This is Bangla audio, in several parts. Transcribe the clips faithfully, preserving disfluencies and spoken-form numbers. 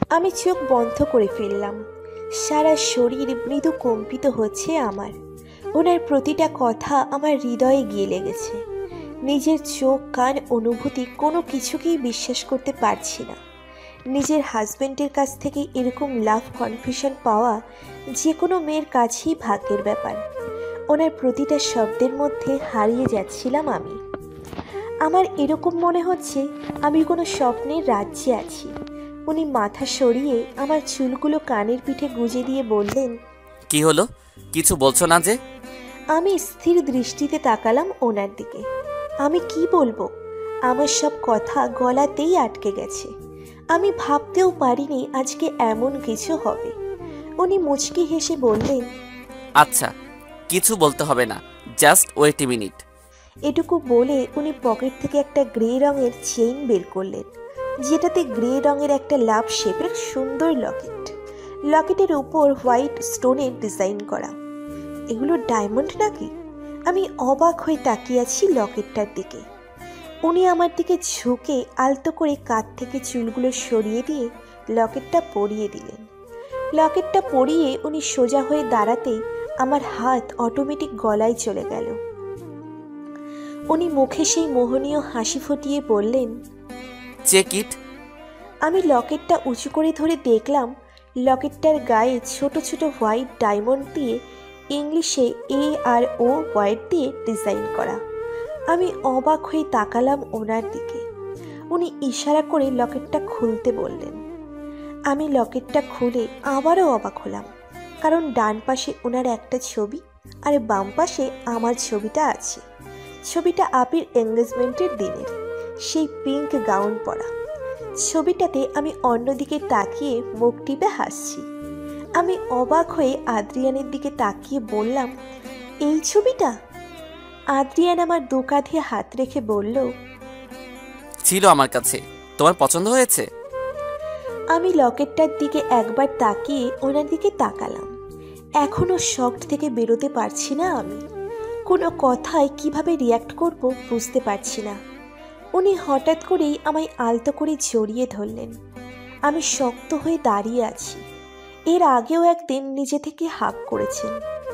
আমি চোখ বন্ধ করে ফেললাম। সারা শরীর মৃদু কম্পিত হচ্ছে আমার। ওনার প্রতিটা কথা আমার হৃদয়ে গিয়ে লেগেছে। নিজের চোখ কান অনুভূতি কোনো কিছুকেই বিশ্বাস করতে পারছি না। নিজের হাজব্যান্ডের কাছ থেকে এরকম লাভ কনফিউশন পাওয়া যে কোনো মেয়ের কাছেই ভাগ্যের ব্যাপার। ওনার প্রতিটা শব্দের মধ্যে হারিয়ে যাচ্ছিলাম আমি। আমার এরকম মনে হচ্ছে আমি কোনো স্বপ্নের রাজ্যে আছি। উনি মাথা সরিয়ে আমার চুলগুলো কানের পিঠে গুজে দিয়ে বললেন, কি হলো? কিছু বলছো না যে? আমি স্থির দৃষ্টিতে তাকালাম ওনার দিকে। আমি কি বলবো? আমার সব কথা গলাতেই আটকে গেছে। আমি ভাবতেও পারিনি আজকে এমন কিছু হবে। উনি মুচকি হেসে বললেন, আচ্ছা, কিছু বলতে হবে না, জাস্ট ওয়েট এ মিনিট। এটুকু বলে উনি পকেট থেকে একটা গ্রে রঙের চেইন বের করলেন, যেটাতে গ্রে রঙের একটা লাভ শেপের সুন্দর লকেট। লকেটের উপর হোয়াইট স্টোনের ডিজাইন করা। এগুলো ডায়মন্ড নাকি? আমি অবাক হয়ে তাকিয়ে আছি লকেটটার দিকে। উনি আমার দিকে ঝুঁকে আলতো করে কাঁধ থেকে চুলগুলো সরিয়ে দিয়ে লকেটটা পরিয়ে দিলেন। লকেটটা পরিয়ে উনি সোজা হয়ে দাঁড়াতেই আমার হাত অটোমেটিক গলায় চলে গেল। উনি মুখে সেই মোহনীয় হাসি ফুটিয়ে বললেন, চেক ইট। আমি লকেটটা উঁচু করে ধরে দেখলাম লকেটটার গায়ে ছোট ছোট হোয়াইট ডায়মন্ড দিয়ে ইংলিশে এ আর ও ওয়ার্ড দিয়ে ডিজাইন করা। আমি অবাক হয়ে তাকালাম ওনার দিকে। উনি ইশারা করে লকেটটা খুলতে বললেন। আমি লকেটটা খুলে আবারও অবাক হলাম, কারণ ডান পাশে ওনার একটা ছবি আর বাম পাশে আমার ছবিটা আছে। ছবিটা আপির এঙ্গেজমেন্টের দিনের, সেই পিঙ্ক গাউন পরা ছবিটাতে আমি অন্যদিকে তাকিয়ে মুখ টিপে হাসছি। আমি অবাক হয়ে আদ্রিয়ানের দিকে তাকিয়ে বললাম, এই ছবিটা? আদ্রিয়ান আমার দু কাঁধে হাত রেখে বলল, ছিল আমার কাছে। তোমার পছন্দ হয়েছে? আমি লকেটটার দিকে একবার তাকিয়ে ওনার দিকে তাকালাম। এখনো শক থেকে বেরোতে পারছি না আমি। কোনো কথায় কিভাবে রিয়াক্ট করব বুঝতে পারছি না। উনি হঠাৎ করেই আমায় আলতো করে জড়িয়ে ধরলেন। আমি শক্ত হয়ে দাঁড়িয়ে আছি। এর আগেও একদিন নিজে থেকে হাঁক করেছেন,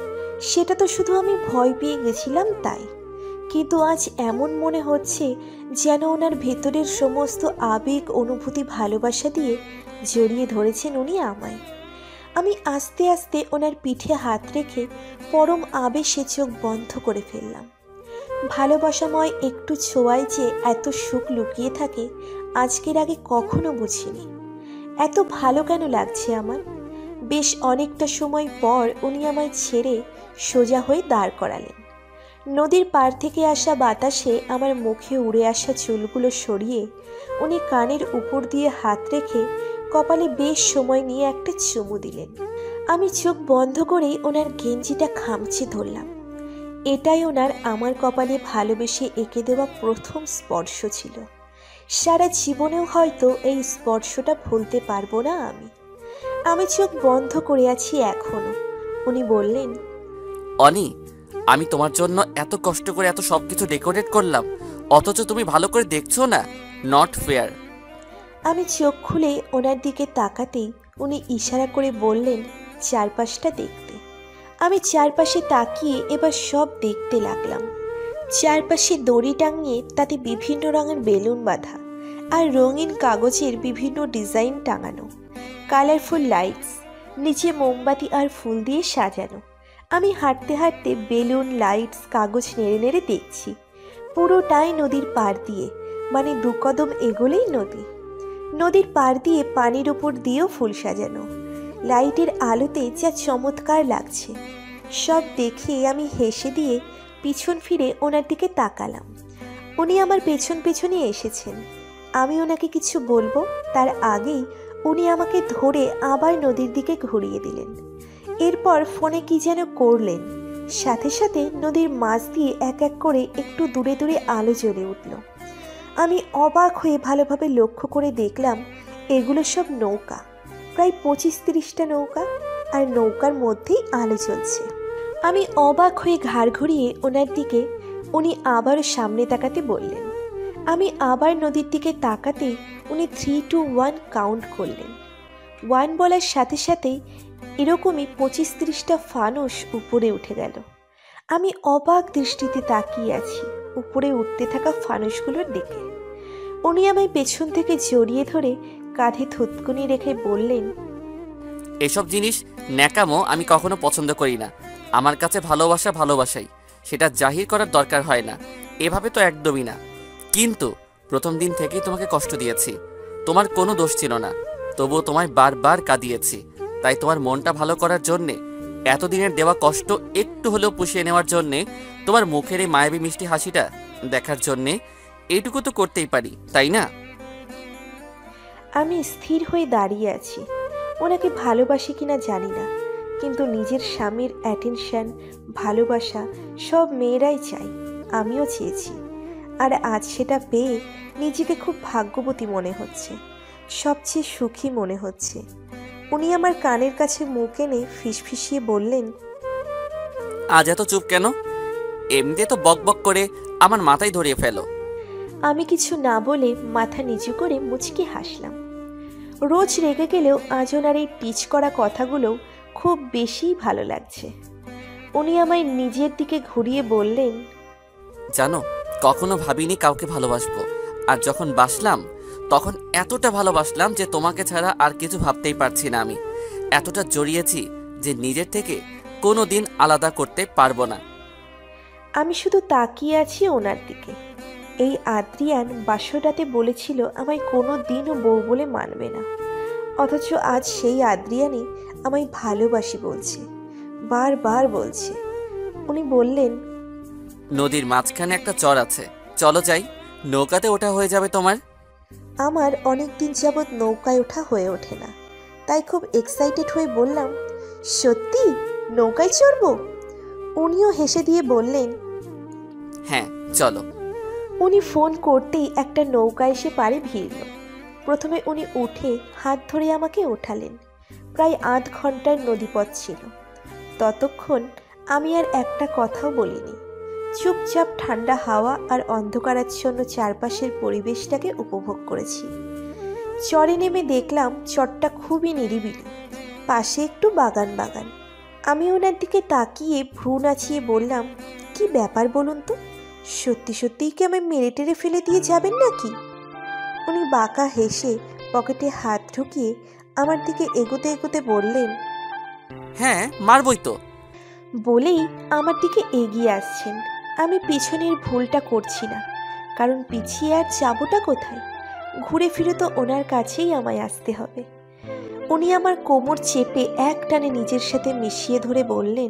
সেটা তো শুধু আমি ভয় পেয়ে গেছিলাম তাই। কিন্তু আজ এমন মনে হচ্ছে যেন ওনার ভেতরের সমস্ত আবেগ অনুভূতি ভালোবাসা দিয়ে জড়িয়ে ধরেছেন উনি আমায়। আমি আস্তে আস্তে ওনার পিঠে হাত রেখে পরম আবেশে চোখ বন্ধ করে ফেললাম। ভালোবাসাময় একটু ছোঁয়ায় যে এত সুখ লুকিয়ে থাকে আজকের আগে কখনো বুঝিনি। এত ভালো কেন লাগছে আমার? বেশ অনেকটা সময় পর উনি আমায় ছেড়ে সোজা হয়ে দাঁড় করালেন। নদীর পাড় থেকে আসা বাতাসে আমার মুখে উড়ে আসা চুলগুলো সরিয়ে উনি কানের উপর দিয়ে হাত রেখে কপালে বেশ সময় নিয়ে একটা চুমু দিলেন। আমি চোখ বন্ধ করে ওনার গেঞ্জিটা খামচে ধরলাম। এটাই ওনার আমার কপালে ভালোবেসে এঁকে দেওয়া প্রথম স্পর্শ ছিল। সারা জীবনেও হয়তো এই স্পর্শটা ভুলতে পারবো না আমি। আমি চোখ বন্ধ করে আছি এখনো। উনি বললেন, অনি, আমি তোমার জন্য এত কষ্ট করে এত সব কিছু ডেকোরেট করলাম, অথচ তুমি ভালো করে দেখছো না। Not fair. আমি চোখ খুলে ওনার দিকে তাকাতেই উনি ইশারা করে বললেন, চারপাশটা দেখতে। আমি চারপাশে তাকিয়ে এবার সব দেখতে লাগলাম। চারপাশে দড়ি টাঙিয়ে তাতে বিভিন্ন রঙের বেলুন বাঁধা আর রঙিন কাগজের বিভিন্ন ডিজাইন টাঙানো, কালারফুল লাইটস, নিচে মোমবাতি আর ফুল দিয়ে সাজানো। আমি হাঁটতে হাঁটতে বেলুন, লাইটস, কাগজ নেড়ে নেড়ে দেখছি। পুরোটাই নদীর পাড় দিয়ে, মানে দু কদম এগোলেই নদী। নদীর পাড় দিয়ে পানির উপর দিয়েও ফুল সাজানো, লাইটের আলোতে যা চমৎকার লাগছে। সব দেখে আমি হেসে দিয়ে পিছন ফিরে ওনার দিকে তাকালাম। উনি আমার পেছন পেছনে এসেছেন। আমি ওনাকে কিছু বলবো তার আগেই উনি আমাকে ধরে আবার নদীর দিকে ঘুরিয়ে দিলেন। এরপর ফোনে কি যেন করলেন, সাথে সাথে নদীর মাছ দিয়ে এক এক করে একটু দূরে দূরে আলো জ্বলে উঠল। আমি অবাক হয়ে ভালোভাবে লক্ষ্য করে দেখলাম এগুলো সব নৌকা, প্রায় পঁচিশ তিরিশটা নৌকা, আর নৌকার মধ্যেই আলো জ্বলছে। আমি অবাক হয়ে ঘাড় ঘুরিয়ে ওনার দিকে, উনি আবারও সামনে তাকাতে বললেন। আমি আবার নদীর দিকে তাকাতেই উনি থ্রি টু ওয়ান কাউন্ট করলেন। ওয়ান বলার সাথে সাথেই এরকমই পঁচিশ তিরিশটা ফানুস উপরে উঠে গেল। আমি অবাক দৃষ্টিতে তাকিয়ে আছি উপরে উঠতে থাকা ফানুসগুলোর দিকে। উনি আমায় পেছন থেকে জড়িয়ে ধরে কাঁধে থুতকুনি রেখে বললেন, এসব জিনিস ন্যাকামো আমি কখনো পছন্দ করি না। আমার কাছে ভালোবাসা ভালোবাসাই, সেটা জাহির করার দরকার হয় না। এভাবে তো একদমই না। কিন্তু প্রথম দিন থেকেই তোমাকে কষ্ট দিয়েছি, তোমার কোনো দোষ ছিল না, তবুও তোমায় বারবার কাঁদিয়েছি। তাই তোমার মনটা ভালো করার জন্যে, এতদিনের দেওয়া কষ্ট একটু হলেও পুষিয়ে নেওয়ার জন্যে, তোমার মুখের এই মায়াবী মিষ্টি হাসিটা দেখার জন্যে এইটুকু তো করতেই পারি, তাই না? আমি স্থির হয়ে দাঁড়িয়ে আছি। ওনাকে ভালোবাসি কিনা জানি না, কিন্তু নিজের স্বামীর অ্যাটেনশন, ভালোবাসা সব মেয়েরাই চায়, আমিও চেয়েছি। আর আজ সেটা পেয়ে নিজেকে খুব ভাগ্যবতী মনে হচ্ছে, সবচেয়ে সুখী মনে হচ্ছে। উনি আমার কানের কাছে মুখ এনে ফিসফিসিয়ে বললেন, আজ এত চুপ কেন? এমনিতে তো বক বক করে আমার মাথায় ধরিয়ে ফেলো। আমি কিছু না বলে মাথা নিচু করে মুচকি হাসলাম। রোজ রেগে গেলেও আজ ওনার এই টিচ করা কথাগুলো খুব বেশিই ভালো লাগছে। উনি আমায় নিজের দিকে ঘুরিয়ে বললেন, জানো, কখনো ভাবিনি কাউকে ভালোবাসবো, আর যখন বাসলাম তখন এতটা ভালোবাসলাম যে তোমাকে ছাড়া আর কিছু ভাবতেই পারছি না। আমি এতটা জড়িয়েছি যে নিজের থেকে কোনো দিন আলাদা করতে পারবো না। আমি শুধু তাকিয়ে আছি ওনার দিকে। এই আদ্রিয়ান বাসরাতে বলেছিল আমায় কোনো দিনও বউ বলে মানবে না, অথচ আজ সেই আদ্রিয়ানই আমায় ভালোবাসি বলছে, বারবার বলছে। উনি বললেন, নদীর মাঝখানে একটা চর আছে, চলো যাই, নৌকাতে ওঠা হয়ে যাবে তোমার। আমার অনেক দিন যাবৎ নৌকায় ওঠা হয়ে ওঠে না, তাই খুব এক্সাইটেড হয়ে বললাম, সত্যি নৌকায় চড়বো? উনিও হেসে দিয়ে বললেন, হ্যাঁ চলো। উনি ফোন করতেই একটা নৌকা এসে পাড়ে ভিড়ল। প্রথমে উনি উঠে হাত ধরে আমাকে ওঠালেন। প্রায় আধ ঘন্টার নদীপথ ছিল। ততক্ষণ আমি আর একটা কথাও বলিনি, চুপচাপ ঠান্ডা হাওয়া আর অন্ধকারাচ্ছন্ন চারপাশের পরিবেশটাকে উপভোগ করেছি। চরে নেমে দেখলাম চরটা খুবই নিরিবিলি, পাশে একটু বাগান বাগান। আমি ওনার দিকে তাকিয়ে ভ্রু নাচিয়ে বললাম, কি ব্যাপার বলুন তো, সত্যি সত্যিই কি আমায় মেরে টেরে ফেলে দিয়ে যাবেন নাকি? উনি বাঁকা হেসে পকেটে হাত ঢুকিয়ে আমার দিকে এগোতে এগোতে বললেন, হ্যাঁ মারবই তো। বলেই আমার দিকে এগিয়ে আসছেন। আমি পিছনের ভুলটা করছি না, কারণ পিছিয়ে আর যাবোটা কোথায়? ঘুরে ফিরে তো ওনার কাছেই আমায় আসতে হবে। উনি আমার কোমর চেপে এক টানে নিজের সাথে মিশিয়ে ধরে বললেন,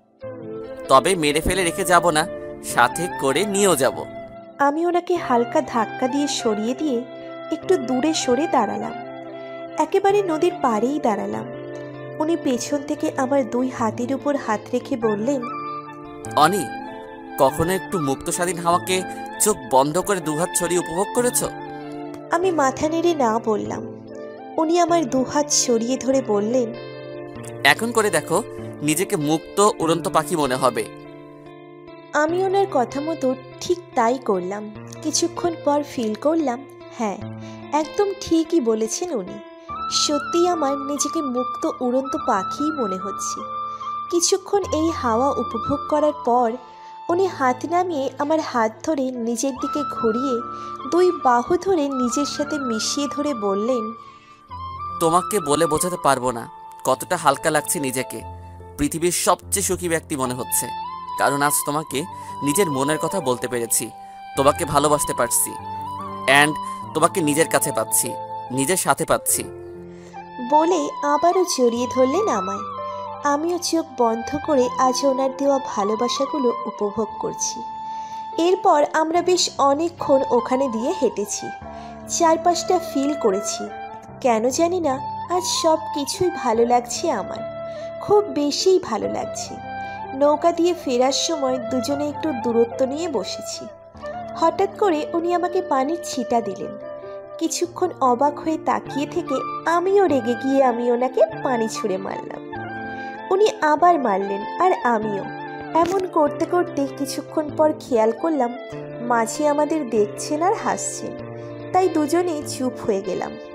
তবে মেরে ফেলে রেখে যাব না, সাথে করে নিয়েও যাব। আমি ওনাকে হালকা ধাক্কা দিয়ে সরিয়ে দিয়ে একটু দূরে সরে দাঁড়ালাম, একেবারে নদীর পাড়েই দাঁড়ালাম। উনি পেছন থেকে আমার দুই হাতের উপর হাত রেখে বললেন, অনি, কখনো একটু মুক্ত স্বাধীন হাওয়াকে চোখ বন্ধ করে দুহাত ছড়িয়ে উপভোগ করেছো? আমি মাথা নেড়ে না বললাম। উনি আমার দুহাত সরিয়ে ধরে বললেন, এখন করে দেখো, নিজেকে মুক্ত উড়ন্ত পাখি মনে হবে। আমি ওনার কথা মতো ঠিক তাই করলাম। কিছুক্ষণ পর ফিল করলাম, হ্যাঁ একদম ঠিকই বলেছেন উনি, সত্যিই আমার নিজেকে মুক্ত উড়ন্ত পাখিই মনে হচ্ছে। কিছুক্ষণ এই হাওয়া উপভোগ করার পর উনি হাত নামিয়ে আমার হাত ধরে নিজের দিকে ঘুরিয়ে দুই বাহু ধরে নিজের সাথে মিশিয়ে ধরে বললেন, তোমাকে বলে বোঝাতে পারবো না কতটা হালকা লাগছে নিজেকে। পৃথিবীর সবচেয়ে সুখী ব্যক্তি মনে হচ্ছে, কারণ আজ তোমাকে নিজের মনের কথা বলতে পেরেছি, তোমাকে ভালোবাসতে পারছি, অ্যান্ড তোমাকে নিজের কাছে পাচ্ছি, নিজের সাথে পাচ্ছি। বলে আবারও জড়িয়ে ধরলেন আমায়। আমিও চোখ বন্ধ করে আজ ওনার দেওয়া ভালোবাসাগুলো উপভোগ করছি। এরপর আমরা বেশ অনেকক্ষণ ওখানে দিয়ে হেঁটেছি, চারপাশটা ফিল করেছি। কেন জানি না আজ সব কিছুই ভালো লাগছে আমার, খুব বেশিই ভালো লাগছে। নৌকা দিয়ে ফেরার সময় দুজনে একটু দূরত্ব নিয়ে বসেছি। হঠাৎ করে উনি আমাকে পানির ছিটা দিলেন। কিছুক্ষণ অবাক হয়ে তাকিয়ে থেকে আমিও রেগে গিয়ে আমি ওনাকে পানি ছুঁড়ে মারলাম। উনি আবার মারলেন আর আমিও। এমন করতে করতে কিছুক্ষণ পর খেয়াল করলাম মাঝি আমাদের দেখছেন আর হাসছেন, তাই দুজনেই চুপ হয়ে গেলাম।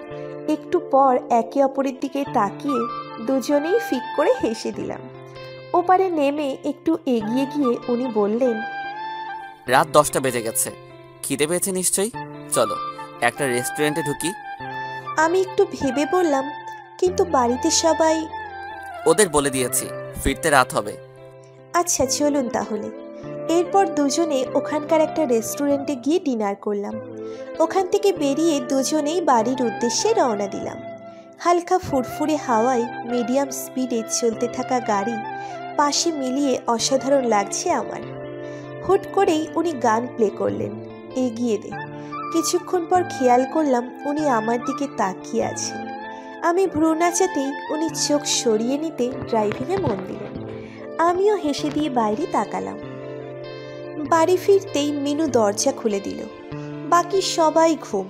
একটু পর একে অপরের দিকে তাকিয়ে দুজনেই ফিক করে হেসে দিলাম। ওপারে নেমে একটু এগিয়ে গিয়ে উনি বললেন, রাত দশটা বেজে গেছে, খিদে পেয়েছে নিশ্চয়ই, চলো একটা রেস্টুরেন্টে ঢুকি। আমি একটু ভেবে বললাম, কিন্তু বাড়িতে সবাই। ওদের বলে দিয়েছি ফিরতে রাত হবে। আচ্ছা চলুন তাহলে। এরপর দুজনে ওখানকার একটা রেস্টুরেন্টে গিয়ে ডিনার করলাম। ওখান থেকে বেরিয়ে দুজনেই বাড়ির উদ্দেশ্যে রওনা দিলাম। হালকা ফুরফুরে হাওয়ায় মিডিয়াম স্পিডে চলতে থাকা গাড়ি পাশে মিলিয়ে অসাধারণ লাগছে আমার। হুট করেই উনি গান প্লে করলেন, এগিয়ে দে। কিছুক্ষণ পর খেয়াল করলাম উনি আমার দিকে তাকিয়ে আছেন। আমি ভ্রু নাচাতেই উনি চোখ সরিয়ে নিতে ড্রাইভিংয়ে মন দিলেন। আমিও হেসে দিয়ে বাইরে তাকালাম। বাড়ি ফিরতেই মিনু দরজা খুলে দিল। বাকি সবাই ঘুম।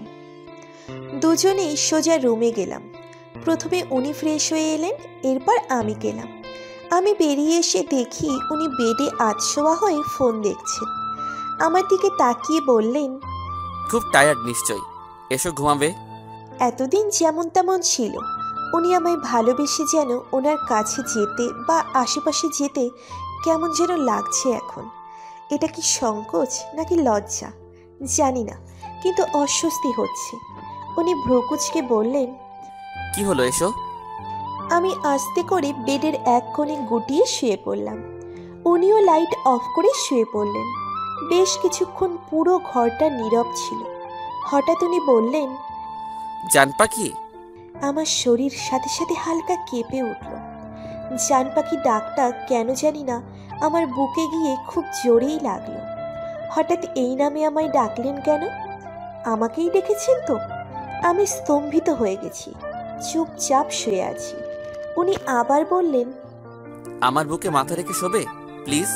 দুজনেই সোজা রুমে গেলাম। প্রথমে উনি ফ্রেশ হয়ে এলেন, এরপর আমি গেলাম। আমি বেরিয়ে এসে দেখি উনি বেডে আধশোয়া হয়ে ফোন দেখছেন। আমার দিকে তাকিয়ে বললেন, খুব টায়ার্ড নিশ্চয়ই, এসো ঘুমাবে। এতদিন যেমন তেমন ছিল, উনি আমায় ভালোবেসে যেন ওনার কাছে যেতে বা আশেপাশে যেতে কেমন যেন লাগছে এখন। এটা কি সংকোচ নাকি লজ্জা জানি না, কিন্তু অস্বস্তি হচ্ছে। উনি ভ্রুকুচকে বললেন, কি হলো এসো। আমি আস্তে করে বেডের এক কোণে গুটিয়ে শুয়ে পড়লাম। উনিও লাইট অফ করে শুয়ে পড়লেন। বেশ কিছুক্ষণ পুরো ঘরটা নীরব ছিল। হঠাৎ উনি বললেন, জান পাখি। আমার শরীর সাথে সাথে হালকা কেঁপে উঠল। জান পাখি ডাকটা কেন জানি না আমার বুকে গিয়ে খুব জোরেই লাগলো। হঠাৎ এই নামে আমায় ডাকলেন কেন? আমাকেই ডেকেছেন তো? আমি স্তম্ভিত হয়ে গেছি, চুপচাপ শুয়ে আছি। উনি আবার বললেন, আমার বুকে মাথা রেখে শোবে প্লিজ।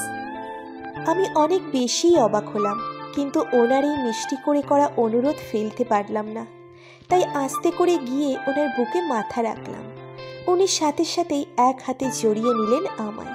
আমি অনেক বেশিই অবাক হলাম, কিন্তু ওনার এই মিষ্টি করে করা অনুরোধ ফেলতে পারলাম না। তাই আস্তে করে গিয়ে ওনার বুকে মাথা রাখলাম। উনি সাথে সাথেই এক হাতে জড়িয়ে নিলেন আমায়।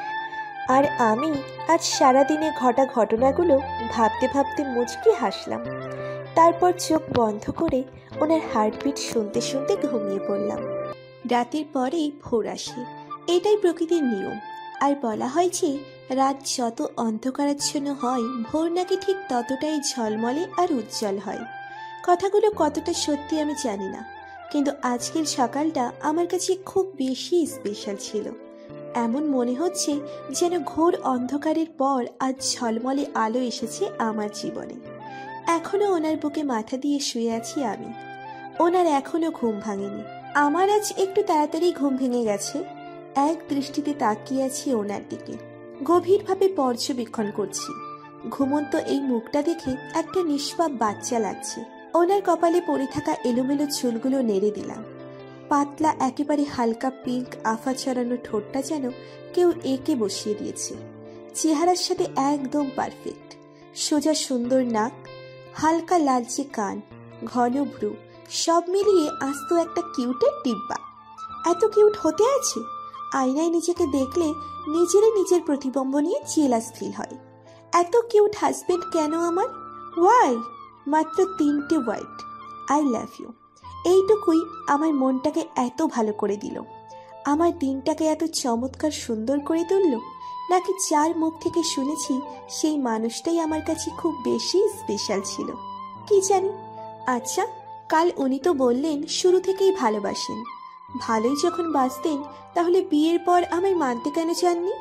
আর আমি আজ সারাদিনে ঘটা ঘটনাগুলো ভাবতে ভাবতে মুচকি হাসলাম। তারপর চোখ বন্ধ করে ওনার হার্টবিট শুনতে শুনতে ঘুমিয়ে পড়লাম। রাতের পরেই ভোর আসে, এটাই প্রকৃতির নিয়ম। আর বলা হয় যে রাত যত অন্ধকারাচ্ছন্ন হয়, ভোর নাকি ঠিক ততটাই ঝলমলে আর উজ্জ্বল হয়। কথাগুলো কতটা সত্যি আমি জানি না, কিন্তু আজকের সকালটা আমার কাছে খুব বেশি স্পেশাল ছিল। এমন মনে হচ্ছে যেন ঘোর অন্ধকারের পর আজ ঝলমলে আলো এসেছে আমার জীবনে। এখনো ওনার বুকে মাথা দিয়ে শুয়ে আছি আমি। ওনার এখনো ঘুম ভাঙেনি। আমার আজ একটু তাড়াতাড়ি ঘুম ভেঙে গেছে। এক দৃষ্টিতে তাকিয়ে আছি ওনার দিকে, গভীরভাবে পর্যবেক্ষণ করছি। ঘুমন্ত এই মুখটা দেখে একটা নিষ্পাপ বাচ্চা লাগছে। ওনার কপালে পড়ে থাকা এলোমেলো চুলগুলো নেড়ে দিলাম। পাতলা একেবারে হালকা পিঙ্ক আফা ছড়ানো ঠোঁটটা যেন কেউ এঁকে বসিয়ে দিয়েছে। চেহারার সাথে একদম পারফেক্ট। সোজা সুন্দর নাক, হালকা লালচে কান, ঘন ভ্রু, সব মিলিয়ে আস্ত একটা কিউটের ডিব্বা। এত কিউট হতে আছে! আয়নায় নিজেকে দেখলে নিজেরই নিজের প্রতিবিম্ব নিয়ে জেলাস ফিল হয়। এত কিউট হাজবেন্ড কেন আমার? ওয়াই? মাত্র তিনটে ওয়ার্ড, আই লাভ ইউ। এইটুকুই আমার মনটাকে এত ভালো করে দিল, আমার দিনটাকে এত চমৎকার সুন্দর করে তুলল। নাকি যার মুখ থেকে শুনেছি সেই মানুষটাই আমার কাছে খুব বেশি স্পেশাল ছিল, কি জানি। আচ্ছা, কাল উনি তো বললেন শুরু থেকেই ভালোবাসেন। ভালোই যখন বাসতেন, তাহলে বিয়ের পর আমায় মানতে কেন চাননি?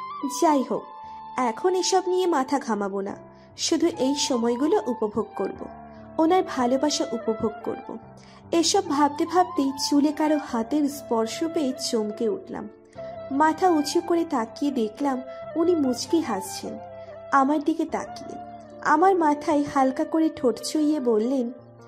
যাই হোক, এখন এসব নিয়ে মাথা ঘামাবো না। শুধু এই সময়গুলো উপভোগ করব, ওনার ভালোবাসা উপভোগ করব। এসব ভাবতে ভাবতেই চুলে কারো হাতের স্পর্শ পেয়ে চমকে উঠলাম। মাথা উঁচু করে তাকিয়ে দেখলাম উনি মুচকি হাসছেন আমার দিকে তাকিয়ে। আমার মাথায় হালকা করে ঠোঁট ছুঁয়ে বললেন,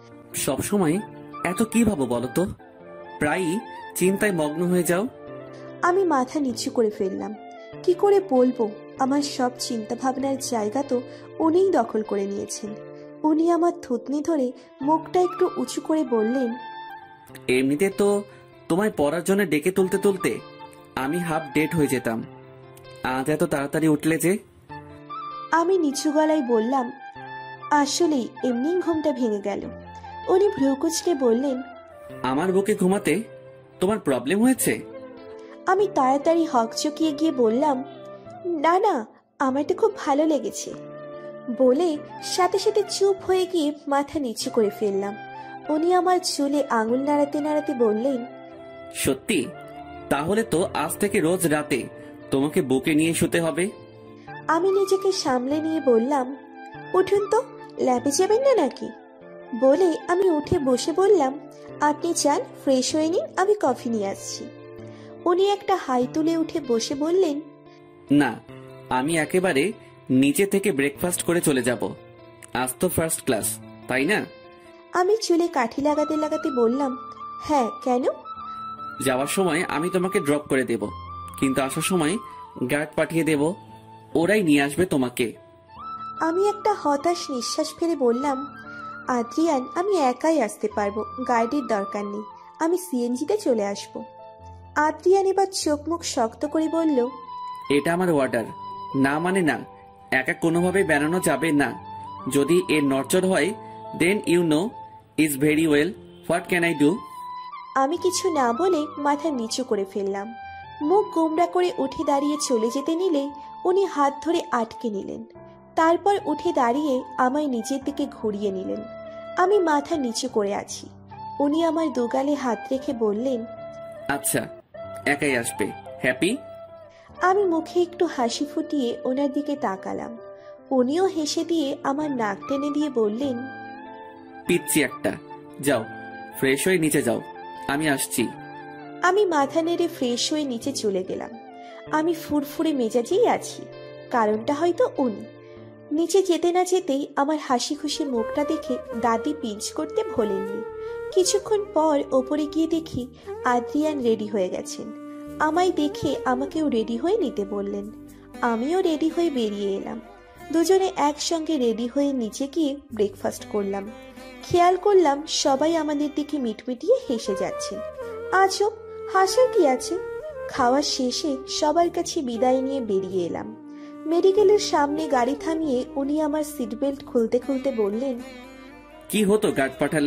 সবসময় এত কি ভাবো বলো তো? প্রায়ই চিন্তায় মগ্ন হয়ে যাও। আমি মাথা নিচু করে ফেললাম। কি করে বলবো, আমার সব চিন্তা ভাবনার জায়গা তো উনিই দখল করে নিয়েছেন। উনি আমার থুতনি ধরে মুখটা একটু উঁচু করে বললেন, এমনিতে তো তোমায় পড়ার জন্য ডেকে তুলতে তুলতে আমি হাফ ডেট হয়ে যেতাম, আজ এত তাড়াতাড়ি উঠলে যে? আমি নিচু গলায় বললাম, আসলেই এমনি ঘুমটা ভেঙে গেল। উনি ভ্রুকুচকে বললেন, আমার বুকে ঘুমাতে তোমার প্রবলেম হয়েছে? আমি তাড়াতাড়ি হক চকিয়ে গিয়ে বললাম, না না, আমার তো খুব ভালো লেগেছে। বলে সাথে সাথে চুপ হয়ে গিয়ে মাথা নিচু করে ফেললাম। উনি আমার চুলে আঙুল নাড়াতে নাড়াতে বললেন, সত্যি? তাহলে তো আজ থেকে রোজ রাতে তোমাকে বুকে নিয়ে শুতে হবে। আমি নিজেকে সামলে নিয়ে বললাম, উঠুন তো, ল্যাবে যাবেন না নাকি? বলে আমি উঠে বসে বললাম, আপনি চান ফ্রেশ হয়ে নিন, আমি কফি নিয়ে আসছি। উনি একটা হাই তুলে উঠে বসে বললেন, না, আমি একেবারে নিচে থেকে ব্রেকফাস্ট করে চলে যাব। আজ তো ফার্স্ট ক্লাস, তাই না? আমি চুলে কাঠি লাগাতে লাগাতে বললাম, হ্যাঁ, কেন? যাওয়ার সময় আমি তোমাকে ড্রপ করে দেব, কিন্তু আসার সময় গার্ড পাঠিয়ে দেব, ওরাই নিয়ে আসবে তোমাকে। আমি একটা হতাশ নিঃশ্বাস ফেলে বললাম, আদ্রিয়ান, আমি একাই আসতে পারবো, গাইডের দরকার নেই, আমি সিএনজিতে চলে আসব। আদ্রিয়ান এবার চোখ মুখ শক্ত করে বলল, এটা আমার অর্ডার, না মানে না, একা কোনোভাবে বেড়ানো যাবে না। যদি এর নড়চড় হয়, then you know is very well, what can I do? আমি কিছু না বলে মাথা নিচু করে ফেললাম। মুখ গোমড়া করে উঠে দাঁড়িয়ে চলে যেতে নিলে উনি হাত ধরে আটকে নিলেন। তারপর উঠে দাঁড়িয়ে আমায় নিচের দিকে ঘুরিয়ে নিলেন। আমি মাথা নিচু করে আছি। উনি আমার দুগালে হাত রেখে বললেন, আচ্ছা, একাই আসবে, হ্যাপি? আমি মুখে একটু হাসি ফুটিয়ে ওনার দিকে তাকালাম। উনিও হেসে দিয়ে আমার নাক টেনে দিয়ে বললেন, পিচ্ছি একটা, যাও ফ্রেশ হয়ে নিচে যাও, আমি আসছি। আমি মাথা নেড়ে ফ্রেশ হয়ে নিচে চলে গেলাম। আমি ফুরফুরে মেজাজেই আছি, কারণটা হয়তো উনি। নিচে যেতে না যেতেই আমার হাসি খুশি মুখটা দেখে দাদি পিঞ্চ করতে ভোলেননি। কিছুক্ষণ পর ওপরে গিয়ে দেখি আদ্রিয়ান রেডি হয়ে গেছেন। আমায় দেখে আমাকেও রেডি হয়ে নিতে বললেন। আমিও রেডি হয়ে বেরিয়ে এলাম। দুজনে একসঙ্গে রেডি হয়ে নিচে গিয়ে ব্রেকফাস্ট করলাম। খেয়াল করলাম সবাই আমাদের দিকে মিটমিটিয়ে হেসে যাচ্ছেন। আজব, হাসার কি আছে? খাওয়া শেষে সবার কাছে বিদায় নিয়ে বেরিয়ে এলাম। মেডিকেলের সামনে গাড়ি থামিয়ে উনি আমার সিট বেল্ট খুলতে খুলতে বললেন, কি হতো গার্ড পাঠালে?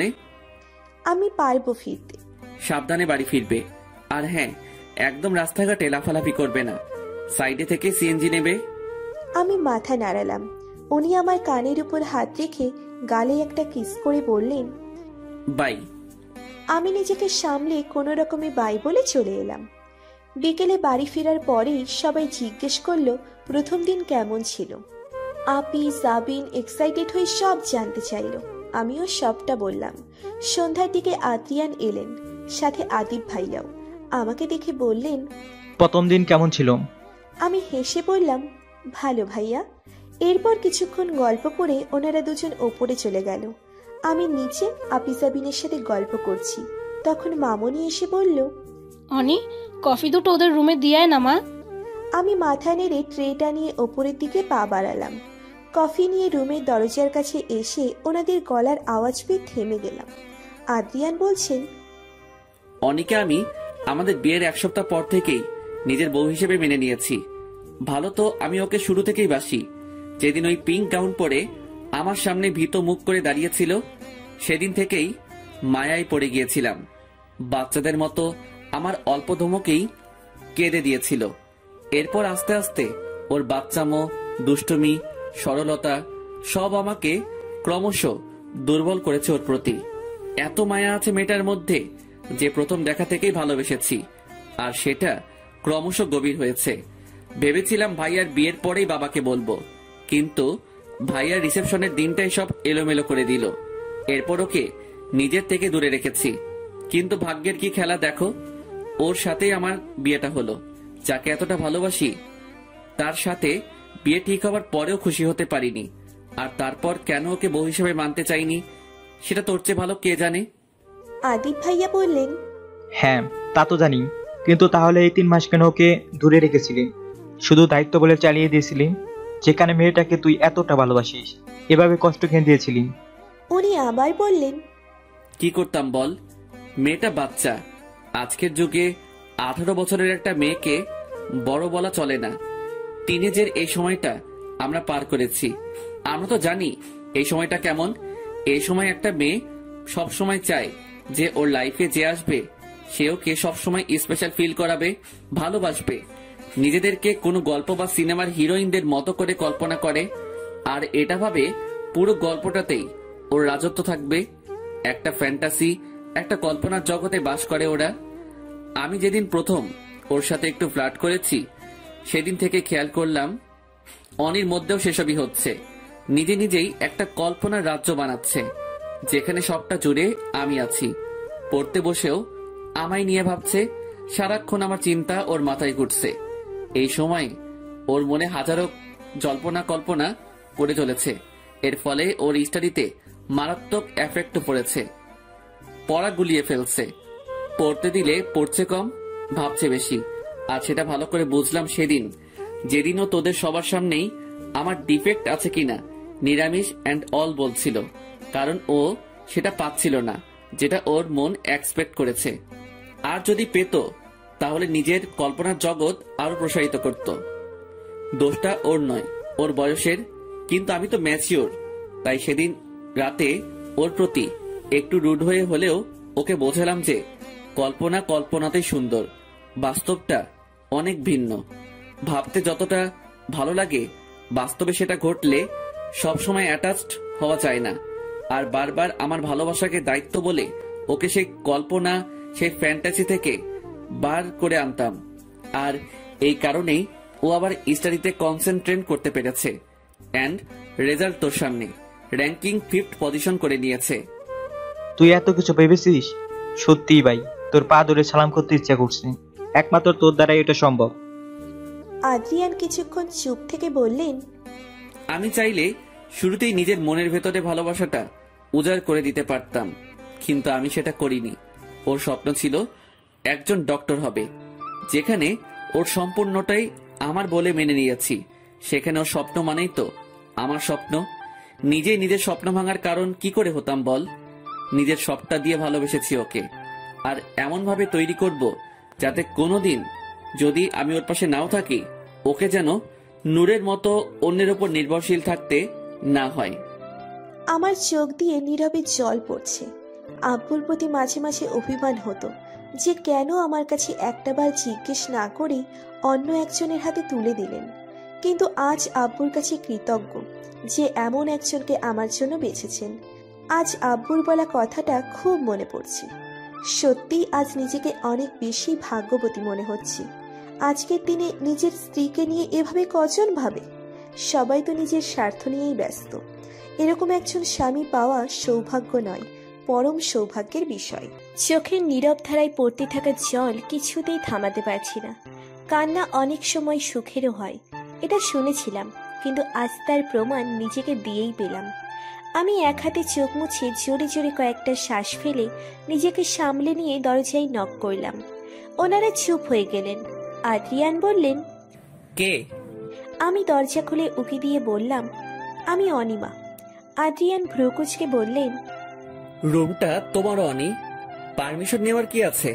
আমি পারবো ফিরতে। সাবধানে বাড়ি ফিরবে, আর হ্যাঁ, একদম রাস্তাঘাটে লাফালাফি করবে না, সাইডে থেকে সিএনজি নেবে। আমি মাথা নাড়ালাম। উনি আমার কানের উপর হাত রেখে গালে একটা কিস করে বললেন, বাই। আমি নিজেকে সামলে কোনো রকমে বাই বলে চলে এলাম। বিকেলে বাড়ি ফেরার পরেই সবাই জিজ্ঞেস করলো প্রথম দিন কেমন ছিল। আপি, সাবিন এক্সাইটেড হয়ে সব জানতে চাইলো। আমিও সবটা বললাম। সন্ধ্যার দিকে আদ্রিয়ান এলেন, সাথে আদিব ভাইয়াও। আমাকে দেখে বললেন, প্রথম দিন কেমন ছিল? আমি হেসে বললাম, ভালো ভাইয়া। এরপর কিছুক্ষণ গল্প করে ওনারা দুজন ওপরে চলে গেল। আমি নিচে আপি সাবিনের সাথে গল্প করছি। তখন মামনি এসে বলল, অনি, কফি দুটো ওদের রুমে দিয়ে না মা। আমি মাথা নেড়ে ট্রেটা নিয়ে ওপরের দিকে পা বাড়ালাম। কফি নিয়ে রুমের দরজার কাছে এসে ওনাদের গলার আওয়াজ পেয়ে থেমে গেলাম। আদ্রিয়ান বলছেন, অনিকে আমি আমাদের বিয়ের এক সপ্তাহ পর থেকেই নিজের বউ হিসেবে মেনে নিয়েছি। ভালো তো আমি ওকে শুরু থেকেই বাসি। যেদিন ওই পিঙ্ক গাউন পরে আমার সামনে ভীত মুখ করে দাঁড়িয়েছিল, সেদিন থেকেই মায়ায় পড়ে গিয়েছিলাম। বাচ্চাদের মতো আমার অল্প ধমকেই কেঁদে দিয়েছিল। এরপর আস্তে আস্তে ওর বাচ্চামো, দুষ্টুমি, সরলতা সব আমাকে ক্রমশ দুর্বল করেছে ওর প্রতি। এত মায়া আছে মেয়েটার মধ্যে যে প্রথম দেখা থেকেই ভালোবেসেছি, আর সেটা ক্রমশ গভীর হয়েছে। ভেবেছিলাম ভাইয়ার বিয়ের পরেই বাবাকে বলবো, কিন্তু ভাইয়ার রিসেপশনের দিনটাই সব এলোমেলো করে দিল। এরপর ওকে নিজের থেকে দূরে রেখেছি, কিন্তু ভাগ্যের কি খেলা দেখো, ওর সাথেই আমার বিয়েটা হলো। যাকে এতটা ভালোবাসি তার সাথে বিয়ে ঠিক হওয়ার পরেও খুশি হতে পারিনি। আর তারপর কেন ওকে বউ হিসেবে মানতে চাইনি সেটা তোর চেয়ে ভালো কে জানে। আদিব ভাইয়া বললেন, হ্যাঁ, তা তো জানি, কিন্তু তাহলে এই তিন মাস কেন ওকে দূরে রেখেছিলি? শুধু দায়িত্ব বলে চালিয়ে দিয়েছিলি, যেখানে মেয়েটাকে তুই এতটা ভালোবাসিস। এভাবে কষ্ট কেন দিয়েছিলি? উনি আবার বললেন, কি করতাম বল, মেয়েটা বাচ্চা। আজকের যুগে আঠারো বছরের একটা মেয়েকে বড় বলা চলে না। টিনেজের এই সময়টা আমরা পার করেছি, আমরা তো জানি এই সময়টা কেমন। এই সময় একটা মেয়ে সব সময় চায় যে ওর লাইফে যে আসবে সে ওকে সবসময় স্পেশাল ফিল করাবে, ভালোবাসবে, নিজেদেরকে কোনো গল্প বা সিনেমার হিরোইনদের মতো করে কল্পনা করে, আর এটা ভাবে পুরো গল্পটাতেই ওর রাজত্ব থাকবে। একটা ফ্যান্টাসি, একটা কল্পনার জগতে বাস করে ওরা। আমি যেদিন প্রথম ওর সাথে একটু ফ্লার্ট করেছি সেদিন থেকে খেয়াল করলাম অনির মধ্যেও সেসবই হচ্ছে। নিজে নিজেই একটা কল্পনার রাজ্য বানাচ্ছে যেখানে সবটা জুড়ে আমি আছি। পড়তে বসেও আমায় নিয়ে ভাবছে, সারাক্ষণ আমার চিন্তা ওর মাথায় ঘুরছে। এই সময় ওর মনে হাজারো জল্পনা কল্পনা করে চলেছে। এর ফলে ওর স্টাডিতে মারাত্মক এফেক্ট পড়েছে। পড়া গুলিয়ে ফেলছে, পড়তে দিলে পড়ছে কম, ভাবছে বেশি। আর সেটা ভালো করে বুঝলাম সেদিন, যেদিনও তোদের সবার সামনেই আমার ডিফেক্ট আছে কিনা নিরামিষ অ্যান্ড অল বলছিল, কারণ ও সেটা পাচ্ছিল না যেটা ওর মন এক্সপেক্ট করেছে। আর যদি পেত তাহলে নিজের কল্পনার জগৎ আরো প্রসারিত করত। দোষটা ওর নয়, ওর বয়সের। কিন্তু আমি তো ম্যাচিওর, তাই সেদিন রাতে ওর প্রতি একটু রুড হয়ে হলেও ওকে বোঝালাম যে কল্পনা কল্পনাতেই সুন্দর, বাস্তবটা অনেক ভিন্ন। ভাবতে যতটা ভালো লাগে বাস্তবে সেটা ঘটলে সবসময় অ্যাটাচড হওয়া যায় না। আর বারবার আমার ভালোবাসাকে দায়িত্ব বলে ওকে সেই কল্পনা, সেই ফ্যান্টাসি থেকে বার করে আনতাম। আর এই কারণেই ও আবার স্টাডিতে কনসেন্ট্রেট করতে পেরেছে। অ্যান্ড রেজাল্ট তোর সামনে, র্যাঙ্কিং ফিফথ পজিশন করে নিয়েছে। তুই এত কিছু ভেবেছিস? সত্যিই ভাই, তোর পা ধরে সালাম করতে ইচ্ছা করছে। একমাত্র তোর দ্বারাই এটা সম্ভব। আদ্রিয়ান কিছুক্ষণ চুপ থেকে বললেন, আমি চাইলে শুরুতেই নিজের মনের ভেতরে ভালোবাসাটা উজাড় করে দিতে পারতাম, কিন্তু আমি সেটা করিনি। ওর স্বপ্ন ছিল একজন ডক্টর হবে, যেখানে ওর সম্পূর্ণটাই আমার বলে মেনে নিয়েছি। সেখানে ওর স্বপ্ন মানেই তো আমার স্বপ্ন। নিজেই নিজের স্বপ্ন ভাঙার কারণ কি করে হতাম বল? নিজের সবটা দিয়ে ভালোবেসেছি ওকে, আর এমন ভাবে তৈরি করব যাতে কোনোদিন যদি আমি ওর পাশে নাও থাকি, ওকে যেন নূরের মতো অন্যের উপর নির্ভরশীল থাকতে না হয়। আমার চোখ দিয়ে নীরবে জল পড়ছে। আব্বুর প্রতি মাঝে মাঝে অভিমান হতো যে কেন আমার কাছে একটাবার জিজ্ঞেস না করে অন্য একজনের হাতে তুলে দিলেন। কিন্তু আজ আব্বুর কাছে কৃতজ্ঞ যে এমন একজনকে আমার জন্য বেছেছেন। আজ আব্বুর বলা কথাটা খুব মনে পড়ছে। সত্যিই আজ নিজেকে অনেক বেশি ভাগ্যবতী মনে হচ্ছে। আজকের দিনে নিজের স্ত্রীকে নিয়ে এভাবে কজন ভাবে? সবাই তো নিজের স্বার্থ নিয়েই ব্যস্ত। এরকম একজন স্বামী পাওয়া সৌভাগ্য নয়, পরম সৌভাগ্যের বিষয়। চোখের নীরব ধারায় পড়তে থাকা জল কিছুতেই থামাতে পারছি না। কান্না অনেক সময় সুখেরও হয়, এটা শুনেছিলাম, কিন্তু আজ তার প্রমাণ নিজেকে দিয়েই পেলাম। আমি এক হাতে চোখ মুছে জোরে জোরে কয়েকটা শ্বাস ফেলে নিজেকে সামলে নিয়ে দরজায় নক করলাম। ওনারা চুপ হয়ে গেলেন। আদ্রিয়ান বললেন, কে? আমি দরজা খুলে উকি দিয়ে বললাম, আমি অনিমা। আদ্রিয়ান ভ্রুকুচকে বললেন, রুমটা তোমার অনি, পারমিশন নেওয়ার কি আছে?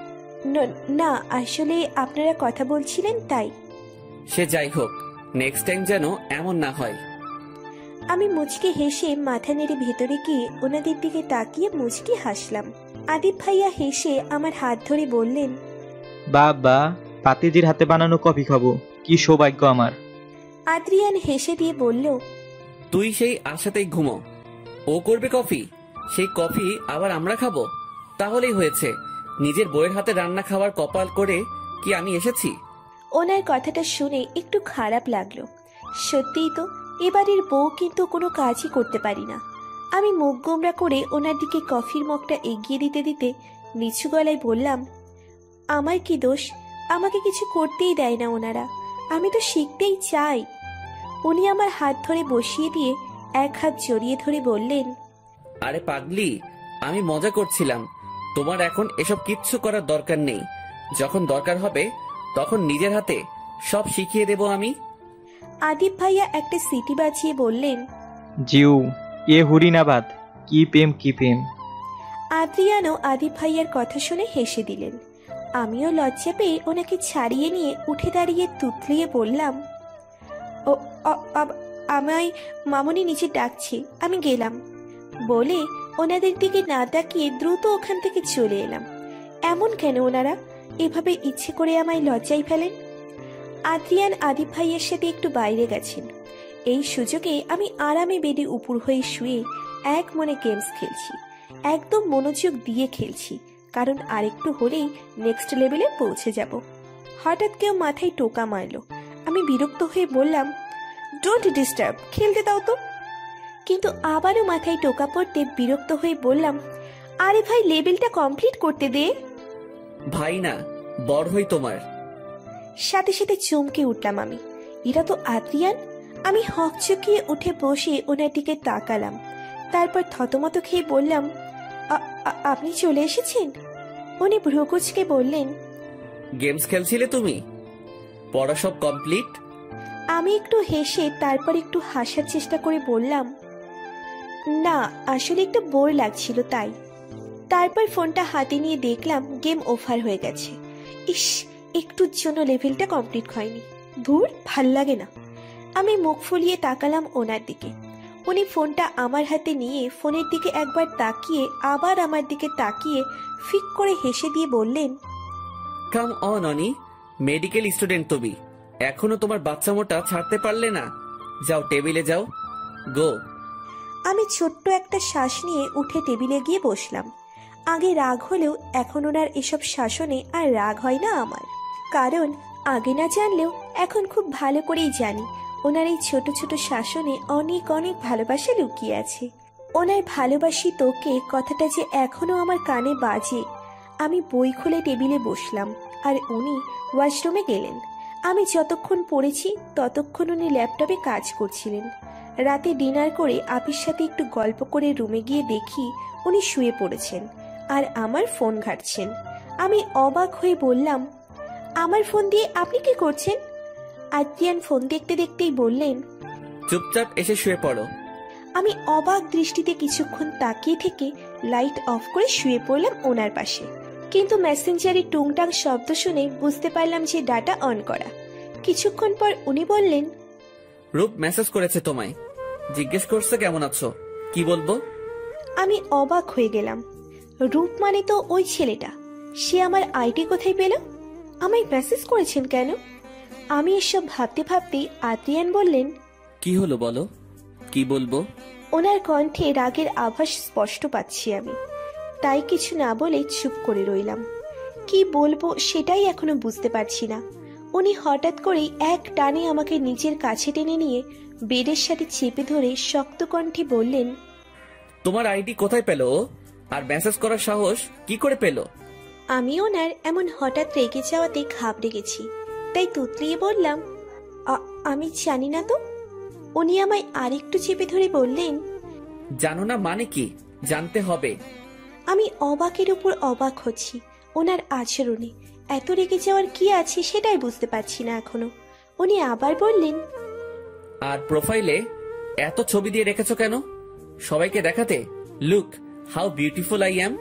না, আসলে আপনারা কথা বলছিলেন তাই। সে যাই হোক, নেক্সট টাইম যেন এমন না হয়। আমি মুচকি হেসে মাথা নেড়ে ভেতরে গিয়ে ওনাদের দিকে তাকিয়ে মুচকি হাসলাম। আদিপ ভাইয়া হেসে আমার হাত ধরে বললেন, বাবা, পাতিজির হাতে বানানো কফি খাবো, কি সৌভাগ্য আমার। আদ্রিয়ান হেসে দিয়ে বলল, তুই সেই আশাতেই ঘুমো, ও করবে কফি, সেই কফি আবার আমরা খাবো? তাহলেই হয়েছে। নিজের বউয়ের হাতে রান্না খাওয়ার কপাল করে কি আমি এসেছি? ওনার কথাটা শুনে একটু খারাপ লাগলো। সত্যিই তো, এবারের বউ কিন্তু কোনো কাজই করতে পারি না। আমি মুখ গোমরা করে ওনার দিকে কফির মগটা এগিয়ে দিতে দিতে নিচু গলায় বললাম, আমার কি দোষ? আমাকে কিছু করতেই দেয় না ওনারা, আমি তো শিখতেই চাই। উনি আমার হাত ধরে বসিয়ে দিয়ে এক হাত জড়িয়ে ধরে বললেন, আরে পাগলি, আমি মজা করছিলাম। তোমার এখন এসব কিচ্ছু করার দরকার নেই। যখন দরকার হবে তখন নিজের হাতে সব শিখিয়ে দেব আমি। আদিপ ভাইয়া একটা সিটি বাজিয়ে বললেন, জিউ, এ হরিণাবাদ, কি প্রেম কি প্রেম। আদ্রিয়ানও আদিপ ভাইয়ার কথা শুনে হেসে দিলেন। আমিও লজ্জা পেয়ে ওনাকে ছাড়িয়ে নিয়ে উঠে দাঁড়িয়ে তুতলিয়ে বললাম, ও আমায় মামনি নিচে ডাকছে, আমি গেলাম। বলে ওনাদের দিকে না তাকিয়ে দ্রুত ওখান থেকে চলে এলাম। এমন কেন ওনারা এভাবে ইচ্ছে করে আমায় লজ্জায় ফেলেন? আদ্রিয়ান আদিপ ভাইয়ের সাথে একটু বাইরে গেছেন। এই সুযোগে আমি আরামে বেডে উপর হয়ে শুয়ে এক মনে গেমস খেলছি, একদম মনোযোগ দিয়ে খেলছি, কারণ আরেকটু হলেই নেক্সট লেভেলে পৌঁছে যাব। হঠাৎ কেউ মাথায় টোকা মারলো। আমি বিরক্ত হয়ে বললাম, ডোন্ট ডিস্টার্ব, খেলতে দাও তো। কিন্তু আবারও মাথায় টোকা পড়তে বিরক্ত হয়ে বললাম, আরে ভাই, লেভেলটা কমপ্লিট করতে দে। ভাই না, বড় হই তোমার। সাথে সাথে চমকে উঠলাম আমি, এরা তো আদ্রিয়ান। আমি হকচকিয়ে উঠে বসে ওনার দিকে তাকালাম, তারপর থতমত খেয়ে বললাম, আপনি চলে এসেছেন? উনি ভ্রুকুচকে বললেন, গেমস খেলছিলে তুমি? পড়া সব কমপ্লিট? আমি একটু হেসে তারপর একটু হাসার চেষ্টা করে বললাম, না, আসলে একটু বোর লাগছিল তাই। তারপর ফোনটা হাতে নিয়ে দেখলাম গেম ওভার হয়ে গেছে। ইস, একটুর জন্য লেভেলটা কমপ্লিট হয়নি। ধুর, ভাল লাগে না। আমি মুখ ফুলিয়ে তাকালাম ওনার দিকে। উনি ফোনটা আমার হাতে নিয়ে ফোনের দিকে একবার তাকিয়ে আবার আমার দিকে তাকিয়ে ফিক করে হেসে দিয়ে বললেন, come on Oni, medical student তুমি, এখনো তোমার বাচ্চা মোটা ছাড়তে পারলে না? যাও টেবিলে যাও, গো। আমি ছোট্ট একটা শ্বাস নিয়ে উঠে টেবিলে গিয়ে বসলাম। আগে রাগ হলেও এখন ওনার এসব শাসনে আর রাগ হয় না আমার, কারণ আগে না জানলেও এখন খুব ভালো করেই জানি ওনার এই ছোট ছোট শাসনে অনেক অনেক ভালোবাসা লুকিয়ে আছে। ওনার ভালোবাসি তোকে কথাটা যে এখনো আমার কানে বাজে। আমি বই খুলে টেবিলে বসলাম আর উনি ওয়াশরুমে গেলেন। আমি যতক্ষণ পড়েছি ততক্ষণ উনি ল্যাপটপে কাজ করছিলেন। রাতে ডিনার করে আপির সাথে একটু গল্প করে রুমে গিয়ে দেখি উনি শুয়ে পড়েছেন আর আমার ফোন ঘাঁটছেন। আমি অবাক হয়ে বললাম, আমার ফোন দিয়ে আপনি কি করছেন? আদ্রিয়ান ফোন দেখতে দেখতেই বললেন, চুপচাপ এসে শুয়ে পড়ো। আমি অবাক দৃষ্টিতে কিছুক্ষণ তাকিয়ে থেকে লাইট অফ করে শুয়ে পড়লাম ওনার পাশে। কিন্তু মেসেঞ্জারে টুংটাং শব্দ শুনে বুঝতে পারলাম যে ডাটা অন করা। কিছুক্ষণ পর উনি বললেন, রূপ মেসেজ করেছে তোমায়, জিজ্ঞেস করছে কেমন আছো, কি বলবো? আমি অবাক হয়ে গেলাম। রূপ মানে তো ওই ছেলেটা। সে আমার আইডি কোথায় পেল? আমায় মেসেজ করেছেন কেন? আমি এসব ভাবতে ভাবতেই আদ্রিয়ান বললেন, কি হলো বলো, কি বলবো? ওনার কণ্ঠে রাগের আভাস স্পষ্ট পাচ্ছি আমি, তাই কিছু না বলে চুপ করে রইলাম। কি বলবো সেটাই এখনো বুঝতে পারছি না। উনি হঠাৎ করেই এক টানে আমাকে নিজের কাছে টেনে নিয়ে বেডের সাথে চেপে ধরে শক্ত কণ্ঠে বললেন, তোমার আইডি কোথায় পেলো আর মেসেজ করার সাহস কি করে পেলো? আমি ওনার এমন হঠাৎ রেগে যাওয়াতে ঘাবড়ে গেছি, তাই তুতলিয়ে বললাম, আমি জানি না তো। উনি আমায় আরেকটু চেপে ধরে বললেন, জানো না মানে কি? জানতে হবে। আমি অবাকের উপর অবাক হচ্ছি ওনার আচরণে। এত রেগে যাওয়ার কি আছে সেটাই বুঝতে পারছি না এখনো। উনি আবার বললেন, আর প্রোফাইলে এত ছবি দিয়ে রেখেছো কেন? সবাইকে দেখাতে, look how beautiful I am?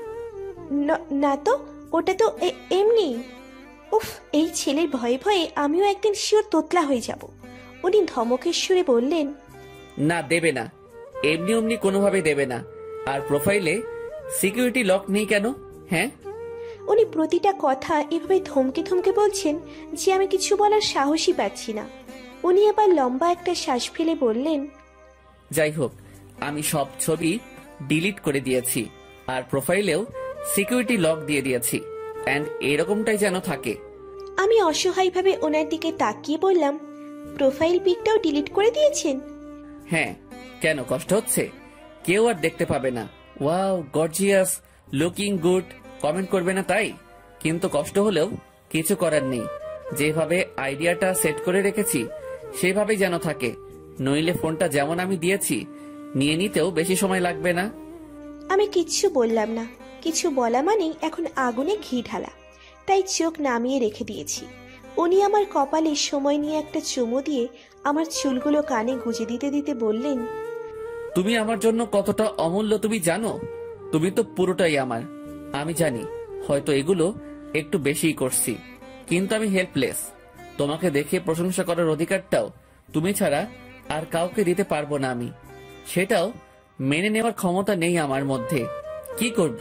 না তো, ওটা তো এমনি। উফ, এই ছেলের ভয়ে ভয়ে আমিও একদিন শিওর তোতলা হয়ে যাব। উনি ধমকের সুরে বললেন, না দেবে না, এমনি অমনি কোনোভাবে দেবে না। আর প্রোফাইলে সিকিউরিটি লক নেই কেন? হ্যাঁ, উনি প্রতিটা কথা এভাবে থমকে থমকে বলছেন যে আমি কিছু বলার সাহসই পাচ্ছি না। উনি আবার লম্বা একটা শ্বাস ফেলে বললেন, যাই হোক, আমি সব ছবি ডিলিট করে দিয়েছি আর প্রোফাইলেও সিকিউরিটি লক দিয়ে দিয়েছি, এন্ড এরকমটাই যেন থাকে। আমি অসহায়ভাবে ওনার দিকে তাকিয়ে বললাম, প্রোফাইল পিকটাও ডিলিট করে দিয়েছেন? হ্যাঁ, কেন কষ্ট হচ্ছে? কেউ আর দেখতে পাবে না। Wow gorgeous, looking good comment করবে না তাই? কিন্তু কষ্ট হলেও কিছু করার নেই। যেভাবে আইডিয়াটা সেট করে রেখেছি সেভাবেই যেন থাকে, নইলে ফোনটা যেমন আমি দিয়েছি নিয়ে নিতেও বেশি সময় লাগবে না। আমি কিচ্ছু বললাম না। কিছু বলা মানেই এখন আগুনে ঘি ঢালা, তাই চোখ নামিয়ে রেখে দিয়েছি। উনি আমার কপালে সময় নিয়ে একটা চুমু দিয়ে আমার চুলগুলো কানে গুজে দিতে দিতে বললেন, তুমি আমার জন্য কতটা অমূল্য তুমি জানো? তুমি তো পুরোটাই আমার। আমি জানি হয়তো এগুলো একটু বেশিই করছি, কিন্তু আমি হেল্পলেস। তোমাকে দেখে প্রশংসা করার অধিকারটাও তুমি ছাড়া আর কাউকে দিতে পারবো না আমি। সেটাও মেনে নেওয়ার ক্ষমতা নেই আমার মধ্যে। কি করব?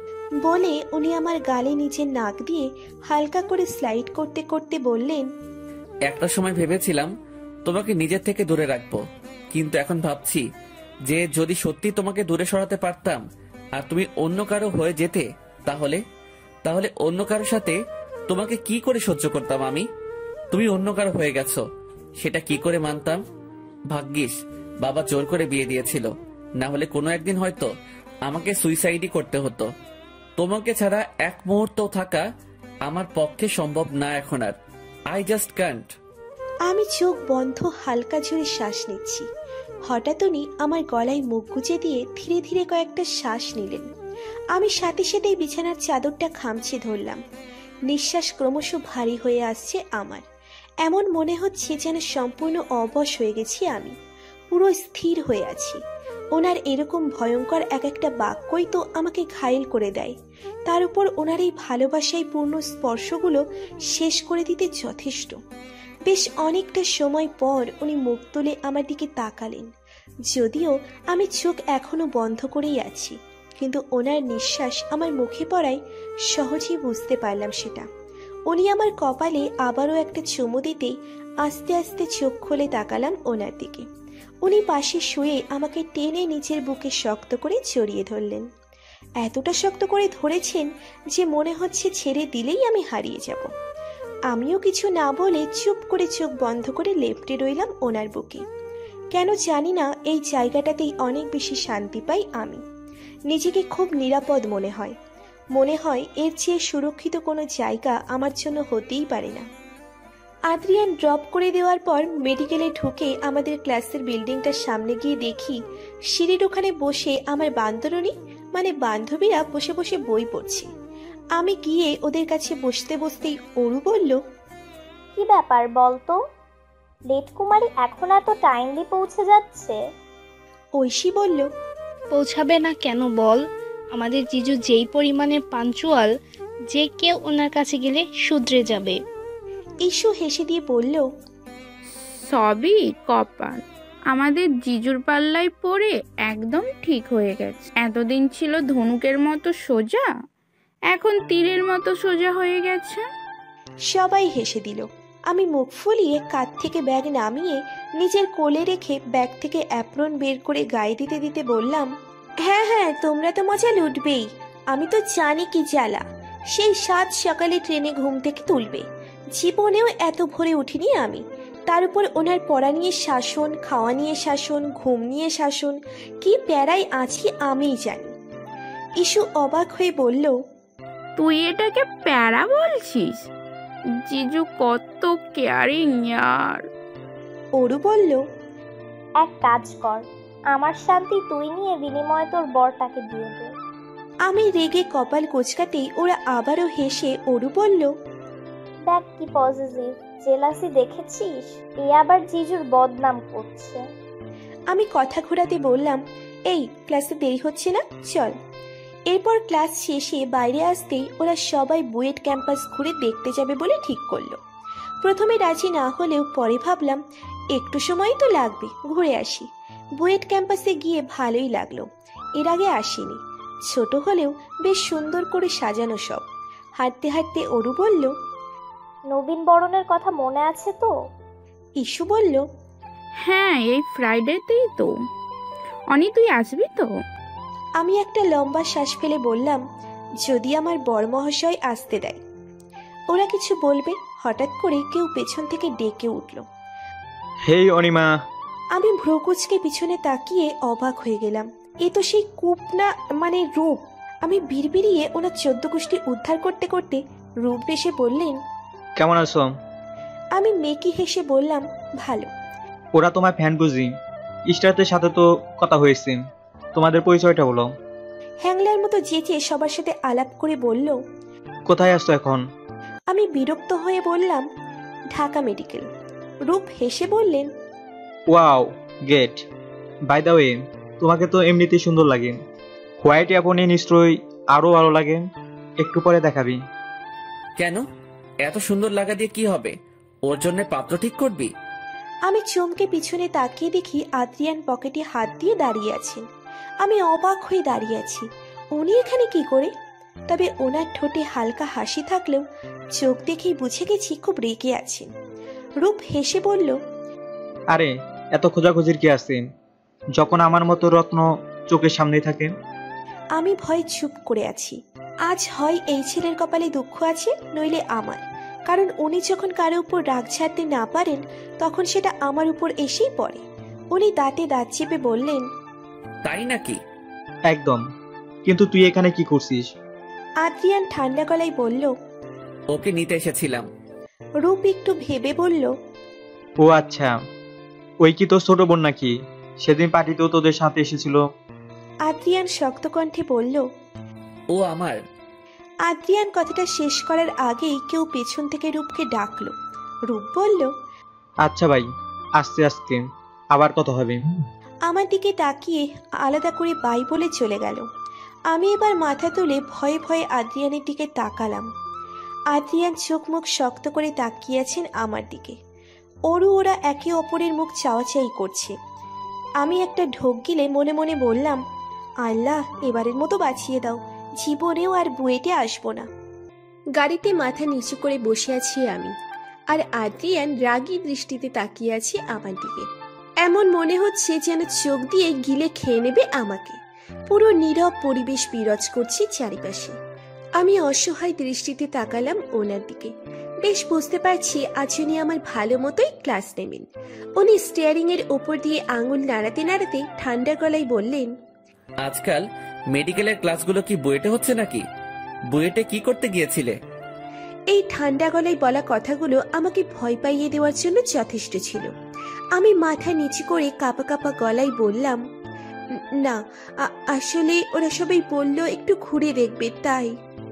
বলে উনি আমার গালে নিচে নাক দিয়ে হালকা করে স্লাইড করতে করতে বললেন, একটা সময় ভেবেছিলাম তোমাকে নিজের থেকে দূরে রাখবো, কিন্তু এখন ভাবছি যে যদি সত্যি তোমাকে দূরে সরাতে পারতাম আর তুমি অন্য কারো হয়ে যেতে, তাহলে তাহলে অন্য কারোর সাথে তোমাকে কি করে সহ্য করতাম আমি? তুমি অন্য কারো হয়ে গেছো, সেটা কি করে মানতাম? ভাগ্যিস বাবা জোর করে বিয়ে দিয়েছিল, না হলে কোনো একদিন হয়তো আমাকে সুইসাইডই করতে হতো। তোমাকে ছাড়া এক মুহূর্ত থাকা আমার পক্ষে সম্ভব না এখন আর। I just can't. আমি চোখ বন্ধ হালকা ঝরে শ্বাস নিচ্ছি। হঠাৎ উনি আমার গলায় মুখ গুজে দিয়ে ধীরে ধীরে কয়েকটা শ্বাস নিলেন। আমি সাথে সাথেই বিছানার চাদরটা খামচে ধরলাম। নিঃশ্বাস ক্রমশ ভারী হয়ে আসছে আমার। এমন মনে হচ্ছে যেন সম্পূর্ণ অবশ হয়ে গেছি আমি, পুরো স্থির হয়ে আছি। ওনার এরকম ভয়ঙ্কর এক একটা বাক্যই তো আমাকে ঘায়েল করে দেয়, তার উপর ওনার এই ভালোবাসায় পূর্ণ স্পর্শগুলো শেষ করে দিতে যথেষ্ট। বেশ অনেকটা সময় পর উনি মুখ তুলে আমার দিকে তাকালেন, যদিও আমি চোখ এখনো বন্ধ করেই আছি, কিন্তু ওনার নিঃশ্বাস আমার মুখে পড়ায় সহজেই বুঝতে পারলাম সেটা। উনি আমার কপালে আবারও একটা চুমু দিতেই আস্তে আস্তে চোখ খুলে তাকালাম ওনার দিকে। উনি পাশে শুয়ে আমাকে টেনে নিচের বুকে শক্ত করে জড়িয়ে ধরলেন। এতটা শক্ত করে ধরেছেন যে মনে হচ্ছে ছেড়ে দিলেই আমি হারিয়ে যাব। আমিও কিছু না বলে চুপ করে চোখ বন্ধ করে লেপ্টে রইলাম ওনার বুকে। কেন জানি না, এই জায়গাটাতেই অনেক বেশি শান্তি পাই আমি। নিজেকে খুব নিরাপদ মনে হয়। মনে হয় এর চেয়ে সুরক্ষিত কোনো জায়গা আমার জন্য হতেই পারে না। আদ্রিয়ান ড্রপ করে দেওয়ার পর মেডিকেলে ঢুকে আমাদের ক্লাসের বিল্ডিংটার সামনে গিয়ে দেখি সিঁড়ির ওখানে বসে আমার বান্ধবী মানে বান্ধবীরা বসে বসে বই পড়ছে। আমি গিয়ে ওদের কাছে বসতে বসতেই অরু বলল, কি ব্যাপার বলতো? লেট কুমারী এখন এত টাইমলি পৌঁছে যাচ্ছে? ঐশী বলল, পৌঁছাবে না কেন বল? আমাদের জিজু যেই পরিমাণে পাঞ্চুয়াল, যে কেউ ওনার কাছে গেলে শুধরে যাবে। ইস্যু হেসে দিয়ে বলল, সবই কপাল। আমাদের জিজুর পাল্লায় পড়ে একদম ঠিক হয়ে গেছে। এতদিন ছিল ধনুকের মতো সোজা, এখন তীরের মতো সোজা হয়ে গেছে। সবাই হেসে দিল। আমি মুখ ফুলিয়ে কাঁধ থেকে ব্যাগ নামিয়ে নিজের কোলে রেখে ব্যাগ থেকে অ্যাপ্রন বের করে গায়ে দিতে দিতে বললাম, হ্যাঁ হ্যাঁ তোমরা তো মজা লুটবেই। আমি তো জানি কি জ্বালা। সেই সাত সকালে ট্রেনে ঘুম থেকে তুলবে, জীবনেও এত ভোরে উঠিনি আমি। তার উপর ওনার পড়া নিয়ে শাসন, খাওয়া নিয়ে শাসন, ঘুম নিয়ে শাসন, কি প্যারাই আছি আমিই জানি। ইস্যু অবাক হয়ে বলল, তুই এটাকে প্যারা বলছিস? জিজু কত কেয়ারিং ইয়ার। অরু বলল, এক কাজ কর, আমার শান্তি তুই নিয়ে বিনিময়ে তোর বরটাকে দিয়ে দে। আমি রেগে কপাল কোচকাতেই ওরা আবারও হেসে অরু বলল, দেখ কি পজিটিভ, জেলাসি দেখেছিস? এ আবার জিজুর বদনাম করছে। আমি কথা ঘোরাতে বললাম, এই ক্লাসে দেরি হচ্ছে না, চল। এরপর ক্লাস শেষে বাইরে আসতেই ওরা সবাই বুয়েট ক্যাম্পাস ঘুরে দেখতে যাবে বলে ঠিক করলো। প্রথমে রাজি না হলেও পরে ভাবলাম একটু সময় তো লাগবে, ঘুরে আসি। বুয়েট ক্যাম্পাসে গিয়ে ভালোই লাগলো, এর আগে আসিনি। ছোট হলেও বেশ সুন্দর করে সাজানো সব। হাঁটতে হাঁটতে অরু বলল, নবীন বরণের কথা মনে আছে তো? ইস্যু বলল, হ্যাঁ এই ফ্রাইডেতেই তো। অনি তুই আসবি তো? আমি একটা লম্বা শ্বাস ফেলে বললাম, যদি আমার বরমহাশয় আসতে দেয়। ওরা কিছু বলবে, হঠাৎ করে কেউ পেছন থেকে ডেকে উঠল। হেই অনিমা। আমি ভ্রকুচকে পিছনে তাকিয়ে অবাক হয়ে গেলাম। এ তো সেই কূপ না মানে রূপ। আমি বিড়বিড়িয়ে ওনার চোদ্দ গোষ্ঠী উদ্ধার করতে করতে রূপ এসে বললেন, কেমন আছো? আমি মেকি হেসে বললাম, ভালো। ওরা তোমার ফ্যান বুঝি? ইস্টারদের সাথে তো কথা হয়েছে, তোমাদের পরিচয়টা বলো। হ্যাংলার মতো চেঁচে সবার সাথে আলাপ করে বলল, কোথায় আসছো এখন? আমি বিরক্ত হয়ে বললাম, ঢাকা মেডিকেল। রূপ হেসে বললেন, ওয়াও গেট। বাই দ্য ওয়ে, তোমাকে তো এমনিতেই সুন্দর লাগে। হোয়াইট অ্যাপনে নিশ্চয়ই আরো ভালো লাগে। একটু পরে দেখাবি। কেন? এত সুন্দর লাগা দিয়ে কি হবে? ওর জন্য পাত্র ঠিক করবি? আমি চমকে পিছনে তাকিয়ে দেখি আদ্রিয়ান পকেটে হাত দিয়ে দাঁড়িয়ে আছেন। আমি অবাক হয়ে দাঁড়িয়ে আছি, উনি এখানে কি করে? তবে ওনার ঠোঁটে হালকা হাসি থাকলেও চোখ দেখেই বুঝে গেছি খুব রেগে আছেন। রূপ হেসে বলল, আরে এত খোঁজাখুঁজির কি আছে, যখন আমার মতো রত্ন চোখের সামনে থাকে। আমি ভয়ে চুপ করে আছি। আজ হয় এই ছেলের কপালে দুঃখ আছে, নইলে আমার, কারণ উনি যখন কারো উপর রাগ ছাড়তে না পারেন তখন সেটা আমার উপর এসেই পড়ে। উনি দাঁতে দাঁত চেপে বললেন, তাই নাকি? একদম, কিন্তু তুই এখানে কি করছিস? আদ্রিয়ান ঠান্ডা গলায় বলল। ওকে নিতে এসেছিলাম। রূপ একটু ভেবে বলল, ও আচ্ছা, ওই কি তোর ছোট বোন নাকি? সেদিন পার্টিতেও তোদের সাথে এসেছিল। আদ্রিয়ান শক্ত কণ্ঠে বলল। ও আমার। আদ্রিয়ান কথাটা শেষ করার আগেই কেউ পেছন থেকে রূপকে ডাকলো। রূপ বলল, আচ্ছা ভাই, আস্তে আস্তে, আবার কথা হবে। আমার দিকে তাকিয়ে আলাদা করে বাই বলে চলে গেল। আমি এবার মাথা তুলে ভয়ে ভয়ে আদ্রিয়ানের দিকে তাকালাম। আদ্রিয়ান চোখ মুখ শক্ত করে তাকিয়ে আছেন আমার দিকে। ওরও ওরা একে অপরের মুখ চাওয়াচাই করছে। আমি একটা ঢোক গিলে মনে মনে বললাম, আল্লাহ এবারের মতো বাঁচিয়ে দাও, জীবনেও আর বুয়েটে আসবো না। গাড়িতে মাথা নিচু করে বসে আছি আমি, আর আদ্রিয়ান রাগী দৃষ্টিতে তাকিয়ে আছে আমার দিকে। এমন মনে হচ্ছে যেন চোখ দিয়ে গিলে খেয়ে নেবে আমাকে। পুরো নীরব পরিবেশ বিরাজ করছে চারিপাশে। আমি অসহায় দৃষ্টিতে তাকালাম ওনার দিকে। বেশ বুঝতে পারছি আজ উনি আমার ভালো মতোই ক্লাস নেবেন। উনি স্টিয়ারিং এর ওপর দিয়ে আঙুল নাড়াতে নাড়াতে ঠান্ডা গলায় বললেন, আজকাল মেডিকেলের ক্লাসগুলো কি বুয়েটে হচ্ছে নাকি? বুয়েটে কি করতে গিয়েছিলে? এই ঠান্ডা গলায় বলা কথাগুলো আমাকে ভয় পাইয়ে দেওয়ার জন্য যথেষ্ট ছিল। আমি মাথা নিচু করে কাঁপা কাঁপা গলায় বললাম, না, আসলে ওরা সবাই বলল একটু ঘুরে দেখবে তাই।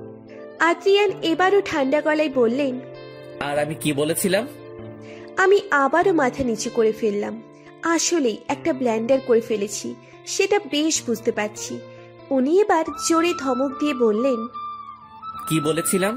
আদ্রিয়ান এবারও ঠান্ডা গলায় বললেন, আর আমি কি বলেছিলাম? আমি আবারও মাথা নিচু করে ফেললাম। আসলেই একটা ব্ল্যান্ডার করে ফেলেছি, সেটা বেশ বুঝতে পারছি। উনি এবার জোরে ধমক দিয়ে বললেন, কি বলেছিলাম?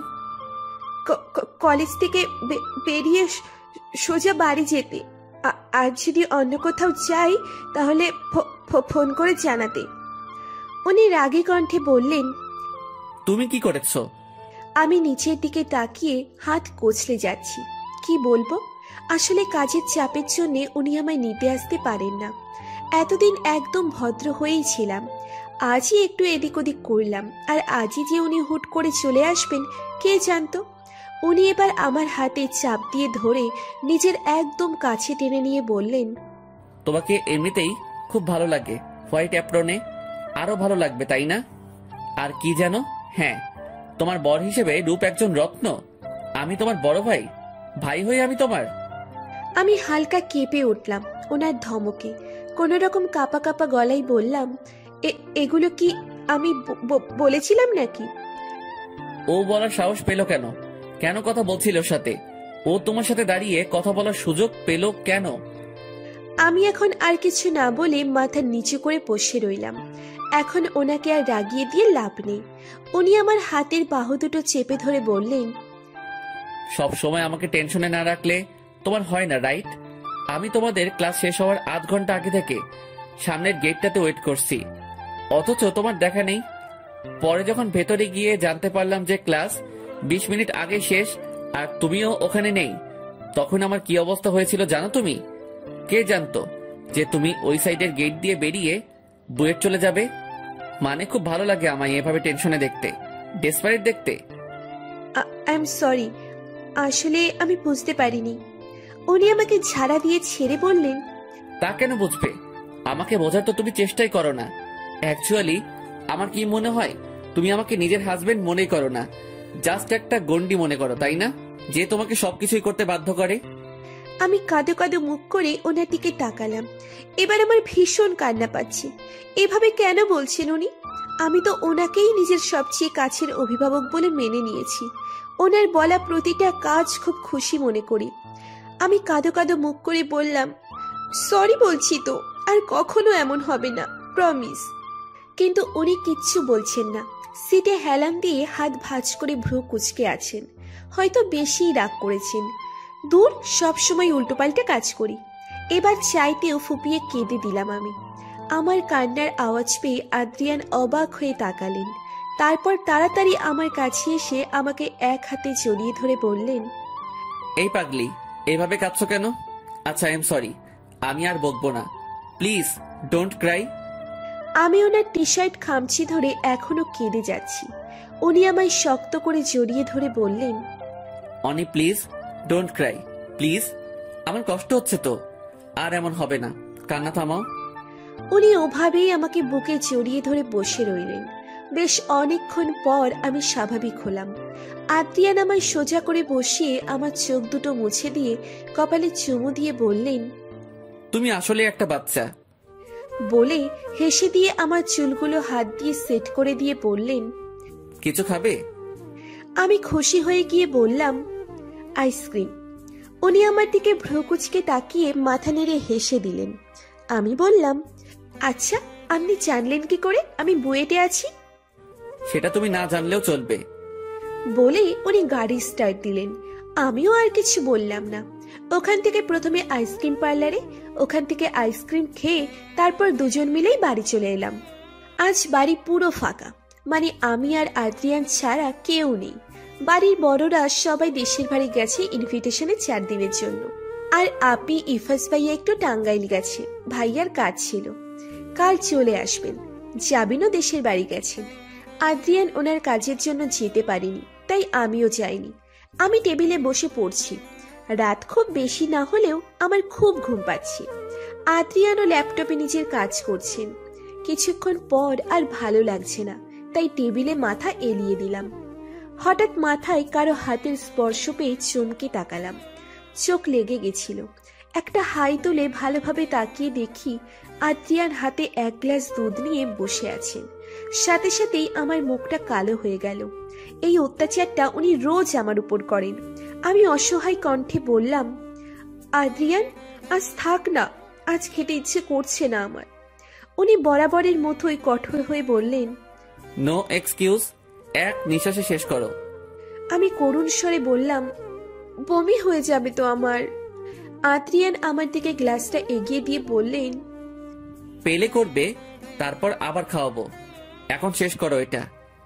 কলেজ থেকে বেরিয়ে সোজা বাড়ি যেতে, আর যদি অন্য কোথাও যাই তাহলে ফোন করে জানাতে। উনি রাগী কণ্ঠে বললেন, তুমি কি করেছো? আমি নিচের দিকে তাকিয়ে হাত কচলে যাচ্ছি। কি বলবো, আসলে কাজের চাপের জন্য উনি আমায় নিতে আসতে পারেন না। এতদিন একদম ভদ্র হয়েই ছিলাম, আজই একটু এদিক ওদিক করলাম, আর আজই যে উনি হুট করে চলে আসবেন কে জানতো। উনি এবার আমার হাতে চাপ দিয়ে ধরে নিজের একদম কাছে টেনে নিয়ে বললেন, তোমাকে এমনিতেই খুব ভালো লাগে হোয়াইট অ্যাপ্রনে, আরো ভালো লাগবে তাই না? আর কি জানো, হ্যাঁ, তোমার বর হিসেবে রূপ একজন রত্ন। আমি তোমার বড় ভাই, ভাই হয়ে আমি তোমার। আমি হালকা কেঁপে উঠলাম ওনার ধমকে। কোনো রকম কাপা কাপা গলায় বললাম, এগুলো কি আমি বলেছিলাম নাকি? ও বলার সাহস পেল কেন? কেন কথা বলছিল ওর সাথে? ও তোমার সাথে দাঁড়িয়ে কথা বলার সুযোগ পেল কেন? আমি এখন আর কিছু না বলে মাথা নিচু করে বসে রইলাম। এখন ওনাকে আর রাগিয়ে দিয়ে লাভ নেই। উনি আমার হাতের বাহু দুটো চেপে ধরে বললেন, সব সময় আমাকে টেনশনে না রাখলে তোমার হয় না, রাইট? আমি তোমাদের ক্লাস শেষ হওয়ার আধ ঘন্টা আগে থেকে সামনের গেটটাতে ওয়েট করছি, অথচ তোমার দেখা নেই। পরে যখন ভেতরে গিয়ে জানতে পারলাম যে ক্লাস বিশ মিনিট আগে শেষ আর তুমিও ওখানে নেই, তখন আমার কি অবস্থা হয়েছিল জানো তুমি? কে জানতো যে তুমি ওই সাইডের গেট দিয়ে বেরিয়ে বুয়েট চলে যাবে? মানে খুব ভালো লাগে আমায় এভাবে টেনশনে দেখতে, ডেসপারেট দেখতে। আই এম সরি, আসলে আমি বুঝতে পারিনি। উনি আমাকে ঝাড়া দিয়ে ছেড়ে বললেন, তা কেন বুঝবে? আমাকে বোঝার তো তুমি চেষ্টাই করো না। অ্যাকচুয়ালি আমার কি মনে হয়, তুমি আমাকে নিজের হাজবেন্ড মনে করো না, জাস্ট একটা গন্ডি মনে করো, তাই না? যে তোমাকে সবকিছুই করতে বাধ্য করে। আমি কাঁদো কাঁদো মুখ করে ওনার দিকে তাকালাম। এবার আমার ভীষণ কান্না পাচ্ছে। এভাবে কেন বলছেন উনি? আমি তো ওনাকেই নিজের সবচেয়ে কাছের অভিভাবক বলে মেনে নিয়েছি। ওনার বলা প্রতিটা কাজ খুব খুশি মনে করি। আমি কাঁদো কাঁদো মুখ করে বললাম, সরি বলছি তো, আর কখনো এমন হবে না, প্রমিস। কিন্তু উনি কিচ্ছু বলছেন না। সিটে হেলান দিয়ে হাত ভাঁজ করে ভ্রু কুঁচকে আছেন। হয়তো বেশি রাগ করেছেন। দূর, সবসময় উল্টোপাল্টা কাজ করি। এবার চাইতেও ফুপিয়ে কেঁদে দিলাম আমি। আমার কান্নার আওয়াজ পেয়ে আদ্রিয়ান অবাক হয়ে তাকালেন। তারপর তাড়াতাড়ি আমার কাছে এসে আমাকে এক হাতে জড়িয়ে ধরে বললেন, এই পাগলি, এইভাবে কাঁদছো কেন? আচ্ছা, আই এম সরি, আমি আর বকবো না, প্লিজ ডোন্ট ক্রাই। আমি ওনার টি শার্ট খামচি ধরে এখনো কেঁদে যাচ্ছি। উনি আমায় শক্ত করে জড়িয়ে ধরে বললেন, Oni please don't cry, please, আমার কষ্ট হচ্ছে তো, আর এমন হবে না, কান্না থামাও। উনি ওভাবেই আমাকে বুকে জড়িয়ে ধরে বসে রইলেন। বেশ অনেকক্ষণ পর আমি স্বাভাবিক হলাম। আদ্রিয়ান আমায় সোজা করে বসিয়ে আমার চোখ দুটো মুছে দিয়ে কপালে চুমু দিয়ে বললেন, তুমি আসলে একটা বাচ্চা। বলে হেসে দিয়ে আমার চুলগুলো হাত দিয়ে সেট করে দিয়ে বললেন, কিছু খাবে? আমি খুশি হয়ে গিয়ে বললাম, আইসক্রিম। উনি আমার দিকে ভ্রুকুচকে তাকিয়ে মাথা নেড়ে হেসে দিলেন। আমি বললাম, আচ্ছা, আপনি জানলেন কি করে আমি বুয়েটে আছি? সেটা তুমি না জানলেও চলবে। বলে উনি গাড়ি স্টার্ট দিলেন। আমিও আর কিছু বললাম না। ওখান থেকে প্রথমে আইসক্রিম পার্লারে, ওখান থেকে আইসক্রিম খেয়ে তারপর দুজন মিলেই বাড়ি চলে এলাম। আজ বাড়ি পুরো ফাঁকা, মানে আমি আর আদ্রিয়ান ছাড়া কেউ নেই। বাড়ির বড়রা সবাই দেশের বাড়ি গেছে ইনভিটেশনে চার দিনের জন্য। আর আপনি ইফাস ভাইয়া একটু টাঙ্গাইল গেছে, ভাইয়ার কাজ ছিল, কাল চলে আসবেন। জাবিনও দেশের বাড়ি গেছেন। আদ্রিয়ান ওনার কাজের জন্য যেতে পারিনি, তাই আমিও যাইনি। আমি টেবিলে বসে পড়ছি। রাত খুব বেশি না হলেও আমার খুব ঘুম পাচ্ছে। আদ্রিয়ানও ল্যাপটপে নিজের কাজ করছেন। কিছুক্ষণ পর আর ভালো লাগছে না, তাই টেবিলে মাথা এলিয়ে দিলাম। হঠাৎ মাথায় কারো হাতের স্পর্শ পেয়ে চমকে তাকালাম। চোখ লেগে গেছিল। একটা হাই তুলে ভালোভাবে তাকিয়ে দেখি আদ্রিয়ান হাতে এক গ্লাস দুধ নিয়ে বসে আছেন। সাথে সাথেই আমার মুখটা কালো হয়ে গেল। এই অত্যাচারটা উনি রোজ আমার উপর করেন। আমি অসহায় কণ্ঠে বললাম, আদ্রিয়ান, আজ থাক না, আজ খেতে ইচ্ছে করছে না আমার। উনি বরাবরের মতোই কঠোর হয়ে বললেন, নো এক্সকিউজ, এক নিঃশ্বাসে শেষ করো। আমি করুণ স্বরে বললাম, বমি হয়ে যাবে তো আমার। আদ্রিয়ান আমার দিকে গ্লাসটা এগিয়ে দিয়ে বললেন, পেলে করবে, তারপর আবার খাওয়াবো, এখন শেষ করো এটা,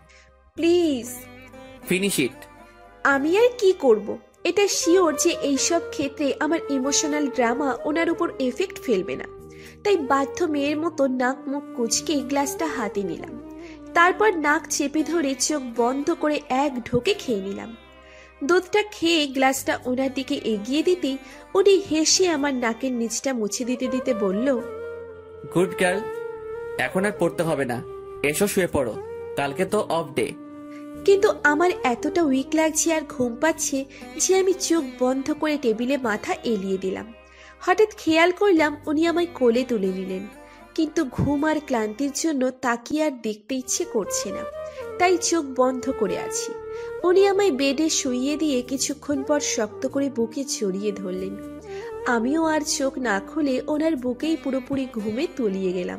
প্লিজ। Finish it. আমি আর কি করব? এটা শিওর যে এইসব ক্ষেত্রে আমার ইমোশনাল ড্রামা ওনার উপর এফেক্ট ফেলবে না, তাই বাধ্য মেয়ের মতো নাক মুখ কুচকে গ্লাসটা হাতে নিলাম। তারপর নাক চেপে ধরে চোখ বন্ধ করে এক ঢোকে খেয়ে নিলাম। দুধটা খেয়ে গ্লাসটা ওনার দিকে এগিয়ে দিতে উনি হেসে আমার নাকের নিচটা মুছে দিতে দিতে বলল, গুড গার্ল, এখন আর পড়তে হবে না, এসো শুয়ে পড়ো, কালকে তো অফ ডে। কিন্তু আমার এতটা উইক লাগছে আর ঘুম পাচ্ছে যে আমি চোখ বন্ধ করে টেবিলে মাথা এলিয়ে দিলাম। হঠাৎ খেয়াল করলাম উনি আমায় কোলে তুলে নিলেন, কিন্তু ঘুম আর ক্লান্তির জন্য তাকিয়ে আর দেখতে ইচ্ছে করছে না, তাই চোখ বন্ধ করে আছি। উনি আমায় বেডে শুইয়ে দিয়ে কিছুক্ষণ পর শক্ত করে বুকে জড়িয়ে ধরলেন। আমিও আর চোখ না খুলে ওনার বুকেই পুরোপুরি ঘুমে তলিয়ে গেলাম।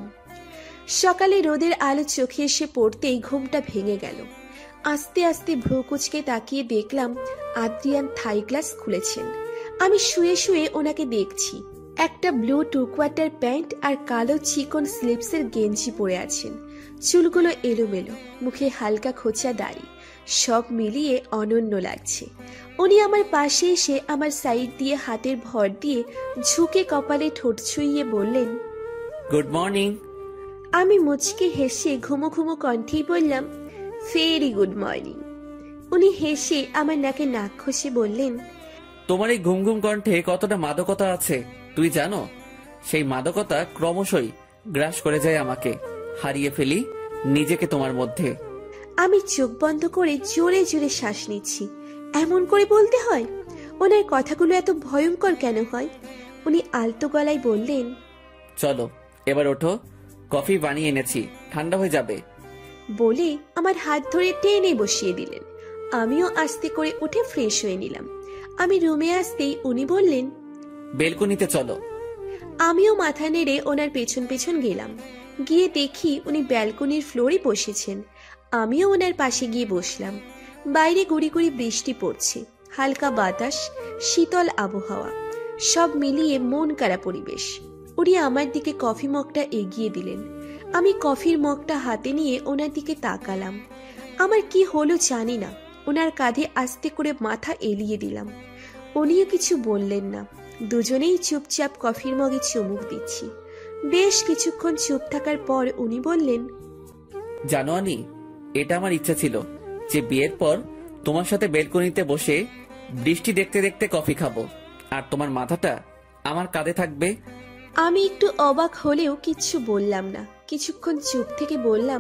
সকালে রোদের আলো চোখে এসে পড়তেই ঘুমটা ভেঙে গেল। আস্তে আস্তে ভ্রুকুচকে তাকিয়ে দেখলাম আদ্রিয়ান থাই গ্লাস খুলেছেন। আমি শুয়ে শুয়ে ওনাকে দেখছি। একটা ব্লু টু কোয়ার্টার প্যান্ট আর কালো চিকন স্লিপসের গেঞ্জি পরে আছেন। চুলগুলো এলোমেলো, মুখে হালকা খোঁচা দাড়ি, সব মিলিয়ে অনন্য লাগছে। উনি আমার পাশে এসে আমার সাইড দিয়ে হাতের ভর দিয়ে ঝুঁকে কপালে ঠোঁট ছুঁইয়ে বললেন, গুড মর্নিং। আমি মুচকে হেসে ঘুমো ঘুমো কণ্ঠেই বললাম, ভেরি গুড মর্নিং। উনি হেসে আমার নাকে নাক ঘষে বললেন, তোমার এই ঘুম ঘুম কণ্ঠে কতটা মাদকতা আছে তুই জানো? সেই মাদকতা ক্রমশই গ্রাস করে যায় আমাকে, হারিয়ে ফেলি নিজেকে তোমার মধ্যে। আমি চোখ বন্ধ করে জোরে জোরে শ্বাস নিচ্ছি। এমন করে বলতে হয়? ওনার কথাগুলো এত ভয়ঙ্কর কেন হয়? উনি আলতো গলায় বললেন, চলো এবার ওঠো, কফি বানিয়ে এনেছি, ঠান্ডা হয়ে যাবে। বলে আমার হাত ধরে টেনে বসিয়ে দিলেন। আমিও আস্তে করে উঠে ফ্রেশ হয়ে নিলাম। আমি রুমে আসতেই উনি বললেন, বেলকনিতে চলো। আমিও মাথা নেড়ে ওনার পেছন পেছন গেলাম। গিয়ে দেখি উনি ব্যালকনির ফ্লোরে বসেছেন। আমিও ওনার পাশে গিয়ে বসলাম। বাইরে গুড়ি গুড়ি বৃষ্টি পড়ছে, হালকা বাতাস, শীতল আবহাওয়া, সব মিলিয়ে মন কাড়া পরিবেশ। উনি আমার দিকে কফি মগটা এগিয়ে দিলেন। আমি কফির মগটা হাতে নিয়ে ওনার দিকে তাকালাম। আমার কি হলো জানি না, ওনার কাঁধে আস্তে করে মাথা এলিয়ে দিলাম। উনিও কিছু বললেন না, দুজনেই চুপচাপ কফির মগে চুমুক দিচ্ছি। বেশ কিছুক্ষণ চুপ থাকার পর উনি বললেন, জানো আনি, এটা আমার ইচ্ছা ছিল যে বিয়ের পর তোমার সাথে বেলকনিতে বসে বৃষ্টি দেখতে দেখতে কফি খাবো, আর তোমার মাথাটা আমার কাঁধে থাকবে। আমি একটু অবাক হলেও কিচ্ছু বললাম না। কিছুক্ষণ চুপ থেকে বললাম,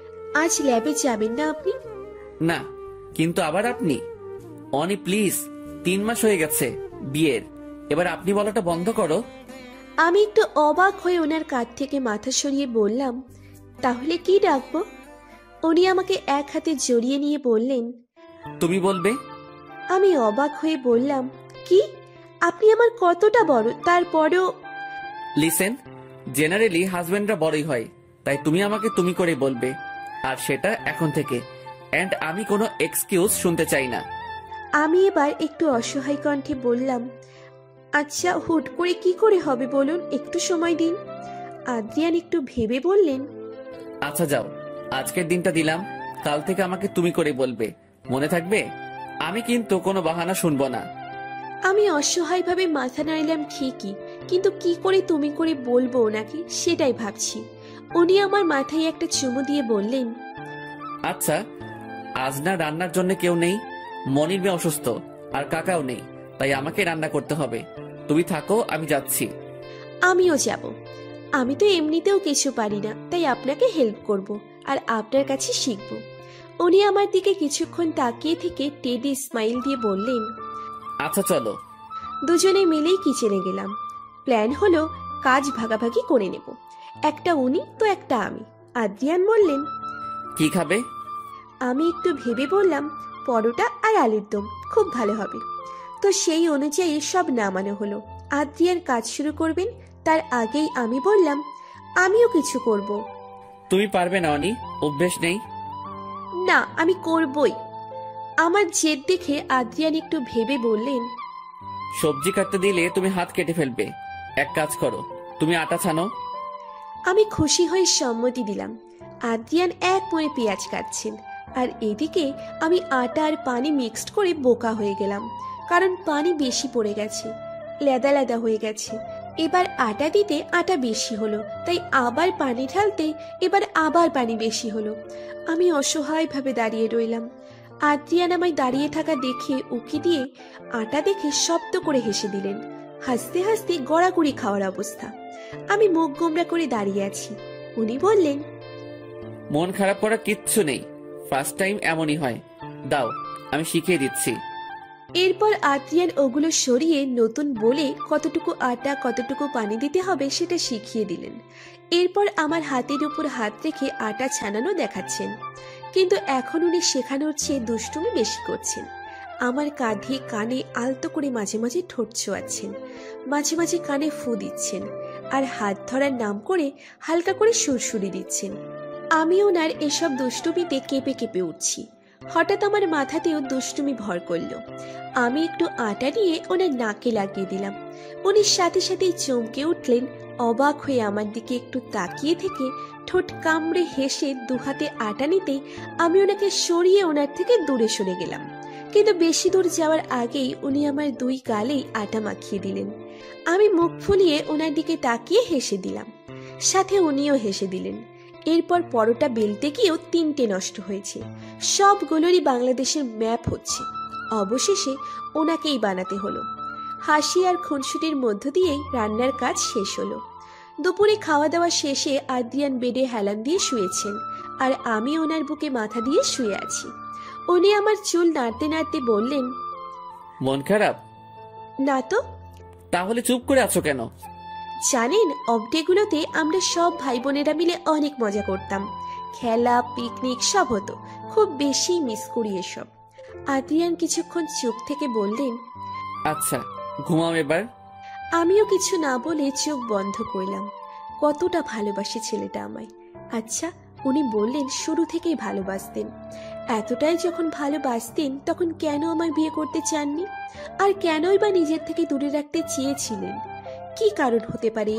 আজ ল্যাবে যাবেন না আপনি? না, কিন্তু আবার আপনি? অনি প্লিজ, তিন মাস হয়ে গেছে বিয়ের, এবার আপনি বলাটা বন্ধ করো। আমি একটু অবাক হয়ে ওনার কাঁধ থেকে মাথা সরিয়ে বললাম, তাহলে কি ডাকবো? উনি আমাকে এক হাতে জড়িয়ে নিয়ে বললেন, তুমি বলবে। আমি অবাক হয়ে বললাম, কি? আপনি আমার কতটা বড়, তারপরও? লিসেন, জেনারেলি হাজবেন্ডরা বড়ই হয়, তাই তুমি আমাকে তুমি করে বলবে, আর সেটা এখন থেকে। এন্ড আমি কোনো এক্সকিউজ শুনতে চাই না। আমি এবার একটু অসহায় কণ্ঠে বললাম, আচ্ছা হুট করে কি করে হবে বলুন, একটু সময় দিন। আদ্রিয়ান একটু ভেবে বললেন, আচ্ছা যাও, আজকের দিনটা দিলাম, কাল থেকে আমাকে তুমি করে বলবে, মনে থাকবে? আমি কিন্তু কোনো বাহানা শুনবো না। আমি অসহায়ভাবে মাথা নাড়লাম ঠিকই, কিন্তু কি করে তুমি করে বলবো ওনাকে সেটাই ভাবছি। উনি আমার মাথায় একটা চুমু দিয়ে বললেন, আচ্ছা, আজ না রান্নার জন্য কেউ নেই, মনির মেয়ে অসুস্থ, আর কাকাও নেই, তাই আমাকে রান্না করতে হবে। তুমি থাকো, আমি যাচ্ছি। আমিও যাব। আমি তো এমনিতেও কিছু পারি না, তাই আপনাকে হেল্প করব আর আপনার কাছে শিখব। উনি আমার দিকে কিছুক্ষণ তাকিয়ে থেকে টেডি স্মাইল দিয়ে বললেন, আচ্ছা চলো। দুজনে মিলেই কিচেনে গেলাম। প্ল্যান হলো কাজ ভাগাভাগি করে নেব, একটা উনি তো একটা আমি। আদ্রিয়ান বললেন, কি খাবে? আমি একটু ভেবে বললাম, পরোটা আর আলুর দম খুব ভালো হবে। তো সেই অনুযায়ী সব নামানো হলো। আদ্রিয়ান কাজ শুরু করবেন, তার আগেই আমি বললাম, আমিও কিছু করব। তুমি পারবে না অনি, অভ্যেস নেই। না, আমি করবই। আমার জেদ দেখে আদ্রিয়ান একটু ভেবে বললেন, সবজি কাটতে দিলে তুমি হাত কেটে ফেলবে, এক কাজ করো, তুমি আটা ছানো। আমি খুশি হয়ে সম্মতি দিলাম। আদ্রিয়ান এক মনে পেঁয়াজ কাটছেন, আর এদিকে আমি আটা আর পানি মিক্সড করে বোকা হয়ে গেলাম, কারণ পানি বেশি পড়ে গেছে, লেদা লেদা হয়ে গেছে। এবার আটা দিতে আটা বেশি হলো, তাই আবার পানি ঢালতে এবার আবার পানি বেশি হলো। আমি অসহায়ভাবে দাঁড়িয়ে রইলাম। আদ্রিয়ান আমায় দাঁড়িয়ে থাকা দেখে উকি দিয়ে আটা দেখে শব্দ করে হেসে দিলেন। হাসতে হাসতে গড়াগড়ি খাওয়ার অবস্থা। আমি মুখ গোমরা করে দাঁড়িয়ে আছি। উনি বললেন, মন খারাপ করার কিচ্ছু নেই, ফার্স্ট টাইম এমনই হয়, দাও আমি শিখিয়ে দিচ্ছি। এরপর আদ্রিয়ান ওগুলো সরিয়ে নতুন বলে কতটুকু আটা কতটুকু পানি দিতে হবে সেটা শিখিয়ে দিলেন। এরপর আমার হাতের উপর হাত রেখে আটা ছানানো দেখাচ্ছেন, কিন্তু এখন উনি শেখানোর চেয়ে দুষ্টুমি বেশি করছেন। আমার কাঁধে কানে আলতো করে মাঝে মাঝে ঠোঁট ছোঁয়াচ্ছেন, মাঝে মাঝে কানে ফু দিচ্ছেন, আর হাত ধরার নাম করে হালকা করে সুরসুরি দিচ্ছেন। আমি ওনার এসব দুষ্টুমিতে কেঁপে কেঁপে উঠছি। হঠাৎ আমার মাথাতেও দুষ্টুমি ভর করলো। আমি একটু আটা নিয়ে ওনার নাকে লাগিয়ে দিলাম। উনি সাথে সাথেই চমকে উঠলেন। অবাক হয়ে আমার দিকে একটু তাকিয়ে থেকে ঠোঁট কামড়ে হেসে দুহাতে আটা নিতেই আমি ওনাকে সরিয়ে ওনার থেকে দূরে সরে গেলাম। কিন্তু বেশি দূর যাওয়ার আগেই উনি আমার দুই গালেই আটা মাখিয়ে দিলেন। আমি মুখ ফুলিয়ে ওনার দিকে তাকিয়ে হেসে দিলাম, সাথে উনিও হেসে দিলেন। এরপর পরোটা বেলতে গিয়েও তিনটে নষ্ট হয়েছে। সবগুলোরই বাংলাদেশের ম্যাপ হচ্ছে। অবশেষে ওনাকেই বানাতে হলো। হাসি আর খুনসুটির মধ্য দিয়েই রান্নার কাজ শেষ হলো। দুপুরে খাওয়া দাওয়া শেষে আদ্রিয়ান বেডে হেলান দিয়ে শুয়েছেন, আর আমি ওনার বুকে মাথা দিয়ে শুয়ে আছি। উনি আমার চুল নাড়তে নাড়তে বললেন, মন খারাপ? না তো। তাহলে চুপ করে আছো কেন? জানেন, অফডেগুলোতে আমরা সব ভাই বোনেরা মিলে অনেক মজা করতাম, খেলা পিকনিক সব হতো। খুব বেশি মিস করি এসব। আদ্রিয়ান কিছুক্ষণ চুপ থেকে বললেন, আচ্ছা ঘুমাও এবার। আমিও কিছু না বলে চোখ বন্ধ করলাম। কতটা ভালোবাসে ছেলেটা আমায়। আচ্ছা, উনি বললেন শুরু থেকেই ভালোবাসতেন। এতটাই যখন ভালোবাসতেন তখন কেন আমায় বিয়ে করতে চাননি, আর কেনই বা নিজের থেকে দূরে রাখতে চেয়েছিলেন? কি কারণ হতে পারে এর?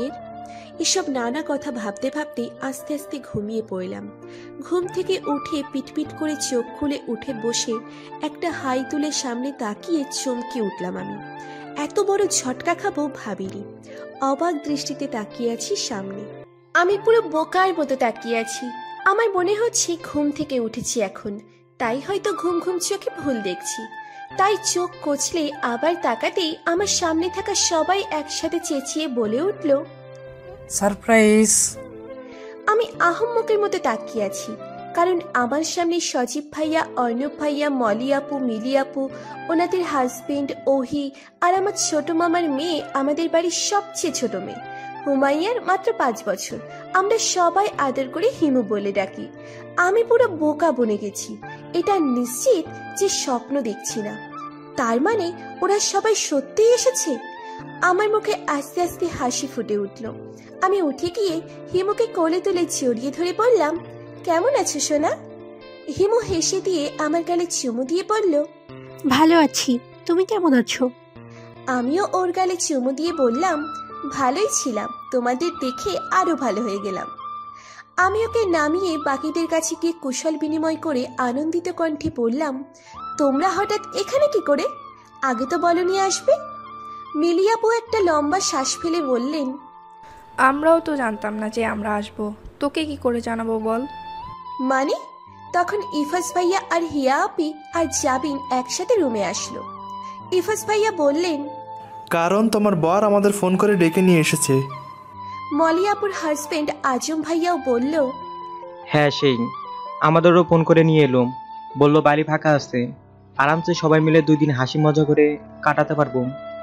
এসব নানা কথা ভাবতে ভাবতে আস্তে আস্তে ঘুমিয়ে পড়লাম। ঘুম থেকে উঠে পিটপিট করে চোখ খুলে উঠে বসে একটা হাই তুলে সামনে তাকিয়ে চমকে উঠলাম। আমি এত বড় ঝটকা খাবো ভাবিনি। অবাক দৃষ্টিতে তাকিয়ে আছি সামনে। আমি পুরো বোকার মতো তাকিয়ে আছি। আমার মনে হচ্ছে ঘুম থেকে উঠেছি এখন, তাই হয়তো ঘুম ঘুম চোখে ভুল দেখছি। তাই চোখ কচলে আবার তাকাতেই আমার সামনে থাকা সবাই একসাথে চেঁচিয়ে বলে উঠল, সারপ্রাইজ। আমি আহম্মকের মতো তাকিয়ে আছি, কারণ আমার সামনে সজীব ভাইয়া, অর্ণব ভাইয়া, মলি আপু, মিলি আপু, ওনাদের হাজবেন্ড ওহি আর আমার ছোট মামার মেয়ে, আমাদের বাড়ির সবচেয়ে ছোট মেয়ে হুমাইয়ার মাত্র পাঁচ বছর। আমরা সবাই আদর করে হিমু বলে ডাকি। আমি পুরো বোকা বনে গেছি। এটা নিশ্চিত যে স্বপ্ন দেখছি না। তার মানে ওরা সবাই সত্যিই এসেছে। আমার মুখে আস্তে আস্তে হাসি ফুটে উঠল। আমি উঠে গিয়ে হিমুকে কোলে তুলে জড়িয়ে ধরে বললাম, কেমন আছো সোনা? হিমু হেসে দিয়ে আমার গালে চুমু দিয়ে বলল, ভালো আছি, তুমি কেমন আছো? আমিও ওর গালে চুমু দিয়ে বললাম, ভালোই ছিলাম, তোমাদের দেখে আরো ভালো হয়ে গেলাম। আমি ওকে নামিয়ে বাকিদের কাছে গিয়ে কুশল বিনিময় করে আনন্দিত কণ্ঠে বললাম, তোমরা হঠাৎ এখানে কি করে? আগে তো বলনি আসবে। মিলিয়াপু একটা লম্বা শ্বাস ফেলে বললেন, আমরাও তো জানতাম না যে আমরা আসবো, তোকে কি করে জানাবো বল? মানে? তখন ইফাস ভাইয়া আর হিয়া আপি আর জাবিন একসাথে রুমে আসলো। ইফাস ভাইয়া বললেন, কারণ তোমার বর আমাদের ফোন করে ডেকে নিয়ে এসেছে। মলিয়াপুর হাজবেন্ড আজম ভাইয়াও বলল, হ্যাঁ সেই আমাদেরও ফোন করে নিয়ে এলুম, বললো বাড়ি ফাঁকা আছে, আরামসে সবাই মিলে দুই দিন হাসি মজা করে কাটাতে পারবো।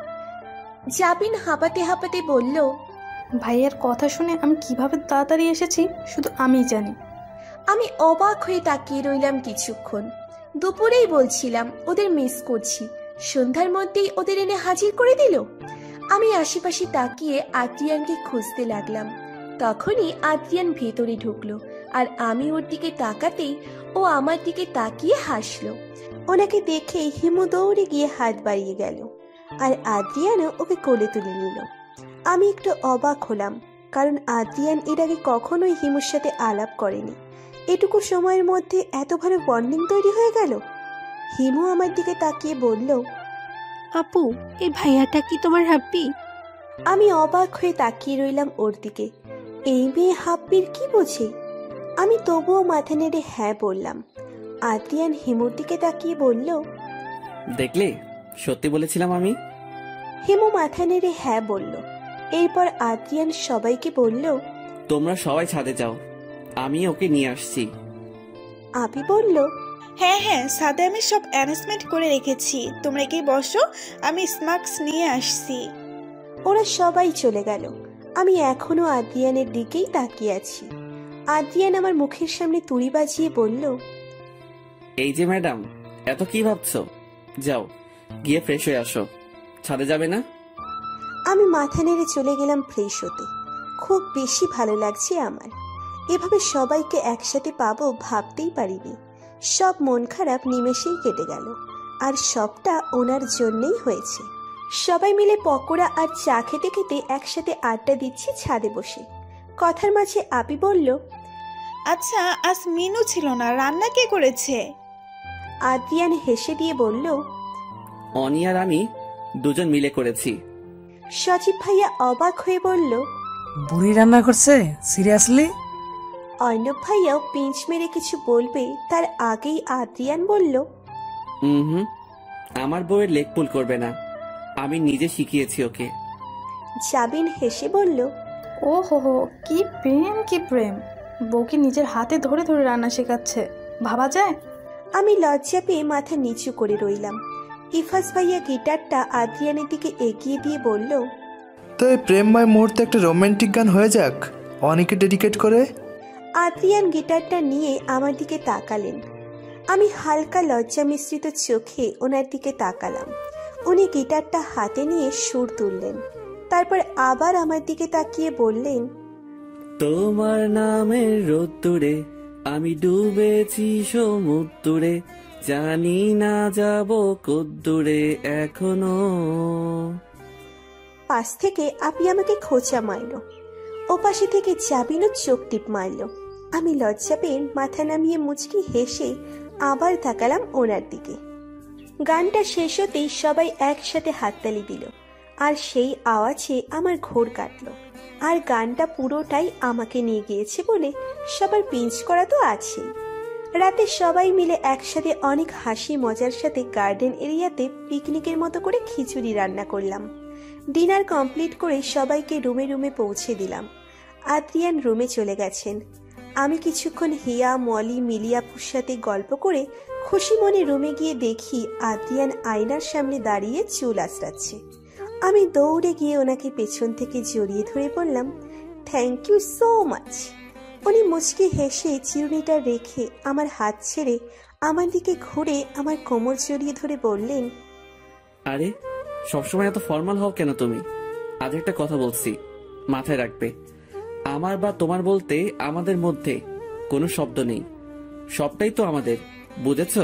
জাবিন হাঁপাতে হাঁপাতে বলল, ভাইয়ের কথা শুনে আমি কিভাবে তাড়াতাড়ি এসেছি শুধু আমিই জানি। আমি অবাক হয়ে তাকিয়ে রইলাম কিছুক্ষণ। দুপুরেই বলছিলাম ওদের মিস করছি, সন্ধ্যার মধ্যেই ওদের এনে হাজির করে দিল। আমি আশেপাশে তাকিয়ে আদ্রিয়ানকে খুঁজতে লাগলাম। তখনই আদ্রিয়ান ভেতরে ঢুকলো, আর আমি ওর দিকে তাকাতেই ও আমার দিকে তাকিয়ে হাসলো। ওনাকে দেখে হিমু দৌড়ে গিয়ে হাত বাড়িয়ে গেল, আর আদ্রিয়ানও ওকে কোলে তুলে নিল। আমি একটু অবাক হলাম, কারণ আদ্রিয়ান এর আগে কখনোই হিমুর সাথে আলাপ করেনি। এটুকু সময়ের মধ্যে এত ভালো বন্ডিং তৈরি হয়ে গেল। হিমু আমার দিকে তাকিয়ে বলল, আপু, এই ভাইয়াটা কি তোমার হাব্বি? আমি অবাক হয়ে তাকিয়ে রইলাম ওর দিকে। এই মেয়ে হাব্বির কি বোঝে? আমি তবুও মাথা নেড়ে হ্যাঁ বললাম। আদ্রিয়ান হিমুর দিকে তাকিয়ে বলল, দেখলে সত্যি বলেছিলাম আমি। হিমু মাথা নেড়ে হ্যাঁ বলল। এরপর আদ্রিয়ান সবাইকে বলল, তোমরা সবাই ছাদে যাও, আমি ওকে নিয়ে আসছি। আবি বলল, হ্যাঁ হ্যাঁ, ছাদে আমি সব অ্যারেঞ্জমেন্ট করে রেখেছি, তোমরা কি বসো, আমি স্ন্যাক্স নিয়ে আসছি। ওরা সবাই চলে গেল। আমি এখনো আদ্রিয়ানের দিকেই তাকিয়ে আছি। আদ্রিয়ান আমার মুখের সামনে তুড়ি বাজিয়ে বলল, এই যে ম্যাডাম, এত কি ভাবছো? যাও গিয়ে ফ্রেশ হয়ে আসো, ছাদে যাবে না? আমি মাথা নেড়ে চলে গেলাম ফ্রেশ হতে। খুব বেশি ভালো লাগছে আমার। এভাবে সবাইকে একসাথে পাবো ভাবতেই পারিনি। সব মন খারাপ নিমেষেই কেটে গেল, আর সবটা ওনার জন্যই হয়েছে। সবাই মিলে পকোড়া আর চা খেতে খেতে একসাথে আড্ডা দিচ্ছি ছাদে বসে। কথার মাঝে আপি বলল, আচ্ছা আজ মিনু ছিল না, রান্না কে করেছে? আদ্রিয়ান হেসে দিয়ে বলল, অনি আর আমি দুজন মিলে করেছি। সজীব ভাইয়া অবাক হয়ে বলল, বুড়ি রান্না করছে? সিরিয়াসলি? অর্ণব ভাইয়াও পিঞ্চ মেরে কিছু বলবে তার আগেই আদ্রিয়ান বলল, হুম আমার বউয়ের লেগ পুল করবে না, আমি নিজে শিখিয়েছি ওকে। জাবিন হেসে বলল, ও হো হো, কি প্রেম কি প্রেম, বউকে নিজের হাতে ধরে ধরে রান্না শেখাচ্ছে, ভাবা যায়? আমি লজ্জা পেয়ে মাথা নিচু করে রইলাম। ইফাস ভাইয়া গিটারটা আদ্রিয়ানের দিকে এগিয়ে দিয়ে বলল, তো এই প্রেমময় মুহূর্তে একটা রোমান্টিক গান হয়ে যাক, অনেকে ডেডিকেট করে। আদ্রিয়ান গিটারটা নিয়ে আমার দিকে তাকালেন। আমি হালকা লজ্জা মিশ্রিত চোখে ওনার দিকে তাকালাম। উনি গিটারটা হাতে নিয়ে সুর তুললেন, তারপর আবার আমার দিকে তাকিয়ে বললেন, তোমার নামের রোদ্দুরে আমি ডুবেছি সমুদ্রে, জানি না যাব কদ্দুরে এখনো। পাশ থেকে আপনি আমাকে খোঁচা মারল। ওপাশে থেকে জাবিনও চোখ টিপ মারল। আমি লজ্জা পেয়ে মাথা নামিয়ে মুচকি হেসে আবার তাকালাম ওনার দিকে। গানটা শেষ হতেই সবাই একসাথে হাততালি দিল, আর সেই আওয়াজে আমার ঘোর কাটল। আর গানটা পুরোটাই আমাকে নিয়ে গিয়েছে বলে সবার পিঞ্চ করা তো আছেই। রাতে সবাই মিলে একসাথে অনেক হাসি মজার সাথে গার্ডেন এরিয়াতে পিকনিকের মতো করে খিচুড়ি রান্না করলাম। ডিনার কমপ্লিট করে সবাইকে রুমে রুমে পৌঁছে দিলাম। আদ্রিয়ান রুমে চলে গেছেন। আমি কিছুক্ষণ হিয়া, মলি, মিলিয়াপুর সাথে গল্প করে খুশি মনে রুমে গিয়ে দেখি আদ্রিয়ান আয়নার সামনে দাঁড়িয়ে চুল আঁচড়াচ্ছে। আমি দৌড়ে গিয়ে ওনাকে পেছন থেকে জড়িয়ে ধরে বললাম, থ্যাংক ইউ সো মাচ। উনি মুচকি হেসে চিরুনিটা রেখে আমার হাত ছেড়ে আমার দিকে ঘুরে আমার কোমর জড়িয়ে ধরে বললেন, আরে সবসময় এত ফর্মাল হও কেন তুমি? আজ একটা কথা বলছি, মাথায় রাখবে। আমার বা তোমার বলতে আমাদের মধ্যে কোনো শব্দ নেই, সবটাই তো আমাদের, বুঝেছো?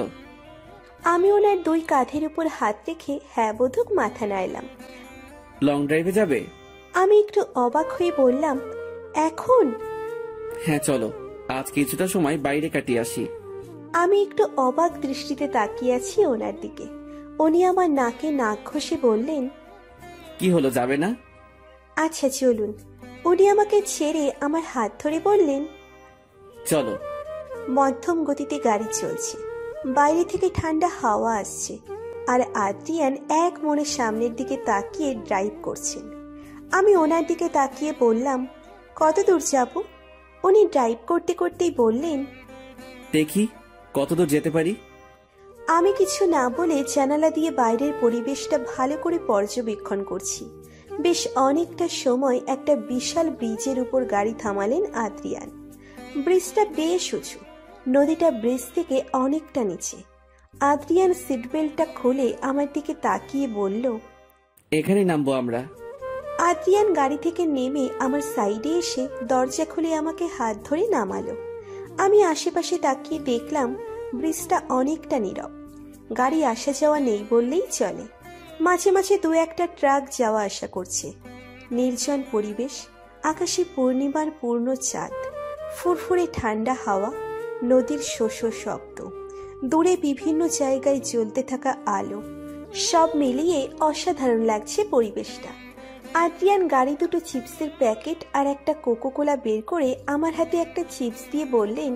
আমি ওনার দুই কাঁধের উপর হাত রেখে হ্যাঁ বোধক মাথা নাড়লাম। লং ড্রাইভে যাবে? আমি একটু অবাক হয়ে বললাম, এখন? হ্যাঁ চলো, আজ কিছুটা সময় বাইরে কাটিয়ে আসি। আমি একটু অবাক দৃষ্টিতে তাকিয়ে আছি ওনার দিকে। উনি আমার নাকে নাক ঘষে বললেন, কি হলো, যাবে না? আচ্ছা চলুন। উনি আমাকে ছেড়ে আমার হাত ধরে বললেন, চলো। মধ্যম গতিতে গাড়ি চলছে, বাইরে থেকে ঠান্ডা হাওয়া আসছে, আর আদ্রিয়ান এক মনে সামনের দিকে তাকিয়ে ড্রাইভ করছেন। আমি ওনার দিকে তাকিয়ে বললাম, কত দূর যাব? উনি ড্রাইভ করতে করতেই বললেন, দেখি কত দূর যেতে পারি। আমি কিছু না বলে জানালা দিয়ে বাইরের পরিবেশটা ভালো করে পর্যবেক্ষণ করছি। বেশ অনেকটা সময় একটা বিশাল ব্রিজের উপর গাড়ি থামালেন আদ্রিয়ান। ব্রিজটা বেশ উঁচু, নদীটা ব্রিজ থেকে অনেকটা নিচে। আদ্রিয়ান সিট বেল্টটা খুলে আমার দিকে তাকিয়ে বলল, এখানে নামবো আমরা। আদ্রিয়ান গাড়ি থেকে নেমে আমার সাইডে এসে দরজা খুলে আমাকে হাত ধরে নামালো। আমি আশেপাশে তাকিয়ে দেখলাম ব্রিজটা অনেকটা নীরব, গাড়ি আসা যাওয়া নেই বললেই চলে। মাঝে মাঝে দু একটা ট্রাক যাওয়া আসা করছে। নির্জন পরিবেশ, আকাশে পূর্ণিমার পূর্ণ চাঁদ, ফুরফুরে ঠান্ডা হাওয়া, নদীর শোষ শব্দ, দূরে বিভিন্ন জায়গায় জ্বলতে থাকা আলো, সব মিলিয়ে অসাধারণ লাগছে পরিবেশটা। আদ্রিয়ান গাড়ি দুটো চিপসের প্যাকেট আর একটা কোকো কোলা বের করে আমার হাতে একটা চিপস দিয়ে বললেন,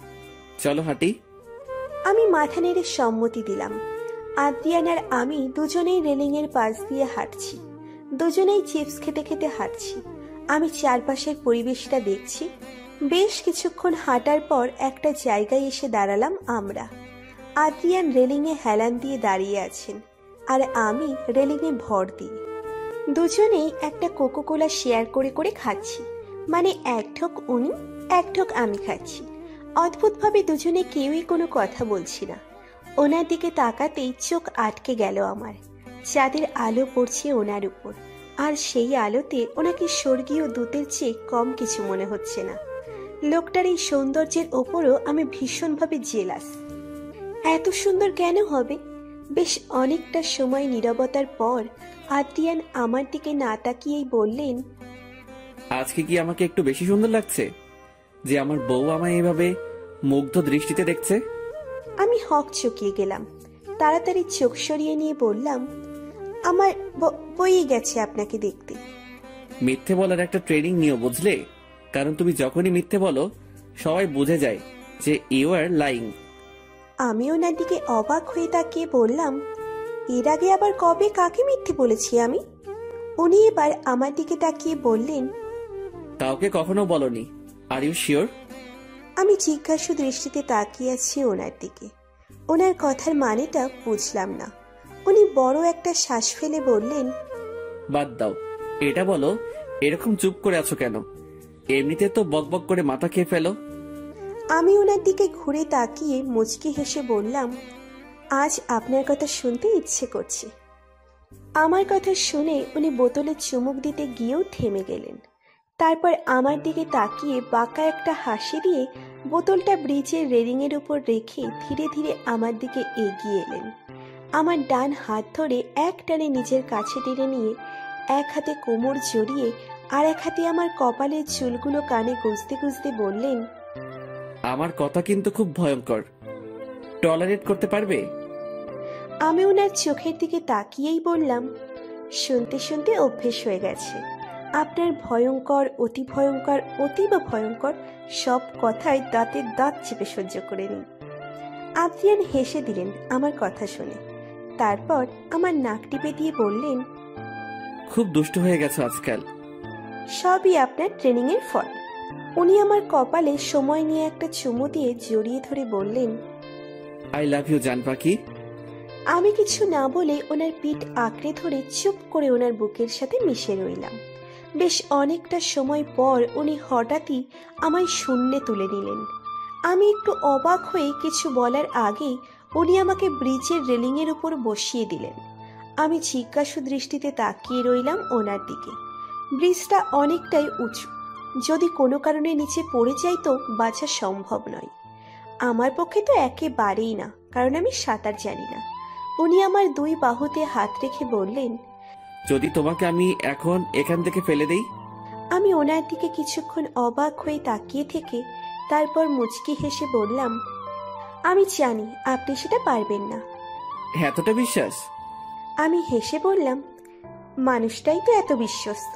চলো হাঁটি। আমি মাথা নেড়ে সম্মতি দিলাম। আদ্রিয়ান আর আমি দুজনেই রেলিং এর পাশ দিয়ে হাঁটছি, দুজনেই চিপস খেতে খেতে হাঁটছি। আমি চারপাশের পরিবেশটা দেখছি। বেশ কিছুক্ষণ হাঁটার পর একটা জায়গায় এসে দাঁড়ালাম আমরা। আদ্রিয়ান রেলিং এ হেলান দিয়ে দাঁড়িয়ে আছেন, আর আমি রেলিং এ ভর দিই। দুজনেই একটা কোকো কোলা শেয়ার করে করে খাচ্ছি, মানে এক ঠোক উনি, এক ঠোক আমি খাচ্ছি। অদ্ভুতভাবে দুজনে কেউই কোনো কথা বলছি না। ওনার দিকে তাকাতেই চোখ আটকে গেল আমার। চাঁদের আলো পড়ছে ওনার উপর, আর সেই আলোতে ওনাকে স্বর্গীয় দূতের চেয়ে কম কিছু মনে হচ্ছে না। লোকটার এই সৌন্দর্যের ওপরও আমি ভীষণভাবে জেলাস। এত সুন্দর কেন হবে? বেশ অনেকটা সময় নীরবতার পর আদ্রিয়ান আমার দিকে না তাকিয়েই বললেন, আজকে কি আমাকে একটু বেশি সুন্দর লাগছে যে আমার বউ আমায় এভাবে মুগ্ধ দৃষ্টিতে দেখছে? আমি হক চকিয়ে গেলাম। তাড়াতাড়ি চোখ সরিয়ে নিয়ে বললাম, আমার বইয়ে গেছে আপনাকে দেখতে। মিথ্যে বলার একটা ট্রেনিং নিও, বুঝলে? কারণ তুমি যখনই মিথ্যে বলো সবাই বুঝে যায় যে ইউ আর লাইং। আমি ওনার দিকে অবাক হয়ে তাকিয়ে বললাম, এর আগে আবার কবে কাকে মিথ্যে বলেছি আমি? উনি এবার আমার দিকে তাকিয়ে বললেন, কাউকে কখনো বলনি। Are you sure? আমি জিজ্ঞাসু দৃষ্টিতে তাকিয়ে আছি ওনার দিকে। ওনার কথার মানেটা বুঝলাম না। উনি বড় একটা শ্বাস ফেলে বললেন, বাদ দাও, এটা বলো এরকম চুপ করে আছো কেন? এমনিতে তো বকবক করে মাথা খেয়ে ফেলো। আমি ওনার দিকে ঘুরে তাকিয়ে মুচকি হেসে বললাম, আজ আপনার কথা শুনতে ইচ্ছে করছে। আমার কথা শুনে উনি বোতলে চুমুক দিতে গিয়েও থেমে গেলেন। তারপর আমার দিকে তাকিয়ে বাঁকা একটা হাসি দিয়ে বোতলটা ব্রিজের রেলিংয়ের উপর রেখে ধীরে ধীরে আমার দিকে এগিয়ে এলেন। আমার ডান হাত ধরে এক টানে নিজের কাছে টেনে নিয়ে এক হাতে কোমর জড়িয়ে আর এক হাতে আমার কপালের চুলগুলো কানে গুজতে গুজতে বললেন, আমার কথা কিন্তু খুব ভয়ঙ্কর, টলারেট করতে পারবে? আমি ওনার চোখের দিকে তাকিয়েই বললাম, শুনতে শুনতে অভ্যেস হয়ে গেছে। আপনার ভয়ঙ্কর, অতি ভয়ঙ্কর, অতীব ভয়ঙ্কর সব কথাই দাঁতের দাঁত চেপে সহ্য করে নিন। আদ্রিয়ান হেসে দিলেন আমার কথা শুনে, তারপর আমার নাক টিপে দিয়ে বললেন, খুব দুষ্ট হয়ে গেছে আজকাল। সবই আপনার ট্রেনিং এর ফল। উনি আমার কপালে সময় নিয়ে একটা চুমু দিয়ে জড়িয়ে ধরে বললেন, আই লাভ ইউ জান পাখি। আমি কিছু না বলে ওনার পিঠ আঁকড়ে ধরে চুপ করে ওনার বুকের সাথে মিশে রইলাম। বেশ অনেকটা সময় পর উনি হঠাৎই আমায় শূন্যে তুলে নিলেন। আমি একটু অবাক হয়ে কিছু বলার আগেই উনি আমাকে ব্রিজের রেলিংয়ের উপর বসিয়ে দিলেন। আমি জিজ্ঞাসু দৃষ্টিতে তাকিয়ে রইলাম ওনার দিকে। ব্রিজটা অনেকটাই উঁচু, যদি কোনো কারণে নিচে পড়ে যাই তো বাঁচা সম্ভব নয়। আমার পক্ষে তো একেবারেই না, কারণ আমি সাঁতার জানি না। উনি আমার দুই বাহুতে হাত রেখে বললেন, যদি তোমাকে আমি এখন এখান থেকে ফেলে দেই? আমি ওনার দিকে কিছুক্ষণ অবাক হয়ে তাকিয়ে থেকে তারপর মুচকি হেসে বললাম, আমি জানি আপনি সেটা পারবেন না। এতটা বিশ্বাস? আমি হেসে বললাম, মানুষটাই তো এত বিশ্বস্ত।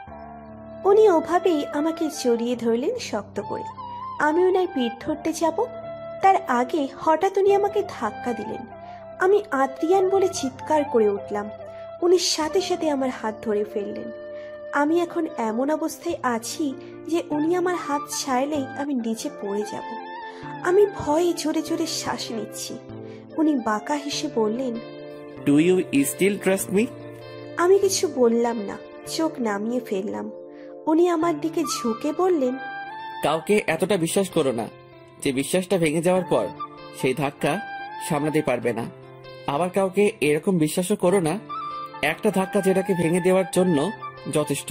উনি ওভাবেই আমাকে জড়িয়ে ধরলেন শক্ত করে। আমি ওনার পিঠ ধরতে যাব, তার আগে হঠাৎ উনি আমাকে ধাক্কা দিলেন। আমি আদ্রিয়ান বলে চিৎকার করে উঠলাম। উনি সাথে সাথে আমার হাত ধরে ফেললেন। আমি এখন এমন অবস্থায় আছি যে উনি আমার হাত ছাড়লেই আমি নিচে পড়ে যাব। আমি ভয়ে জোরে জোরে শ্বাস নিচ্ছি। উনি বাঁকা হেসে বললেন, do you still trust me? আমি কিছু বললাম না, চোখ নামিয়ে ফেললাম। উনি আমার দিকে ঝুঁকে বললেন, কাউকে এতটা বিশ্বাস করো না যে বিশ্বাসটা ভেঙে যাওয়ার পর সেই ধাক্কা সামলাতে পারবে না। আবার কাউকে এরকম বিশ্বাসও করো না একটা ধাক্কা যেটাকে ভেঙে দেওয়ার জন্য যথেষ্ট।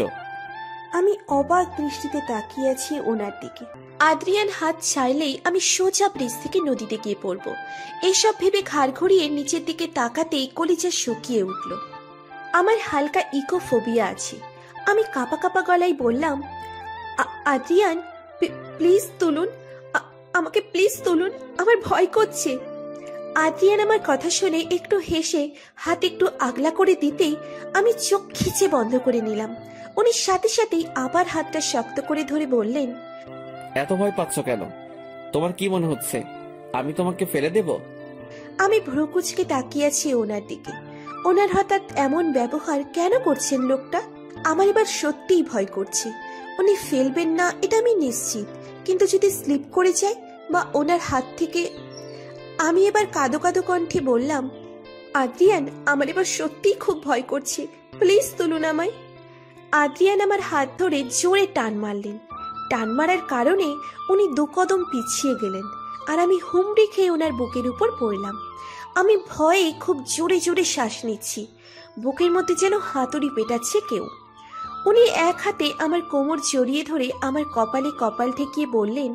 আমি অবাক দৃষ্টিতে তাকিয়ে আছি ওনার দিকে। আদ্রিয়ান হাত ছাড়লেই আমি সোজা ব্রিজ থেকে নদীতে গিয়ে পড়বো, এইসব ভেবে ঘাড় ঘুরিয়ে নিচের দিকে তাকাতেই কলিজা শুকিয়ে উঠল। আমার হালকা ইকোফোবিয়া আছে। আমি কাঁপা কাঁপা গলায় বললাম, আদ্রিয়ান প্লিজ তুলুন, আমাকে প্লিজ তুলুন, আমার ভয় করছে। আদ্রিয়ান আমার কথা শুনে একটু হেসে হাত একটু আগলা করে দিতেই আমি চোখ খিচে বন্ধ করে নিলাম। উনি সাথে সাথেই আবার হাতটা শক্ত করে ধরে বললেন, এত ভয় পাচ্ছ কেন? তোমার কি মনে হচ্ছে আমি তোমাকে ফেলে দেব? আমি ভ্রু কুচকে তাকিয়ে আছি ওনার দিকে। ওনার হঠাৎ এমন ব্যবহার কেন করছেন লোকটা? আমার এবার সত্যিই ভয় করছে। উনি ফেলবেন না এটা আমি নিশ্চিত, কিন্তু যদি স্লিপ করে যায় বা ওনার হাত থেকে। আমি এবার কাঁদো কাঁদো কণ্ঠে বললাম, আদ্রিয়ান আমার এবার সত্যিই খুব ভয় করছে, প্লিজ তুলুন আমায়। আদ্রিয়ান আমার হাত ধরে জোরে টান মারলেন। টান মারার কারণে উনি দু কদম পিছিয়ে গেলেন, আর আমি হুমড়ি খেয়ে ওনার বুকের উপর পড়লাম। আমি ভয়ে খুব জোরে জোরে শ্বাস নিচ্ছি, বুকের মধ্যে যেন হাতুড়ি পেটাচ্ছে কেউ। উনি এক হাতে আমার কোমর জড়িয়ে ধরে আমার কপালে কপাল ঠেকিয়ে বললেন,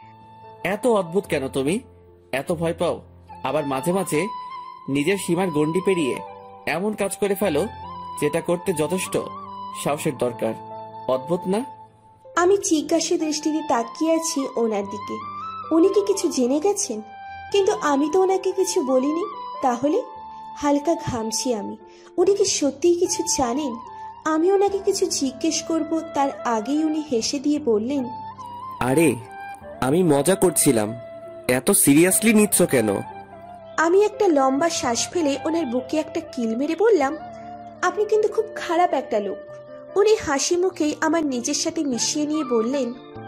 এত অদ্ভুত কেন তুমি? এত ভয় পাও, আবার মাঝে মাঝে নিজের সীমার গণ্ডি পেরিয়ে এমন কাজ করে ফেলো যেটা করতে যথেষ্ট সাহসের দরকার। অদ্ভুত না? আমি জিজ্ঞাসা দৃষ্টিতে তাকিয়ে আছি ওনার দিকে। উনি কি কিছু জেনে গেছেন? কিন্তু আমি তো ওনাকে কিছু বলিনি। তাহলে হালকা ঘামছি আমি। উনি কি সত্যিই কিছু জানেন? আমি ওনাকে কিছু জিজ্ঞেস করব তার আগেই উনি হেসে দিয়ে বললেন, আরে আমি মজা করছিলাম, এত সিরিয়াসলি নিচ্ছ কেন? আমি একটা লম্বা শ্বাস ফেলে ওনার বুকে একটা কিল মেরে বললাম, আপনি কিন্তু খুব খারাপ একটা লোক। উনি হাসি মুখেই আমার নিজের সাথে মিশিয়ে নিয়ে বললেন,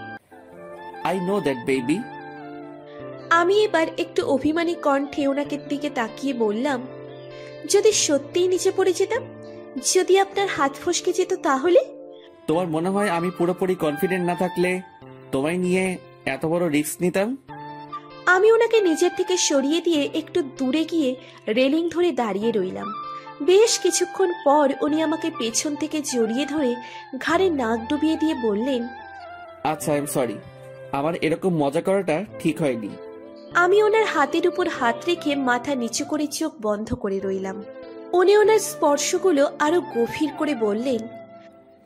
আই নো দ্যাট বেবি। আমি এবার একটু অভিমানী কণ্ঠে ওনাকে দিকে তাকিয়ে বললাম, যদি সত্যিই নিচে পড়ে যেতাম, যদি আপনার হাত ফসকে যেত তাহলে? তোমার মনে হয় আমি পুরোপুরি কনফিডেন্ট না থাকলে তোমায় নিয়ে এত বড় রিস্ক নিতাম? আমি ওনাকে নিজের থেকে সরিয়ে দিয়ে একটু দূরে গিয়ে রেলিং ধরে দাঁড়িয়ে রইলাম। বেশ কিছুক্ষণ পর উনি আমাকে পেছন থেকে জড়িয়ে ধরে ঘাড়ে নাক ডুবিয়ে দিয়ে বললেন, আচ্ছা আই এম সরি, আমার এরকম মজা করাটা ঠিক হয়নি। আমি ওনার হাতের উপর হাত রেখে মাথা নিচু করে চোখ বন্ধ করে রইলাম। উনি ওনার স্পর্শগুলো আরো গভীর করে বললেন,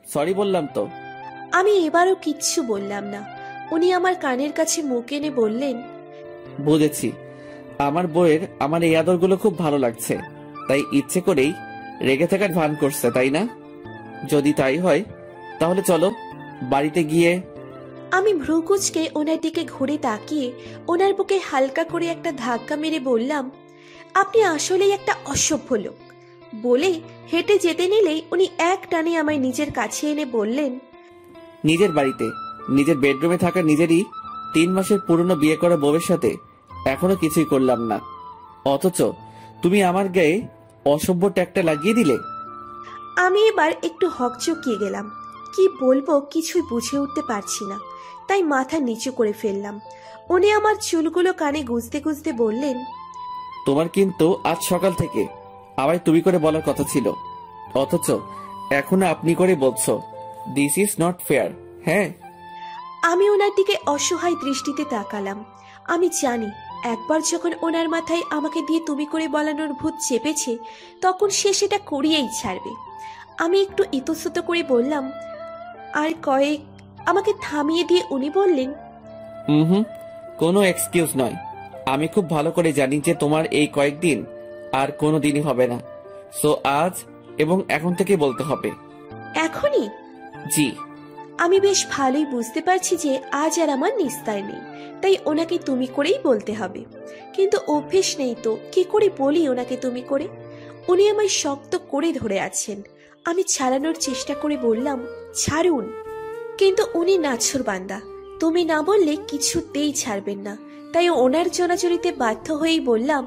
সরি বললাম তো। আমি এবারও কিচ্ছু বললাম না। উনি আমার কানের কাছে মুখ এনে বললেন, বুঝেছি, আমার বউয়ের আমার এই আদরগুলো খুব ভালো লাগছে, তাই ইচ্ছে করেই রেগে থাকার ভান করছে, তাই না? যদি তাই হয় তাহলে চলো বাড়িতে গিয়ে। আমি ভ্রুকুচকে ওনার দিকে ঘুরে তাকিয়ে ওনার বুকে হালকা করে একটা ধাক্কা মেরে বললাম, আপনি আসলেই একটা অসভ্য লোক। বলে হেঁটে যেতে নিলেই উনি এক টানে আমায় নিজের কাছে এনে বললেন, নিজের বাড়িতে নিজের বেডরুমে থাকা নিজেরই তিন মাসের পুরনো বিয়ে করা বউয়ের সাথে এখনো কিছুই করলাম না, অথচ তুমি আমার গায়ে অসভ্য ট্যাগটা লাগিয়ে দিলে। আমি এবার একটু হকচকিয়ে গেলাম। কি বলবো কিছুই বুঝে উঠতে পারছি না, তাই মাথা নিচু করে ফেললাম। উনি আমার চুলগুলো কানে গুজতে গুজতে বললেন, তোমার কিন্তু আজ সকাল থেকে আমায় তুমি করে বলার কথা ছিল, অথচ এখনো আপনি করে বলছো। This is not fair. হ্যাঁ, আমি ওনার দিকে অসহায় দৃষ্টিতে তাকালাম। আমি জানি একবার যখন ওনার মাথায় আমাকে দিয়ে তুমি করে বলানোর ভূত চেপেছে, তখন সে সেটা করিয়েই ছাড়বে। আমি একটু ইতস্তত করে বললাম, আর কয়েক। আমাকে থামিয়ে দিয়ে উনি বললেন, হুম হুম কোনো এক্সকিউজ নয়। আমি খুব ভালো করে জানি যে তোমার এই কয়েকদিন আর কোনো দিনই হবে না, সো আজ এবং এখন থেকে বলতে হবে। এখনই? জি। আমি বেশ ভালোই বুঝতে পারছি যে আজ আর আমার নিস্তার নেই, তাই ওনাকে তুমি করেই বলতে হবে। কিন্তু অভ্যেস নেই তো, কি করে বলি ওনাকে তুমি করে? উনি আমায় শক্ত করে ধরে আছেন। আমি ছাড়ানোর চেষ্টা করে বললাম, ছাড়ুন। কিন্তু উনি নাছর বান্দা, তুমি না বললে কিছুতেই ছাড়বেন না। তাই ওনার জোরাজুরিতে বাধ্য হয়েই বললাম,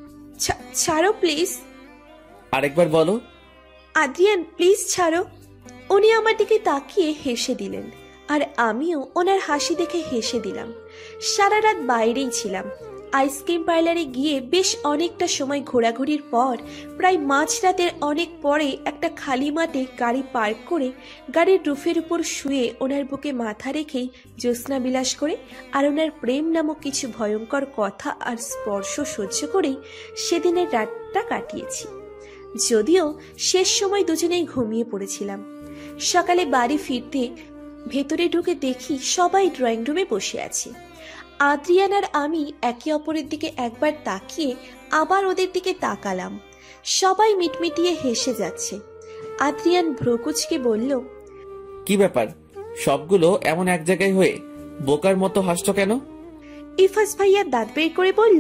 ছাড়ো প্লিজ। আরেকবার বলো। আদ্রিয়ান প্লিজ ছাড়ো। উনি আমার দিকে তাকিয়ে হেসে দিলেন, আর আমিও ওনার হাসি দেখে হেসে দিলাম। সারা রাত বাইরেই ছিলাম। আইসক্রিম পার্লারে গিয়ে বেশ অনেকটা সময় ঘোরাঘুরির পর প্রায় মাঝরাতের অনেক পরে একটা খালি মাঠে গাড়ি পার্ক করে গাড়ির রুফের উপর শুয়ে ওনার বুকে মাথা রেখেই জ্যোৎস্না বিলাস করে আর ওনার প্রেম নামক কিছু ভয়ঙ্কর কথা আর স্পর্শ সহ্য করেই সেদিনের রাতটা কাটিয়েছি। যদিও শেষ সময় দুজনেই ঘুমিয়ে পড়েছিলাম। সকালে বাড়ি ফিরতে ভেতরে ঢুকে দেখি সবাই ড্রয়িং রুমে বসে আছে। আদ্রিয়ান আর আমি একে অপরের দিকে একবার তাকিয়ে আবার ওদের দিকে তাকালাম। সবাই মিটমিটিয়ে হেসে যাচ্ছে। আদ্রিয়ান ভ্রুকুচকে বলল, কি ব্যাপার, সবগুলো এমন এক জায়গায় হয়ে বোকার মতো হাসছো কেন? ইফাস ভাইয়া দাঁত বের করে বলল,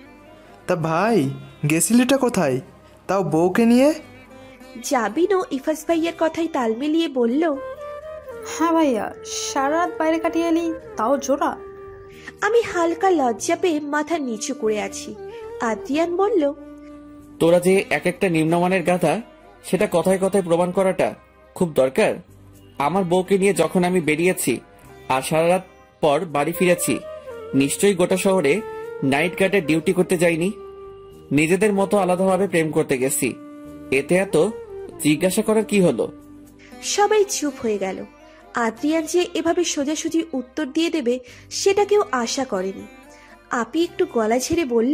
তা ভাই গেছিলিটা কোথায়, তাও বউকে নিয়ে? জাবিনও ইফাস ভাইয়ার কথাই তাল মিলিয়ে বলল, হ্যাঁ ভাইয়া, সারা রাত বাইরে কাটিয়ে এলি, তাও জোড়া। আমি হালকা লজ্জা পেয়ে মাথা নিচু করে আছি। আদ্রিয়ান বলল, তোরা যে এক একটা নিম্নমানের গাধা, সেটা কথায় কথায় প্রমাণ করাটা খুব দরকার। আমার বউকে নিয়ে যখন আমি বেরিয়েছি আর সারা রাত পর বাড়ি ফিরেছি, নিশ্চয়ই গোটা শহরে নাইট গার্ডের ডিউটি করতে যাইনি। নিজেদের মতো আলাদাভাবে প্রেম করতে গেছি। এতে এত জিজ্ঞাসা করার কি হলো? সবাই চুপ হয়ে গেল। আদ্রিয়ান যে এভাবে সোজাসুজি উত্তর দিয়ে দেবে সেটা কেউ আশা করেনি। আপি একটু গলা ঝেড়ে বলল,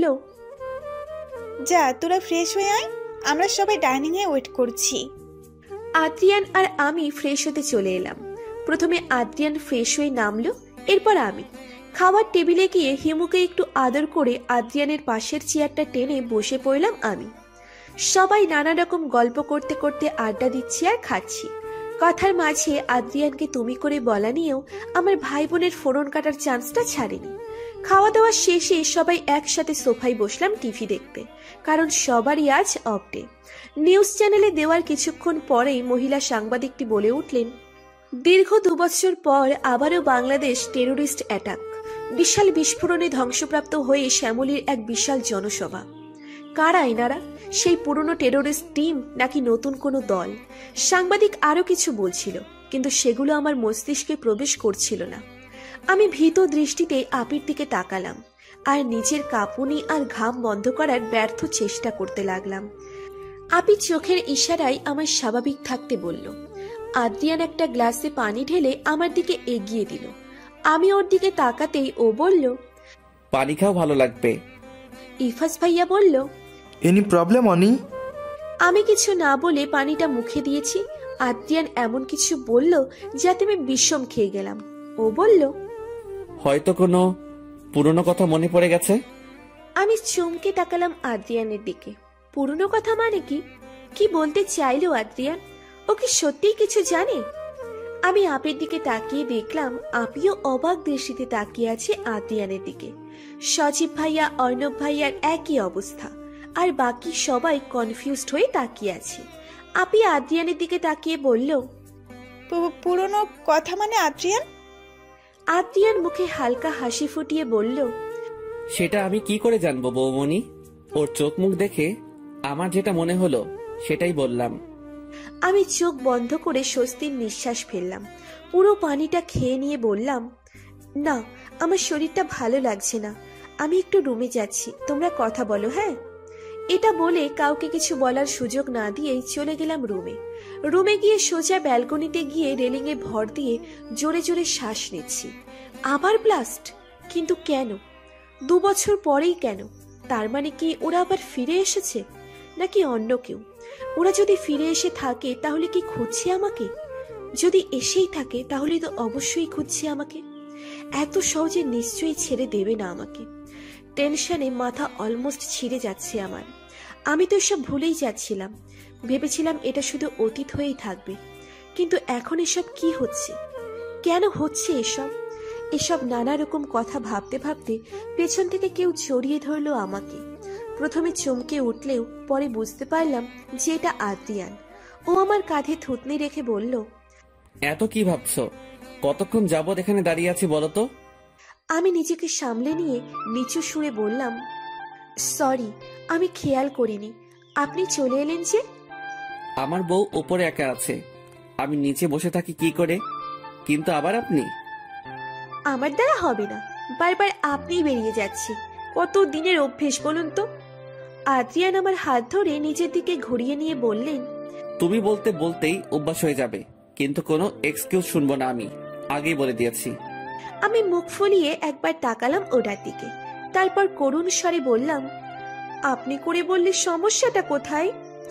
যা তোরা ফ্রেশ হয়ে আয়, আমরা সবাই ডাইনিং এ ওয়েট করছি। আদ্রিয়ান আর আমি ফ্রেশ হতে চলে এলাম। প্রথমে আদ্রিয়ান ফ্রেশ হয়ে নামলো, এরপর আমি। খাবার টেবিলে গিয়ে হিমুকে একটু আদর করে আদ্রিয়ানের পাশের চেয়ারটা টেনে বসে পড়লাম আমি। সবাই নানা রকম গল্প করতে করতে আড্ডা দিচ্ছি আর খাচ্ছি। কথার মাঝে আদ্রিয়ানকে তুমি করে বলা নিয়েও আমার ভাই বোনের ফোড়ন কাটার চান্সটা ছাড়েনি। খাওয়া দাওয়া শেষে সবাই একসাথে সোফায় বসলাম টিভি দেখতে, কারণ সবারই আজ অফ ডে। নিউজ চ্যানেলে দেওয়ার কিছুক্ষণ পরেই মহিলা সাংবাদিকটি বলে উঠলেন, দীর্ঘ দুবছর পর আবারও বাংলাদেশ টেরোরিস্ট অ্যাটাক। বিশাল বিস্ফোরণে ধ্বংসপ্রাপ্ত হয়ে শ্যামলীর এক বিশাল জনসভা। কারা এনারা? সেই পুরনো টেরোরিস্ট টিম নাকি নতুন কোনো দল? সাংবাদিক আরো কিছু বলছিল, কিন্তু সেগুলো আমার মস্তিষ্কে প্রবেশ করছিল না। আমি ভীত দৃষ্টিতে আপির দিকে তাকালাম আর নিজের কাঁপুনি আর ঘাম বন্ধ করার ব্যর্থ চেষ্টা করতে লাগলাম। আপি চোখের ইশারায় আমায় স্বাভাবিক থাকতে বলল। আদ্রিয়ান একটা গ্লাসে পানি ঢেলে আমার দিকে এগিয়ে দিল। আমি ওর দিকে তাকাতেই ও বলল, পানি খাও, ভালো লাগবে। ইফাস ভাইয়া বলল, এনি প্রবলেম অনি? আমি কিছু না বলে পানিটা মুখে দিয়েছি আদ্রিয়ান এমন কিছু বলল যাতে আমি বিষম খেয়ে গেলাম। ও বলল, হয়তো কোনো পুরনো কথা মনে পড়ে গেছে। আমি চমকে তাকালাম আদ্রিয়ানের দিকে। পুরনো কথা মানে কি? কি বলতে চাইলো আদ্রিয়ান? ও কি সত্যিই কিছু জানে? আমি আপের দিকে তাকিয়ে দেখলাম আপিও অবাক দৃষ্টিতে তাকিয়ে আছে আদ্রিয়ানের দিকে। সজীব ভাইয়া, অর্ণব ভাইয়ার একই অবস্থা, আর বাকি সবাই কনফিউজড হয়ে তাকিয়ে আছে। আপি আদ্রিয়ানের দিকে তাকিয়ে বলল, পুরনো কথা মানে আদ্রিয়ান? আদ্রিয়ান মুখে হালকা হাসি ফুটিয়ে বলল, সেটা আমি কি করে জানবো বৌমনি? ওর চোখ মুখ দেখে আমার যেটা মনে হলো সেটাই বললাম। আমি চোখ বন্ধ করে স্বস্তির নিঃশ্বাস ফেললাম। পুরো পানিটা খেয়ে নিয়ে বললাম, না, আমার শরীরটা ভালো লাগছে না, আমি একটু রুমে যাচ্ছি, তোমরা কথা বলো। হ্যাঁ। এটা বলে কাউকে কিছু বলার সুযোগ না দিয়েই চলে গেলাম রুমে। রুমে গিয়ে সোজা ব্যালকনিতে গিয়ে রেলিংয়ে ভর দিয়ে জোরে জোরে শ্বাস নিচ্ছি। আবার ব্লাস্ট? কিন্তু কেন? দু বছর পরেই কেন? তার মানে কি ওরা আবার ফিরে এসেছে, নাকি অন্য কেউ? ওরা যদি ফিরে এসে থাকে তাহলে কি খুঁজছে আমাকে? যদি এসেই থাকে তাহলে তো অবশ্যই খুঁজছে আমাকে। এত সহজে নিশ্চয়ই ছেড়ে দেবে না আমাকে। টেনশনে মাথা অলমোস্ট ছিঁড়ে যাচ্ছে আমার। আমি তো এসব ভুলেই যাচ্ছিলাম, ভেবেছিলাম এটা শুধু অতীত হয়েই থাকবে। কিন্তু এখন এসব কি হচ্ছে? কেন হচ্ছে এসব? এসব নানা রকম কথা ভাবতে ভাবতে পেছন থেকে কেউ জড়িয়ে ধরলো আমাকে। প্রথমে চমকে উঠলেও পরে বুঝতে পারলাম যে এটা আদ্রিয়ান। ও আমার কাঁধে থুতনি রেখে বলল, এত কি ভাবছো? কতক্ষণ যাবত এখানে দাঁড়িয়ে আছি বলো তো? আমি নিজেকে সামলে নিয়ে নিচু সুরে বললাম, সরি, আমি খেয়াল করিনি, আপনি চলে এলেন যে। আমার বউ ওপরে একা আছে, আমি নিচে বসে থাকি কি করে? কিন্তু আবার আপনি? আমার দ্বারা হবে না, বারবার আপনিই বেরিয়ে যাচ্ছে। কত দিনের অভ্যেস বলুন তো? আদ্রিয়ান আমার হাত ধরে নিজের দিকে ঘুরিয়ে নিয়ে বললেন, তুমি বলতে বলতেই অভ্যাস হয়ে যাবে, কিন্তু কোনো এক্সকিউজ শুনবো না, আমি আগেই বলে দিয়েছি। আমি মুখ ফুলিয়ে একবার তাকালাম ওটার দিকে, তারপর করুণ স্বরে বললাম, আপনি করে বললে সমস্যাটা কোথায়?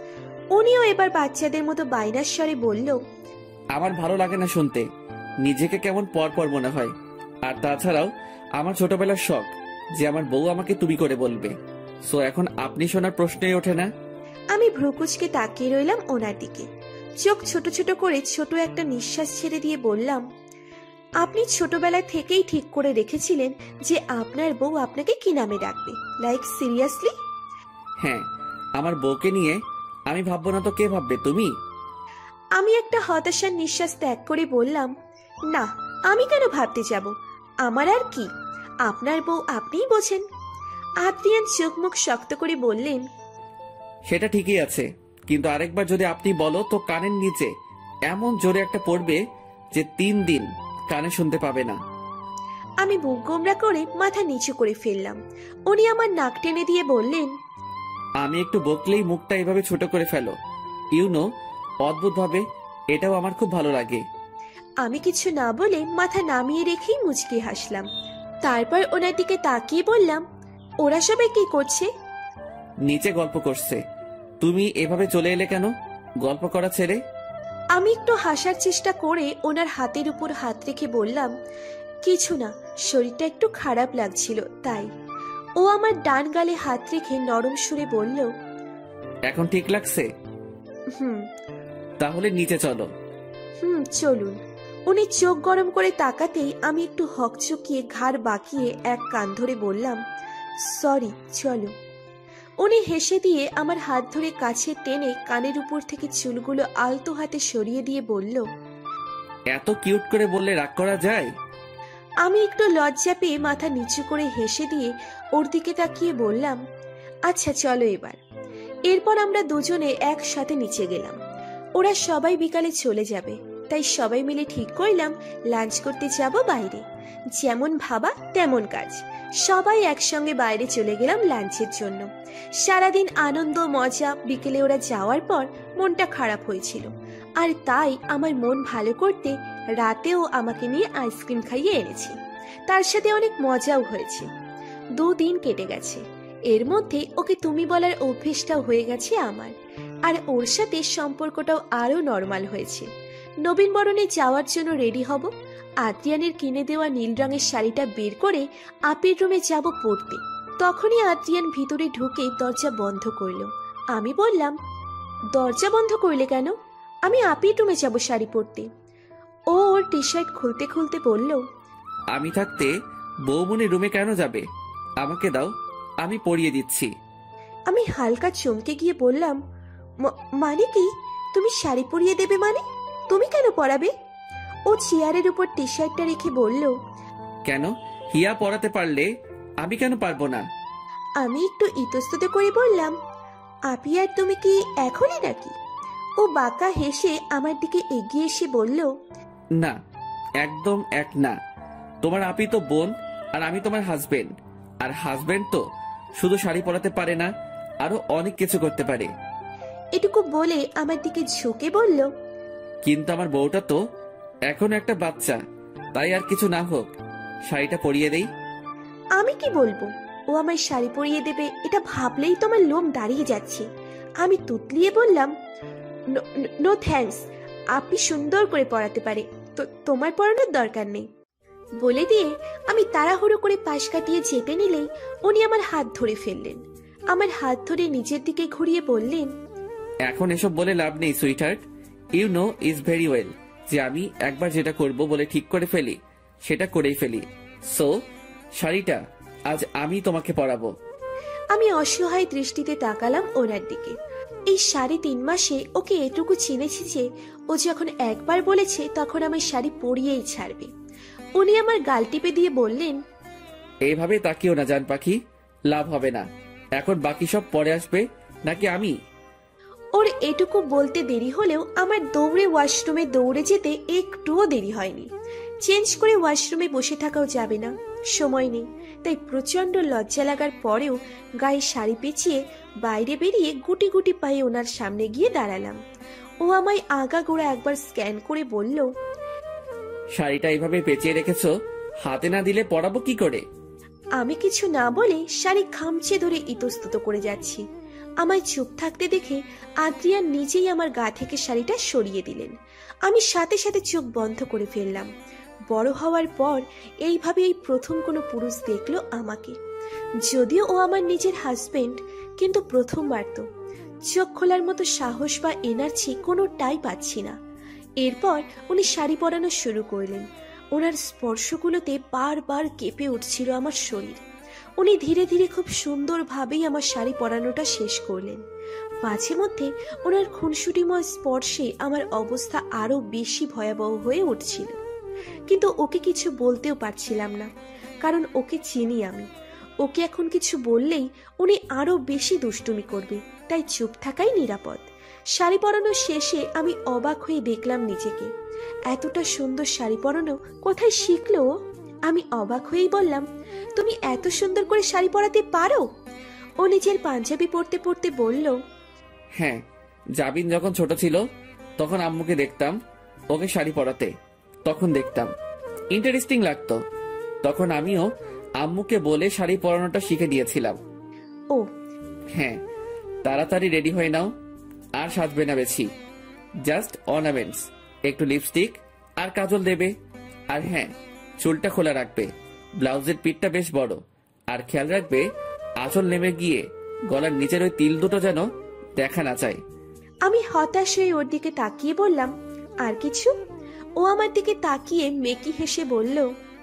উনিও এবার বাচ্চাদের মতো বাইনার স্বরে বলল, আমার ভালো লাগে না শুনতে, নিজেকে কেমন পর পর মনে হয়। আর তাছাড়াও আমার ছোটবেলার শখ যে আমার বউ আমাকে তুমি করে বলবে, সো এখন আপনি শোনার প্রশ্নই ওঠে না। আমি ভ্রুকুচকে তাকিয়ে রইলাম ওনার দিকে। চোখ ছোট ছোট করে ছোট একটা নিঃশ্বাস ছেড়ে দিয়ে বললাম, আপনি ছোটবেলা থেকেই ঠিক করে রেখেছিলেন যে আপনার বউ আপনাকে কি নামে ডাকবে? Like seriously? হ্যাঁ, আমার বউকে নিয়ে আমি ভাববো না তো কে ভাববে? তুমি? আমি একটা হতাশার নিঃশ্বাস ত্যাগ করে বললাম, না, আমি কেন ভাবতে যাব? আমার আর কি, আপনার বউ আপনিই বোঝেন। আদ্রিয়ান চোখ মুখ শক্ত করে বললেন, সেটা ঠিকই আছে, কিন্তু আরেকবার যদি আপনি বলো তো কানের নিচে এমন জোরে একটা পড়বে যে তিন দিন কানে শুনতে পাবে না। আমি বুক গোমরা করে মাথা নিচু করে ফেললাম। উনি আমার নাক টেনে দিয়ে বললেন, আমি একটু বকলেই মুখটা এভাবে ছোট করে ফেলো, ইউনো, অদ্ভুত ভাবে এটাও আমার খুব ভালো লাগে। আমি কিছু না বলে মাথা নামিয়ে রেখেই মুচকি হাসলাম। তারপর ওনার দিকে তাকিয়ে বললাম, ওরা সবাই কি করছে? নিচে গল্প করছে। তুমি এভাবে চলে এলে কেন গল্প করা ছেড়ে? আমি একটু হাসার চেষ্টা করে ওনার হাতের উপর হাত রেখে বললাম, কিছু না, শরীরটা একটু খারাপ লাগছিল তাই। ও আমার ডান গালে হাত রেখে নরম সুরে বলল, এখন ঠিক লাগছে? হুম। তাহলে নিচে চলো। হুম, চলুন। উনি চোখ গরম করে তাকাতেই আমি একটু হকচকিয়ে ঘাড় বাঁকিয়ে এক কান ধরে বললাম, সরি, চলো। উনি হেসে দিয়ে আমার হাত ধরে কাছে টেনে কানের উপর থেকে চুলগুলো আলতো হাতে সরিয়ে দিয়ে বলল, এত কিউট করে বললে রাগ করা যায়? আমি একটু লজ্জা পেয়ে মাথা নিচু করে হেসে দিয়ে ওর দিকে তাকিয়ে বললাম, আচ্ছা চলো এবার। এরপর আমরা দুজনে একসাথে নিচে গেলাম। ওরা সবাই বিকালে চলে যাবে, তাই সবাই মিলে ঠিক করলাম লাঞ্চ করতে যাব বাইরে। যেমন ভাবা তেমন কাজ, সবাই একসঙ্গে বাইরে চলে গেলাম লাঞ্চের জন্য। সারাদিন আনন্দ মজা, বিকেলে ওরা যাওয়ার পর মনটা খারাপ হয়েছিল, আর তাই আমার মন ভালো করতে রাতেও আমাকে নিয়ে আইসক্রিম খাইয়ে এনেছি। তার সাথে অনেক মজাও হয়েছে। দুদিন কেটে গেছে। এর মধ্যে ওকে তুমি বলার অভ্যেসটাও হয়ে গেছে আমার, আর ওর সাথে সম্পর্কটাও আরো নর্মাল হয়েছে। নবীন বরণে যাওয়ার জন্য রেডি হব। আদ্রিয়ানের কিনে দেওয়া নীল রঙের শাড়িটা বের করে আপির রুমে যাব পড়তে। তখনই আদ্রিয়ান ভিতরে ঢুকে দরজা বন্ধ করল। আমি বললাম, দরজা বন্ধ করলে কেন? আমি আপির রুমে যাব শাড়ি পরতে। ও ওর টি শার্ট খুলতে খুলতে বলল, আমি থাকতে বৌমনি রুমে কেন যাবে? আমাকে দাও, আমি পরিয়ে দিচ্ছি। আমি হালকা চমকে গিয়ে বললাম, মানে কি? তুমি শাড়ি পরিয়ে দেবে মানে? তুমি কেন পরাবে? ও চেয়ারের উপর টি শার্টটা রেখে বলল, কেন? হিয়া পরাতে পারলে আমি কেন পারবো না? আমি একটু ইতস্তত করে বললাম, আপি আর তুমি কি এখনই নাকি? ও বাঁকা হেসে আমার দিকে এগিয়ে এসে বলল, না, একদম এক না। তোমার আপি তো বোন, আর আমি তোমার হাজবেন্ড। আর হাজবেন্ড তো শুধু শাড়ি পরাতে পারে না, আরো অনেক কিছু করতে পারে। এটুকু বলে আমার দিকে ঝুঁকে বলল, কিন্তু আমার বউটা তো এখনো একটা বাচ্চা, তাই আর কিছু না হোক, শাড়িটা পরিয়ে দেই। আমি কি বলবো? ও আমায় শাড়ি পরিয়ে দেবে এটা ভাবলেই তোমার লোম দাঁড়িয়ে যাচ্ছে। আমি তুতলিয়ে বললাম, নো থ্যাঙ্কস, আপনি সুন্দর করে পড়াতে পারে, তো তোমার পড়ানোর দরকার নেই। বলে দিয়ে আমি তাড়াহুড়ো করে পাশ কাটিয়ে যেতে নিলেই উনি আমার হাত ধরে ফেললেন। আমার হাত ধরে নিচের দিকে ঘুরিয়ে বললেন, এখন এসব বলে লাভ নেই sweetheart. You know is very well যে আমি একবার যেটা করব বলে ঠিক করে ফেলি সেটা করেই ফেলি। সো শাড়িটা আজ আমি তোমাকে পরাবো। আমি অসহায় দৃষ্টিতে তাকালাম ওনার দিকে। এই সাড়ে তিন মাসে ওকে এটুকু চিনেছি যে ও যখন একবার বলেছে তখন আমার শাড়ি পরিয়েই ছাড়বে। উনি আমার গাল টিপে দিয়ে বললেন, এইভাবে তাকিও না জান পাখি, লাভ হবে না। এখন বাকি সব পরে আসবে নাকি আমি? ওর এটুকু বলতে দেরি হলেও আমার দৌড়ে ওয়াশরুমে দৌড়ে যেতে একটুও দেরি হয়নি। চেঞ্জ করে ওয়াশরুমে বসে থাকাও যাবে না, সময় নেই। তাই প্রচন্ড লজ্জা লাগার পরেও গায়ে শাড়ি পেঁচিয়ে বাইরে বেরিয়ে গুটি গুটি পায়ে ওনার সামনে গিয়ে দাঁড়ালাম। ও আমায় আগা গোড়া একবার স্ক্যান করে বলল, শাড়িটা এইভাবে পেঁচিয়ে রেখেছো, হাতে না দিলে পরাবো কি করে? আমি কিছু না বলে শাড়ি খামচে ধরে ইতস্তত করে যাচ্ছি। আমায় চুপ থাকতে দেখে আদ্রিয়ান নিজেই আমার গা থেকে শাড়িটা সরিয়ে দিলেন। আমি সাথে সাথে চোখ বন্ধ করে ফেললাম। বড় হওয়ার পর এইভাবে এই প্রথম কোনো পুরুষ দেখলো আমাকে। যদিও ও আমার নিজের হাজবেন্ড, কিন্তু প্রথমবার তো। চোখ খোলার মতো সাহস বা এনার্জি কোনোটাই পাচ্ছি না। এরপর উনি শাড়ি পরানো শুরু করলেন। ওনার স্পর্শগুলোতে বারবার কেঁপে উঠছিল আমার শরীর। উনি ধীরে ধীরে খুব সুন্দরভাবেই আমার শাড়ি পরানোটা শেষ করলেন। মাঝে মধ্যে ওনার খুনসুটিময় স্পর্শে আমার অবস্থা আরো বেশি ভয়াবহ হয়ে উঠছিল। কিন্তু ওকে কিছু বলতেও পারছিলাম না, কারণ ওকে চিনি আমি। ওকে এখন কিছু বললেই উনি আরো বেশি দুষ্টুমি করবে, তাই চুপ থাকাই নিরাপদ। শাড়ি পরানো শেষে আমি অবাক হয়ে দেখলাম নিজেকে। এতটা সুন্দর শাড়ি পরানো কোথায় শিখলো? আমি অবাক হয়েই বললাম, তুমি এত সুন্দর করে শাড়ি পরাতে পারো? ও নিজের পাঞ্জাবি পরতে পরতে বলল, হ্যাঁ, জাবিন যখন ছোট ছিল তখন আম্মুকে দেখতাম ওকে শাড়ি পরাতে, তখন দেখতাম ইন্টারেস্টিং লাগতো। তখন আমিও আম্মুকে বলে শাড়ি পরানোটা শিখে দিয়েছিলাম। ও হ্যাঁ, তাড়াতাড়ি রেডি হয়ে নাও, আর সাজবে না বেশি, জাস্ট অর্নামেন্টস, একটু লিপস্টিক আর কাজল দেবে। আর হ্যাঁ, চুলটা খোলা রাখবে, ব্লাউজের পিঠটা বেশ বড়, আর খেয়াল রাখবে আঁচল নেমে গিয়ে গলার নিচের ওই তিল দুটো যেন দেখা না চায়। আমি হতাশ হয়ে ওর দিকে তাকিয়ে বললাম, আর কিছু? ও আমার দিকে তাকিয়ে মেকি হেসে বলল,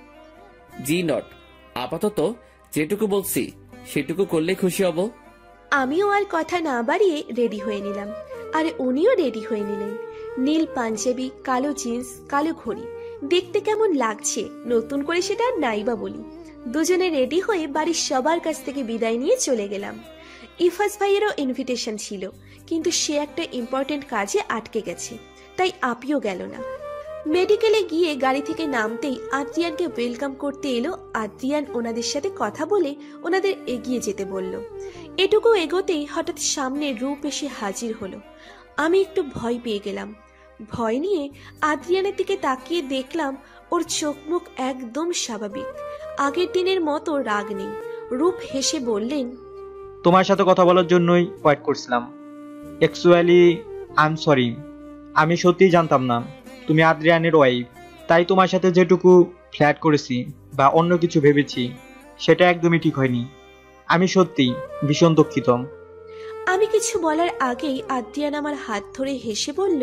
জি নট, আপাতত যেটুকু বলছি সেটুকু করলে খুশি হব। আমিও আর কথা না বাড়িয়ে রেডি হয়ে নিলাম, আর উনিও রেডি হয়ে নিলেন। নীল পাঞ্জাবি, কালো জিন্স, কালো ঘড়ি, দেখতে কেমন লাগছে নতুন করে সেটা আর নাইবা বলি। দুজনে রেডি হয়ে বাড়ির সবার কাছ থেকে বিদায় নিয়ে চলে গেলাম। ইফাজ ভাইয়েরও ইনভিটেশন ছিল, কিন্তু সে একটা ইম্পর্টেন্ট কাজে আটকে গেছে, তাই আপিও গেল না। মেডিকেলে গিয়ে গাড়ি থেকে নামতেই আদ্রিয়ানকে ওয়েলকাম করতে এলো। আদ্রিয়ান ওনাদের সাথে কথা বলে ওনাদের এগিয়ে যেতে বলল। এটুকু এগোতেই হঠাৎ সামনে রূপ এসে হাজির হলো। আমি একটু ভয় পেয়ে গেলাম। ভয় নিয়ে আদ্রিয়ানের দিকে তাকিয়ে দেখলাম ওর চোখ মুখ একদম স্বাভাবিক, আগের দিনের মতো রাগ নেই। রূপ হেসে বললেন, তোমার সাথে কথা বলার জন্যই ওয়েট করছিলাম। অ্যাকচুয়ালি আই এম সরি, আমি সত্যিই জানতাম না তুমি আদ্রিয়ানের ওয়াইফ। তাই তোমার সাথে যেটুকু ফ্ল্যাট করেছি বা অন্য কিছু ভেবেছি সেটা একদমই ঠিক হয়নি। আমি সত্যি ভীষণ দুঃখিত। আমি কিছু বলার আগেই আদ্রিয়ান আমার হাত ধরে হেসে বলল,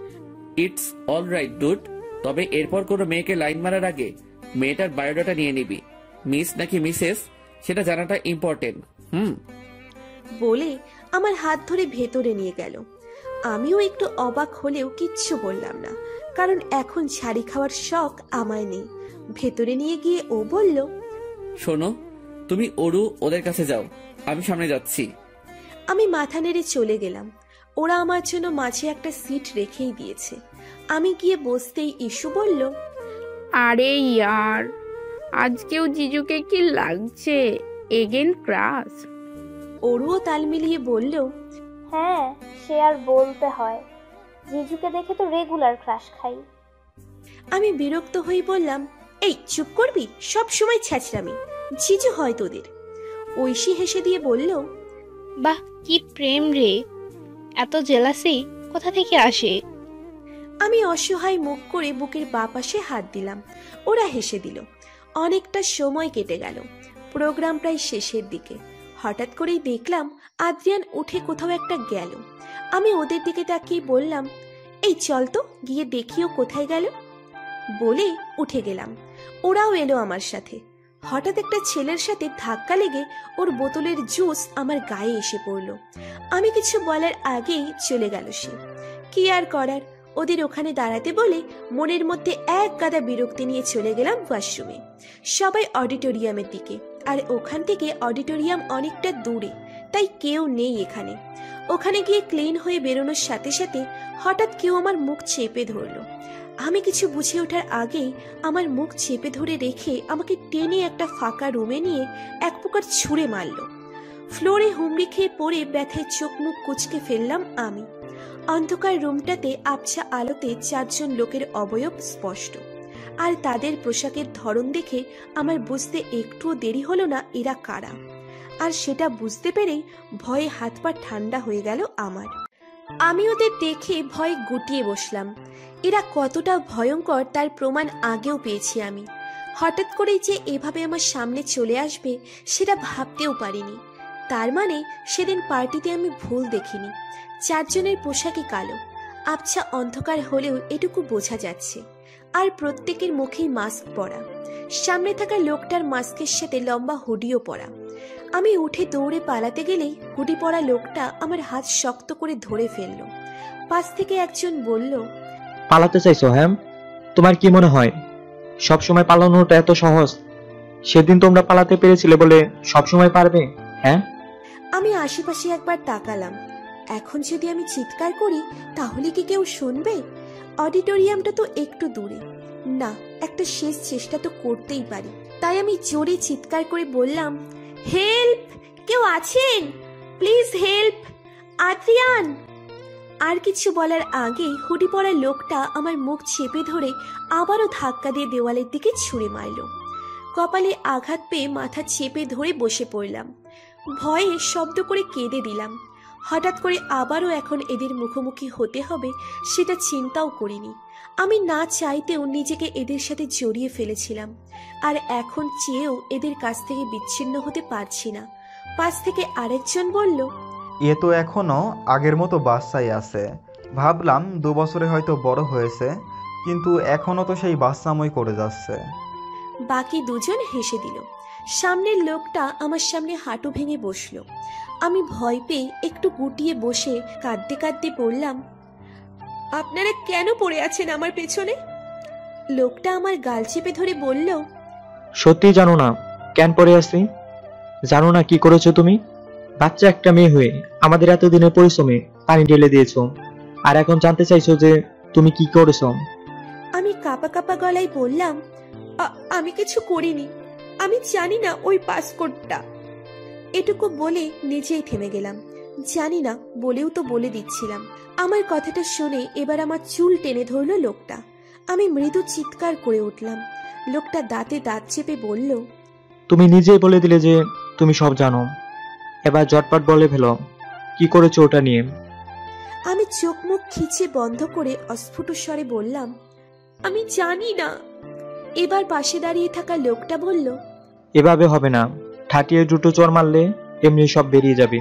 ইটস অল রাইট ডুড, তবে এরপর কোনো মেয়েকে লাইন মারার আগে মেয়েটার বায়োডাটা নিয়ে নিবি। মিস নাকি মিসেস সেটা জানাটা ইম্পর্টেন্ট। হুম বলে আমার হাত ধরে ভেতরে নিয়ে গেল। আমিও একটু অবাক হলেও কিচ্ছু বললাম না, কারণ এখন ছাড়ি খাওয়ার শখ আমায় নেই। ভেতরে নিয়ে গিয়ে ও বলল, শোনো, তুমি ওরু ওদের কাছে যাও, আমি সামনে যাচ্ছি। আমি মাথা নেড়ে চলে গেলাম। ওরা আমার জন্য মাঝে একটা সিট রেখেই দিয়েছে। আমি গিয়ে বসতেই ইস্যু বলল, আরে ইয়ার, আজকেও জিজুকে কি লাগছে? Again crush. ওরও তাল মিলিয়ে বলল, হ্যাঁ সে আর বলতে হয়, জিজুকে দেখে তো রেগুলার ক্রাশ খাই। আমি বিরক্ত হয়ে বললাম, এই চুপ করবি, সব সময় ছ্যাচরামি, জিজু হয় তোদের। ঐশী হেসে দিয়ে বলল, বাহ কি প্রেম রে, এত জেলাসি কোথা থেকে আসে? আমি অসহায় মুখ করে বুকের বাঁ পাশে হাত দিলাম। ওরা হেসে দিল। অনেকটা সময় কেটে গেল। প্রোগ্রাম প্রায় শেষের দিকে। হঠাৎ করেই দেখলাম আদ্রিয়ান উঠে কোথাও একটা গেল। আমি ওদের দিকে তাকিয়ে বললাম, এই চল তো গিয়ে দেখিও কোথায় গেল। বলে উঠে গেলাম। ওরাও এলো আমার সাথে। হঠাৎ একটা ছেলের সাথে ধাক্কা লেগে ওর বোতলের জুস আমার গায়ে এসে পড়ল। আমি কিছু বলার আগেই চলে গেল সে। কি আর করার, ওদের ওখানে দাঁড়াতে বলে মনের মধ্যে এক গাদা বিরক্তি নিয়ে চলে গেলাম ওয়াশরুমে। সবাই অডিটোরিয়ামের দিকে, আর ওখান থেকে অডিটোরিয়াম অনেকটা দূরে, তাই কেউ নেই এখানে। ওখানে গিয়ে ক্লিন হয়ে বেরোনোর সাথে সাথে হঠাৎ কেউ আমার মুখ চেপে ধরলো। আমি কিছু বুঝে ওঠার আগেই আমার মুখ চেপে ধরে রেখে আমাকে টেনে একটা ফাঁকা রুমে নিয়ে এক প্রকার ছুঁড়ে মারল। ফ্লোরে হুমড়ি খেয়ে পড়ে ব্যথায় চোখ মুখ কুচকে ফেললাম আমি। অন্ধকার রুমটাতে আবছা আলোতে চারজন লোকের অবয়ব স্পষ্ট, আর তাদের পোশাকের ধরন দেখে আমার বুঝতে একটুও দেরি হলো না এরা কারা। আর সেটা বুঝতে পেরেই ভয়ে হাত পা ঠান্ডা হয়ে গেল আমার। আমি ওদের দেখে ভয়ে গুটিয়ে বসলাম। এরা কতটা ভয়ঙ্কর তার প্রমাণ আগেও পেয়েছি আমি। হঠাৎ করেই যে এভাবে আমার সামনে চলে আসবে সেটা ভাবতেও পারিনি। তার মানে সেদিন পার্টিতে আমি ভুল দেখিনি। চারজনের পোশাকই কালো, আবছা অন্ধকার হলেও এটুকু বোঝা যাচ্ছে। আর প্রত্যেকের মুখেই মাস্ক পরা। সামনে থাকা লোকটার মাস্কের সাথে লম্বা হুডিও পরা। আমি উঠে দৌড়ে পালাতে গেলেই হুডি পরা লোকটা আমার হাত শক্ত করে ধরে ফেলল। পাশ থেকে একজন বলল, পালাতে চাইছো? হ্যাঁ, তোমার কি মনে হয় সবসময় পালানোটা এত সহজ? সেদিন তোমরা পালাতে পেরেছিলে বলে সবসময় পারবে? হ্যাঁ। আমি আশেপাশে একবার তাকালাম। এখন যদি আমি চিৎকার করি তাহলে কি কেউ শুনবে? অডিটোরিয়ামটা তো একটু দূরে, না একটা শেষ চেষ্টা তো করতেই পারি। তাই আমি জোরে চিৎকার করে বললাম, হেল্প, কেউ আছেন? Please help, Adrian. আর কিছু বলার আগেই হুডি পরা লোকটা আমার মুখ চেপে ধরে আবারও ধাক্কা দিয়ে দেওয়ালের দিকে ছুঁড়ে মারল। কপালে আঘাত পেয়ে মাথা চেপে ধরে বসে পড়লাম। ভয়ে শব্দ করে কেঁদে দিলাম। হঠাৎ করে আবারও এখন এদের মুখোমুখি হতে হবে সেটা চিন্তাও করিনি। আমি না চাইতেও নিজেকে এদের সাথে জড়িয়ে ফেলেছিলাম, আর এখন চেয়েও এদের কাছ থেকে বিচ্ছিন্ন হতে পারছি না। পাশ থেকে আরেকজন বলল, এ তো এখনো আগের মতো বাচ্চাই আছে। ভাবলাম দু বছরে হয়তো বড় হয়েছে, কিন্তু এখনো তো সেই বাচ্চাময় করে যাচ্ছে। বাকি দুজন হেসে দিল। সামনের লোকটা আমার সামনে হাঁটু ভেঙে বসলো। আমি ভয় পেয়ে একটু গুটিয়ে বসে কাঁদতে কাঁদতে বললাম, আপনারা কেন পড়ে আছেন আমার পেছনে? লোকটা আমার গাল চেপে ধরে বলল, সত্যি জানো না কেন পড়ে আছি? জানো না কি করেছো তুমি? বাচ্চা একটা মেয়ে হয়ে আমাদের এতদিনের পরিশ্রমে পানি ঢেলে দিয়েছো, আর এখন জানতে চাইছো যে তুমি কি করেছো? আমি কাঁপা কাঁপা গলায় বললাম, আমি কিছু করিনি, আমি জানি না ওই পাসকোডটা। এটুকু বলে নিজেই থেমে গেলাম। জানি না বলেও তো বলে দিচ্ছিলাম। আমার কথাটা শুনে এবার আমার চুল টেনে ধরলো লোকটা। আমি মৃদু চিৎকার করে উঠলাম। লোকটা দাঁতে দাঁত চেপে বলল, তুমি নিজেই বলে দিলে যে তুমি সব জানো। এবার ঝটপট বলে ফেলো, কি করেছো ওটা নিয়ে? আমি চোখ মুখ খিচে বন্ধ করে অস্ফুট স্বরে বললাম, আমি জানি না। এবার পাশে দাঁড়িয়ে থাকা লোকটা বলল, এভাবে হবে না, ঠাটিয়ে দুটো চর মারলে এমনি সব বেরিয়ে যাবে।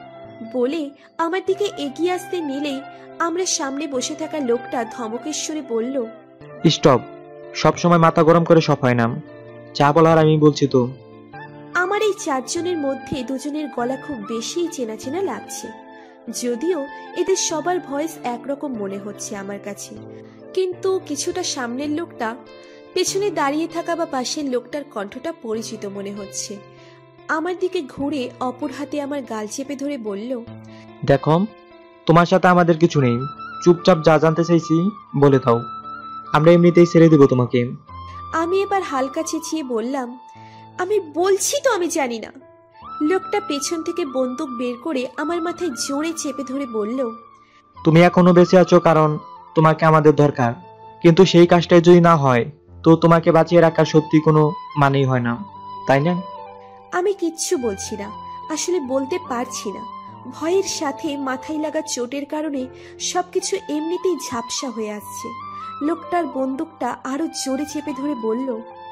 বলে আমার দিকে এগিয়ে আসতে নিলেই আমরা সামনে বসে থাকা লোকটা ধমকেশ্বরে বলল, স্টপ, সব সময় মাথা গরম করে সব হয় না, যা বলার আমি বলছি তো। আমার এই চারজনের মধ্যে দুজনের গলা খুব বেশিই চেনা চেনা লাগছে, যদিও এদের সবার ভয়েস একরকম মনে হচ্ছে আমার কাছে, কিন্তু কিছুটা সামনের লোকটা, পেছনে দাঁড়িয়ে থাকা বা পাশের লোকটার কণ্ঠটা পরিচিত মনে হচ্ছে। আমার দিকে ঘুরে অপর হাতে আমার গাল চেপে ধরে বলল, দেখো, তোমার সাথে আমাদের কিছু নেই, চুপচাপ যা জানতে চাইছি বলে দাও, আমরা এমনিতেই ছেড়ে দেব তোমাকে। আমি এবার হালকা চেঁচিয়ে বললাম, আমি বলছি তো আমি জানি না। লোকটা পেছন থেকে বন্দুক বের করে আমার মাথায় জোরে চেপে ধরে বলল, তুমি এখনো বেঁচে আছো কারণ তোমাকে আমাদের দরকার, কিন্তু সেই কাজটাই যদি না হয় তো তোমাকে বাঁচিয়ে রাখার সত্যি কোনো মানেই হয় না, তাই না? আমি কিচ্ছু বলছি না, আসলে বলতে পারছি না। ভয়ের সাথে মাথায় লাগা চোটের কারণে সবকিছু এমনিতেই ঝাপসা হয়ে আসছে। লোকটার বন্দুকটা আরো জোরে চেপে ধরে বলল,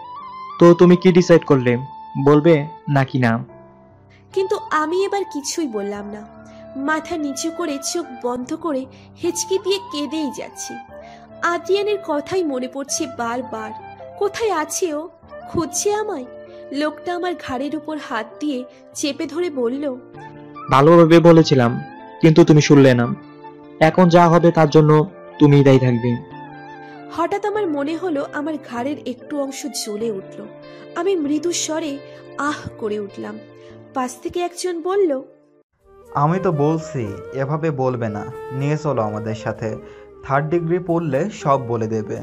তো তুমি কি ডিসাইড করলে, বলবে নাকি না? কিন্তু আমি এবার কিছুই বললাম না। মাথা নিচু করে চোখ বন্ধ করে হেঁচকি দিয়ে কেঁদেই যাচ্ছি। আদ্রিয়ানের কথাই মনে পড়ছে বারবার। কোথায় আছে ও? খুঁজছে আমায়? লোকটা আমার ঘাড়ের উপর হাত দিয়ে চেপে ধরে বলল, ভালোভাবে বলেছিলাম কিন্তু তুমি শুনলে না, এখন যা হবে তার জন্য তুমিই দায়ী থাকবে। হঠাৎ আমার মনে হলো আমার ঘাড়ের একটু অংশ জ্বলে উঠল। আমি মৃদু স্বরে আহ করে উঠলাম। পাশ থেকে একজন বলল, আমি তো বলছি এভাবে বলবে না, নিয়ে চলো আমাদের সাথে, থার্ড ডিগ্রি পড়লে সব বলে দেবে।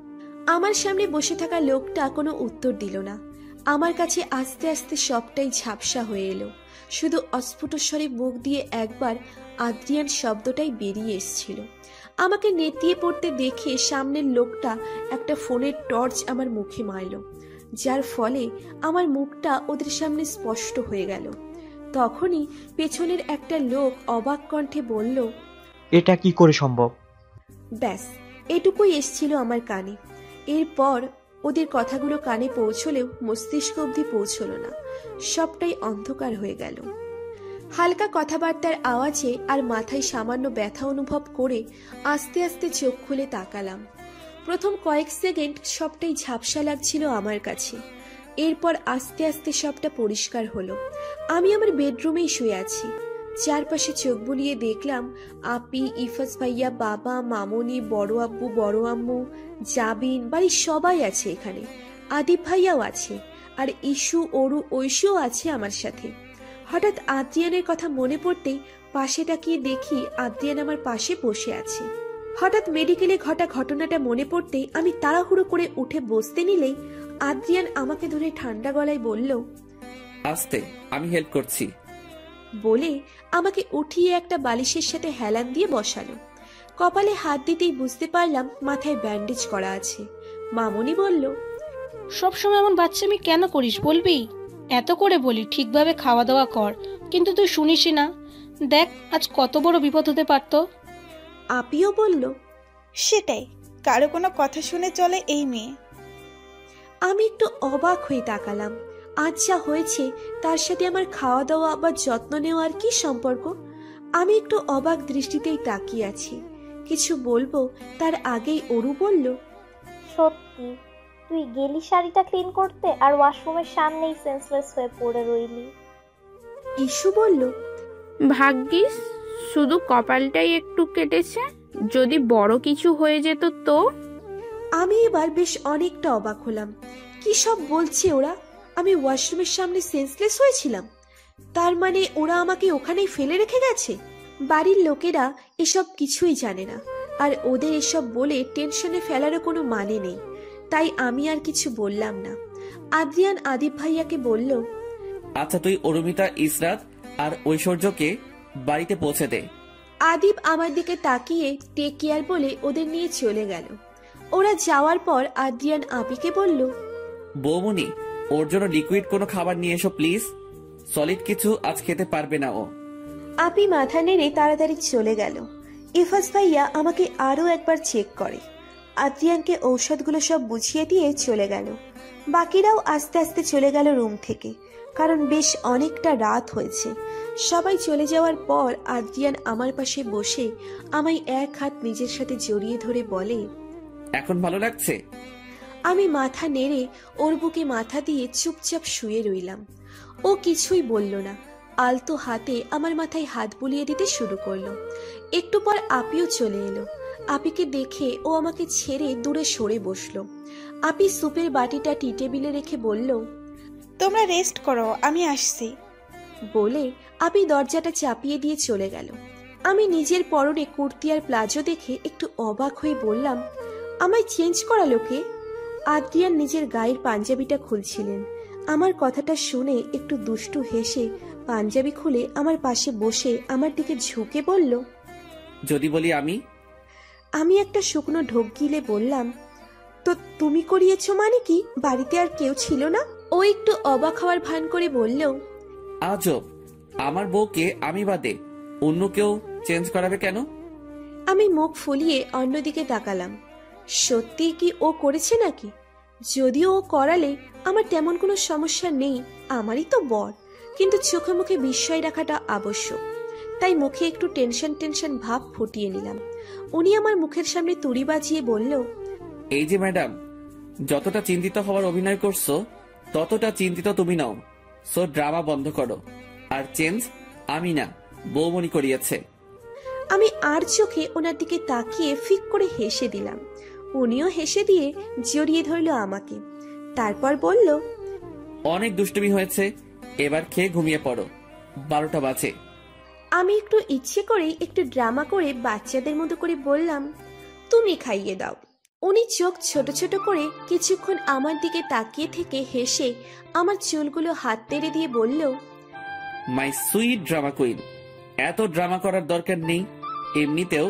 আমার সামনে বসে থাকা লোকটা কোনো উত্তর দিল না। আমার কাছে আস্তে আস্তে সবটাই ঝাপসা হয়ে এলো। শুধু অস্ফুট স্বরে মুখ দিয়ে একবার আদ্রিয়ান শব্দটাই বেরিয়ে এসেছিল। আমাকে নেতিয়ে পড়তে দেখে সামনের লোকটা একটা ফোনের টর্চ আমার মুখে মারল, যার ফলে আমার মুখটা ওদের সামনে স্পষ্ট হয়ে গেল। তখনই পেছনের একটা লোক অবাক কণ্ঠে বলল, এটা কি করে সম্ভব? ব্যাস এটুকুই এসছিল আমার কানে। এরপর ওদের কথাগুলো কানে পৌঁছলেও মস্তিষ্ক অবধি পৌঁছল না, সবটাই অন্ধকার হয়ে গেল। হালকা কথাবার্তার আওয়াজে আর মাথায় সামান্য ব্যথা অনুভব করে আস্তে আস্তে চোখ খুলে তাকালাম। প্রথম কয়েক সেকেন্ড সবটাই ঝাপসা লাগছিল আমার কাছে, এরপর আস্তে আস্তে সবটা পরিষ্কার হলো। আমি আমার বেডরুমেই শুয়ে আছি। চারপাশে চোখ বুলিয়ে দেখলাম আপি, ইফাস ভাইয়া, বাবা, মামনি, বড় আব্বু, বড় আম্মু, জাবিন, বাড়ির সবাই আছে এখানে। আদিপ ভাইয়াও আছে, আর ইস্যু, অরু, ঐশীও আছে আমার সাথে। হঠাৎ আদ্রিয়ানের কথা মনে পড়তেই পাশে তাকিয়ে দেখি আদ্রিয়ান আমার পাশে বসে আছে। হঠাৎ মেডিকেলে ঘটা ঘটনাটা মনে পড়তেই আমি তাড়াহুড়ো করে উঠে বসতে নিলেই আদ্রিয়ান আমাকে ধরে ঠান্ডা গলায় বলল, আস্তে, আমি হেল্প করছি বলে আমাকে উঠিয়ে একটা বালিশের সাথে হেলান দিয়ে বসালো। কপালে হাত দিতেই বুঝতে পারলাম মাথায় ব্যান্ডেজ করা আছে। মামনি বলল, সবসময় এমন বাচ্চামি কেন করিস বলবি? এত করে বলি ঠিকভাবে খাওয়া দাওয়া কর, কিন্তু তুই শুনিসই না। দেখ আজ কত বড় বিপদ হতে পারত। আপিও বলল, সেটাই, কারো কোনো কথা শুনে চলে এই মেয়ে। আমি একটু অবাক হয়ে তাকালাম। আজ যা হয়েছে তার সাথে আমার খাওয়া দাওয়া বা যত্ন নেওয়ার কি সম্পর্ক? আমি একটু অবাক দৃষ্টিতেই তাকিয়ে আছি। কিছু বলবো তার আগেই অরু বলল, সত্যি তুই গেলি শাড়িটা ক্লিন করতে আর ওয়াশরুমের সামনেই সেন্সলেস হয়ে পড়ে রইলি। ইস্যু বলল, ভাগ্যিস শুধু কপালটাই একটু কেটেছে, যদি বড় কিছু হয়ে যেত তো। আমি এবার বেশ অনেকটা অবাক হলাম। কি সব বলছে ওরা? আমি ওয়াশরুমের সামনে সেন্সলেস হয়েছিলাম? তার মানে ওরা আমাকে ওখানেই ফেলে রেখে গেছে? বাড়ির লোকেরা এসব কিছুই জানে না, আর ওদের এসব বলে টেনশনে ফেলারও কোনো মানে নেই, তাই আমি আর কিছু বললাম না। আদ্রিয়ান আদিপ ভাইয়াকে বলল, আচ্ছা তুই অরুমিতা, ইসরাত আর ঐশ্বর্যকে বাড়িতে পৌঁছে দে। আদিপ আমার দিকে তাকিয়ে টেক কেয়ার বলে ওদের নিয়ে চলে গেল। ওরা যাওয়ার পর আদ্রিয়ান আপিকে বলল, বৌমনি, ওর জন্য লিকুইড কোনো খাবার নিয়ে এসো প্লিজ। সলিড কিছু আজ খেতে পারবে না ও। আপি মাথা নেড়ে তাড়াতাড়ি চলে গেল। ইফাজ ভাইয়া আমাকে আরও একবার চেক করে। আদ্রিয়ানকে ঔষধগুলো সব বুঝিয়ে দিয়ে চলে গেল। বাকিরাও আস্তে আস্তে চলে গেল রুম থেকে, কারণ বেশ অনেকটা রাত হয়েছে। সবাই চলে যাওয়ার পর আদ্রিয়ান আমার পাশে বসে আমায় এক হাত নিজের সাথে জড়িয়ে ধরে বলে, এখন ভালো লাগছে? আমি মাথা নেড়ে ওর বুকে মাথা দিয়ে চুপচাপ শুয়ে রইলাম। ও কিছুই বলল না, আলতো হাতে আমার মাথায় হাত বুলিয়ে দিতে শুরু করলো। একটু পর আপিও চলে এলো। আপিকে দেখে ও আমাকে ছেড়ে দূরে সরে বসলো। আপি সুপের বাটিটা টি টেবিলে রেখে বলল, তোমরা রেস্ট করো, আমি আসছি। বলে আপি দরজাটা চাপিয়ে দিয়ে চলে গেল। আমি নিজের পরনে কুর্তি আর প্লাজো দেখে একটু অবাক হয়ে বললাম, আমায় চেঞ্জ করালো কে? আদ্রিয়ান নিজের গায়ের পাঞ্জাবিটা খুলছিলেন। আমার কথাটা শুনে একটু দুষ্টু হেসে পাঞ্জাবি খুলে আমার পাশে বসে আমার দিকে ঝুঁকে বলল, যদি বলি আমি? আমি একটা শুকনো ঢোক গিলে বললাম, তো তুমি করিয়েছো মানে কি? বাড়িতে আর কেউ ছিল না? ও একটু অবাক হওয়ার ভান করে বলল, আজব, আমার বউকে আমি বাদে অন্য কেউ চেঞ্জ করাবে কেন? আমি মুখ ফুলিয়ে অন্যদিকে তাকালাম। সত্যি কি ও করেছে নাকি? যদিও ও করালে আমার তেমন কোনো সমস্যা নেই, আমারই তো বর, কিন্তু চোখে মুখে বিস্ময় রাখাটা আবশ্যক। তাই মুখে একটু টেনশন টেনশন ভাব ফুটিয়ে নিলাম। উনি আমার মুখের সামনে তুড়ি বাজিয়ে বলল, এই যে ম্যাডাম, যতটা চিন্তিত হওয়ার অভিনয় করছো ততটা চিন্তিত তুমি নাও। সো ড্রামা বন্ধ করো। আর চেঞ্জ আমি না, বৌমনি করিয়েছে। আমি আর চোখে ওনার দিকে তাকিয়ে ফিক করে হেসে দিলাম। উনিও হেসে দিয়ে জড়িয়ে ধরল আমাকে। তারপর বলল, অনেক দুষ্টুমি হয়েছে, এবার খেয়ে ঘুমিয়ে পড়ো, বারোটা বাজে। আমি একটু ইচ্ছে করেই একটু ড্রামা করে বাচ্চাদের মতো করে বললাম, তুমি খাইয়ে দাও। উনি চোখ ছোট ছোট করে কিছুক্ষণ আমার দিকে তাকিয়ে থেকে হেসে আমার চুলগুলো হাত তেড়ে দিয়ে বলল, মাই সুইট ড্রামা কুইন, এত ড্রামা করার দরকার নেই, এমনিতেও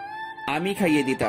আমি খাইয়ে দিতাম।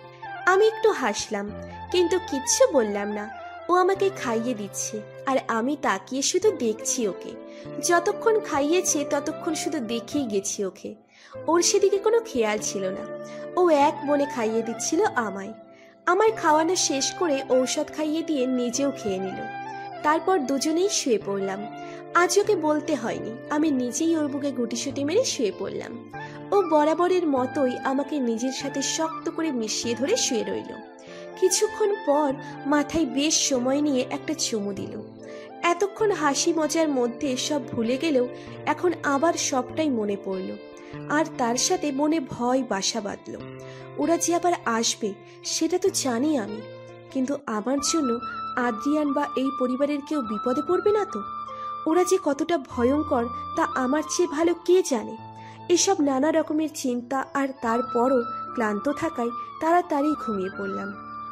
আমি একটু হাসলাম, কিন্তু কিচ্ছু বললাম না। ও আমাকে খাইয়ে দিচ্ছে আর আমি তাকিয়ে শুধু দেখছি ওকে। যতক্ষণ খাইয়েছে ততক্ষণ শুধু দেখেই গেছি ওকে। ওর সেদিকে কোনো খেয়াল ছিল না। ও এক মনে খাইয়ে দিচ্ছিল আমায়। আমার খাওয়ানো শেষ করে ঔষধ খাইয়ে দিয়ে নিজেও খেয়ে নিল। তারপর দুজনেই শুয়ে পড়লাম। আজ ওকে বলতে হয়নি, আমি নিজেই ওর বুকে গুটিসুটি মেরে শুয়ে পড়লাম। ও বরাবরের মতোই আমাকে নিজের সাথে শক্ত করে মিশিয়ে ধরে শুয়ে রইল। কিছুক্ষণ পর মাথায় বেশ সময় নিয়ে একটা চুমু দিল। এতক্ষণ হাসি মজার মধ্যে সব ভুলে গেলেও এখন আবার সবটাই মনে পড়ল। আর তার সাথে মনে ভয় বাসা বাঁধল। ওরা যে আবার আসবে সেটা তো জানি আমি, কিন্তু আমার জন্য আদ্রিয়ান বা এই পরিবারের কেউ বিপদে পড়বে না তো? ওরা যে কতটা ভয়ঙ্কর তা আমার চেয়ে ভালো কে জানে। এসব নানা রকমের চিন্তা আর তারপরও ক্লান্ত থাকায় তাড়াতাড়ি ঘুমিয়ে পড়লাম।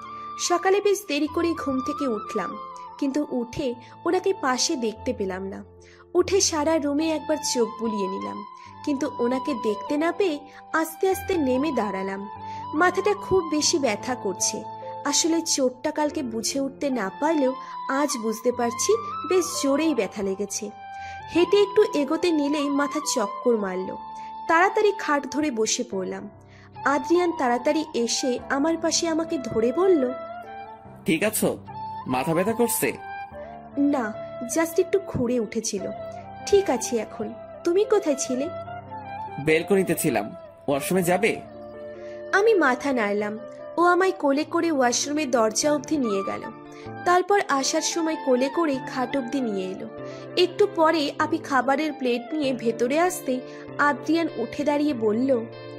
সকালে বেশ দেরি করে ঘুম থেকে উঠলাম, কিন্তু উঠে ওনাকে পাশে দেখতে পেলাম না। উঠে সারা রুমে একবার চোখ বুলিয়ে নিলাম, কিন্তু ওনাকে দেখতে না পেয়ে আস্তে আস্তে নেমে দাঁড়ালাম। মাথাটা খুব বেশি ব্যথা করছে। আসলে চোটটা কালকে বুঝে উঠতে না পারলেও আজ বুঝতে পারছি বেশ জোরেই ব্যথা লেগেছে। হেঁটে একটু এগোতে নিলেই মাথা চক্কর মারল। তাড়াতাড়ি খাট ধরে বসে পড়লাম। আদ্রিয়ান তাড়াতাড়ি এসে আমার পাশে আমাকে ধরে বলল, ঠিক আছো? মাথা ব্যথা করছে? না, জাস্ট একটু ঘুরে উঠেছিল। ঠিক আছে এখন। তুমি কোথায় ছিলে? বেলকনিতে ছিলাম। ওয়াশরুমে যাবে? আমি মাথা নাড়লাম। ও আমায় কোলে করে ওয়াশরুমের দরজা অবধি নিয়ে গেল। তারপর আসার সময় কোলে করে খাট অবধি নিয়ে এলো। একটু পরে আপনি খাবারের প্লেট নিয়ে ভেতরে আসতে আদ্রিয়ান উঠে দাঁড়িয়ে বলল,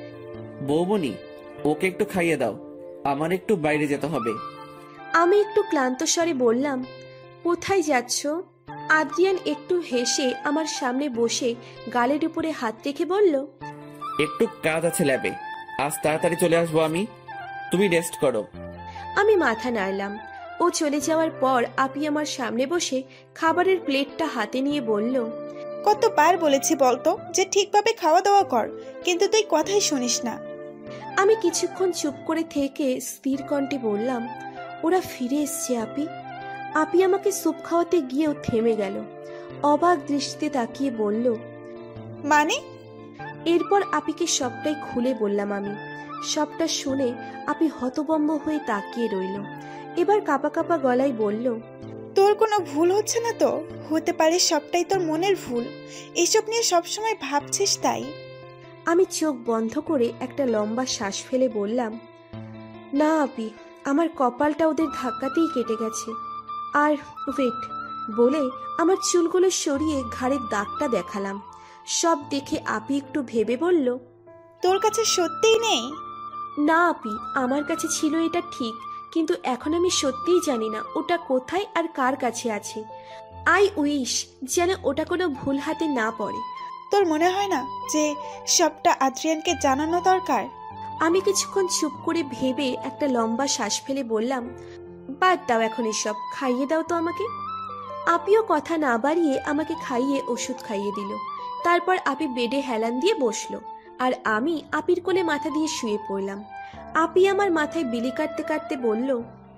বৌমনি, ওকে একটু খাইয়ে দাও, আমার একটু বাইরে যেতে হবে। আমি একটু ক্লান্ত স্বরে বললাম, কোথায় যাচ্ছ? আদ্রিয়ান একটু হেসে আমার সামনে বসে গালের উপরে হাত রেখে বলল, একটু কাজ আছে ল্যাবে, আজ তাড়াতাড়ি চলে আসবো আমি, তুমি রেস্ট করো। আমি মাথা নাড়লাম। ও চলে যাওয়ার পর আপি আমার সামনে বসে খাবারের প্লেটটা হাতে নিয়ে বলল, কতবার বলেছি বলতো যে ঠিকভাবে খাওয়া দাওয়া কর, কিন্তু তুই কথাই শুনিস না। আমি কিছুক্ষণ চুপ করে থেকে স্থির কণ্ঠে বললাম, ওরা ফিরে এসছে আপি। আপি আমাকে স্যুপ খাওয়াতে গিয়েও থেমে গেল। অবাক দৃষ্টিতে তাকিয়ে বলল, মানে? এরপর আপিকে সবটাই খুলে বললাম আমি। সবটা শুনে আপি হতভম্ব হয়ে তাকিয়ে রইল। এবার কাঁপা কাঁপা গলায় বলল, তোর কোনো ভুল হচ্ছে না তো? হতে পারে সবটাই তোর মনের ভুল, এসব নিয়ে সবসময় ভাবছিস তাই। আমি চোখ বন্ধ করে একটা লম্বা শ্বাস ফেলে বললাম, না আপি, আমার কপালটা ওদের ধাক্কাতেই কেটে গেছে। আর ওয়েট বলে আমার চুলগুলো সরিয়ে ঘাড়ের দাগটা দেখালাম। সব দেখে আপি একটু ভেবে বলল, তোর কাছে সত্যিই নেই? না আপি, আমার কাছে ছিল এটা ঠিক, কিন্তু এখন আমি সত্যিই জানি না ওটা কোথায় আর কার কাছে আছে। আই উইশ যেন ওটা কোনো ভুল হাতে না পড়ে। তোর মনে হয় না যে সবটা আদ্রিয়ানকে জানানো দরকার? আমি কিছুক্ষণ চুপ করে ভেবে একটা লম্বা শ্বাস ফেলে বললাম, বাদ দাও এখন এসব, খাইয়ে দাও তো আমাকে। আপিও কথা না বাড়িয়ে আমাকে খাইয়ে ওষুধ খাইয়ে দিল। তারপর আপি বেডে হেলান দিয়ে বসলো আর আমি আপির কোলে মাথা দিয়ে শুয়ে পড়লাম। আপি আমার মাথায় বিলি কাটতে কাটতে বলল,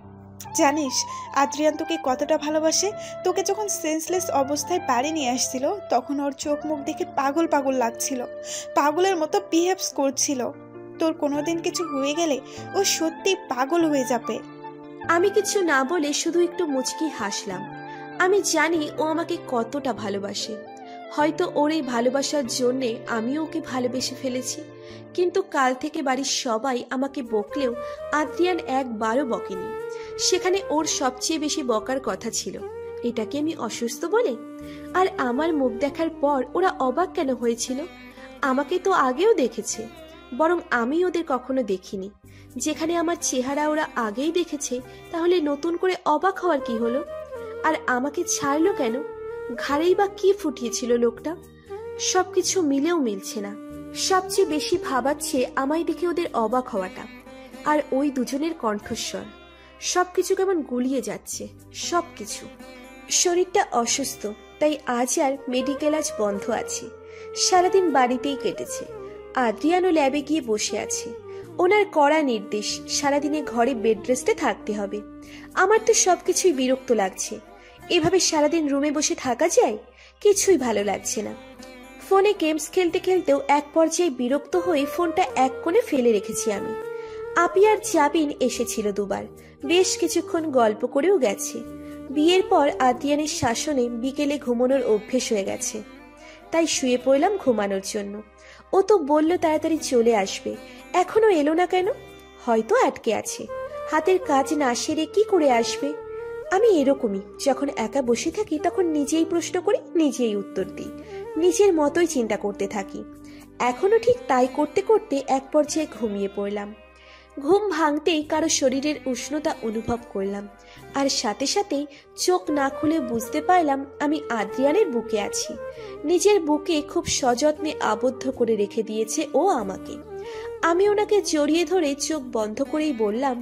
জানিস আদ্রিয়ান তোকে কতটা ভালোবাসে? তোকে যখন সেন্সলেস অবস্থায় বাড়ি নিয়ে আসছিল তখন ওর চোখ মুখ দেখে পাগল পাগল লাগছিল, পাগলের মতো বিহেভস করছিল। তোর কোনোদিন কিছু হয়ে গেলে ও সত্যি পাগল হয়ে যাবে। আমি কিছু না বলে শুধু একটু মুচকি হাসলাম। আমি জানি ও আমাকে কতটা ভালোবাসে। হয়তো ওর এই ভালোবাসার জন্যে আমিও ওকে ভালোবেসে ফেলেছি। কিন্তু কাল থেকে বাড়ির সবাই আমাকে বকলেও আদ্রিয়ান একবারও বকেনি। সেখানে ওর সবচেয়ে বেশি বকার কথা ছিল। এটাকে আমি অসুস্থ বলে? আর আমার মুখ দেখার পর ওরা অবাক কেন হয়েছিল? আমাকে তো আগেও দেখেছে, বরং আমি ওদের কখনো দেখিনি। যেখানে আমার চেহারা ওরা আগেই দেখেছে, তাহলে নতুন করে অবাক হওয়ার কি হলো? আর আমাকে ছাড়লো কেন? ঘাড়েই বা কি ফুটিয়েছিল লোকটা? সবকিছু মিলেও মিলছে না। সবচেয়ে বেশি ভাবাচ্ছে আমায় দেখে ওদের অবাক হওয়াটা, আর ওই দুজনের কণ্ঠস্বর। সবকিছু কেমন গুলিয়ে যাচ্ছে, সবকিছু। শরীরটা অসুস্থ, তাই আজ আর মেডিকেল আজ বন্ধ আছে। সারাদিন বাড়িতেই কেটেছে। আদ্রিয়ানও ল্যাবে গিয়ে বসে আছে। ওনার কড়া নির্দেশ, সারাদিনে ঘরে বেড রেস্টে থাকতে হবে। আমার তো সবকিছুই বিরক্ত লাগছে। এভাবে সারাদিন রুমে বসে থাকা যায়? কিছুই ভালো লাগছে না। ফোনে গেমস খেলতে খেলতেও এক পর্যায়ে বিরক্ত হয়ে ফোনটা এক কোণে ফেলে রেখেছি আমি। আপি আর জাবিন এসেছিল দুবার, বেশ কিছুক্ষণ গল্প করেও গেছে। বিয়ের পর আদ্রিয়ানের শাসনে বিকেলে ঘুমানোর অভ্যেস হয়ে গেছে, তাই শুয়ে পড়লাম ঘুমানোর জন্য। ও তো বলল তাড়াতাড়ি চলে আসবে, এখনো এলো না কেন? হয়তো আটকে আছে। হাতের কাজ না সেরে কি করে আসবে? আমি এরকমই, যখন একা বসে থাকি তখন নিজেই প্রশ্ন করি, নিজেই উত্তর দিই, নিজের মতোই চিন্তা করতে থাকি। এখনো ঠিক তাই করতে করতে এক পর্যায়ে ঘুমিয়ে পড়লাম। ঘুম ভাঙতেই কারো শরীরের উষ্ণতা অনুভব করলাম, আর সাথে সাথে চোখ না খুলে বুঝতে পারলাম আমি আদ্রিয়ানের বুকে আছি। নিজের বুকে খুব সযত্নে আবদ্ধ করে রেখে দিয়েছে ও আমাকে। আমি ওনাকে জড়িয়ে ধরে চোখ বন্ধ করেই বললাম,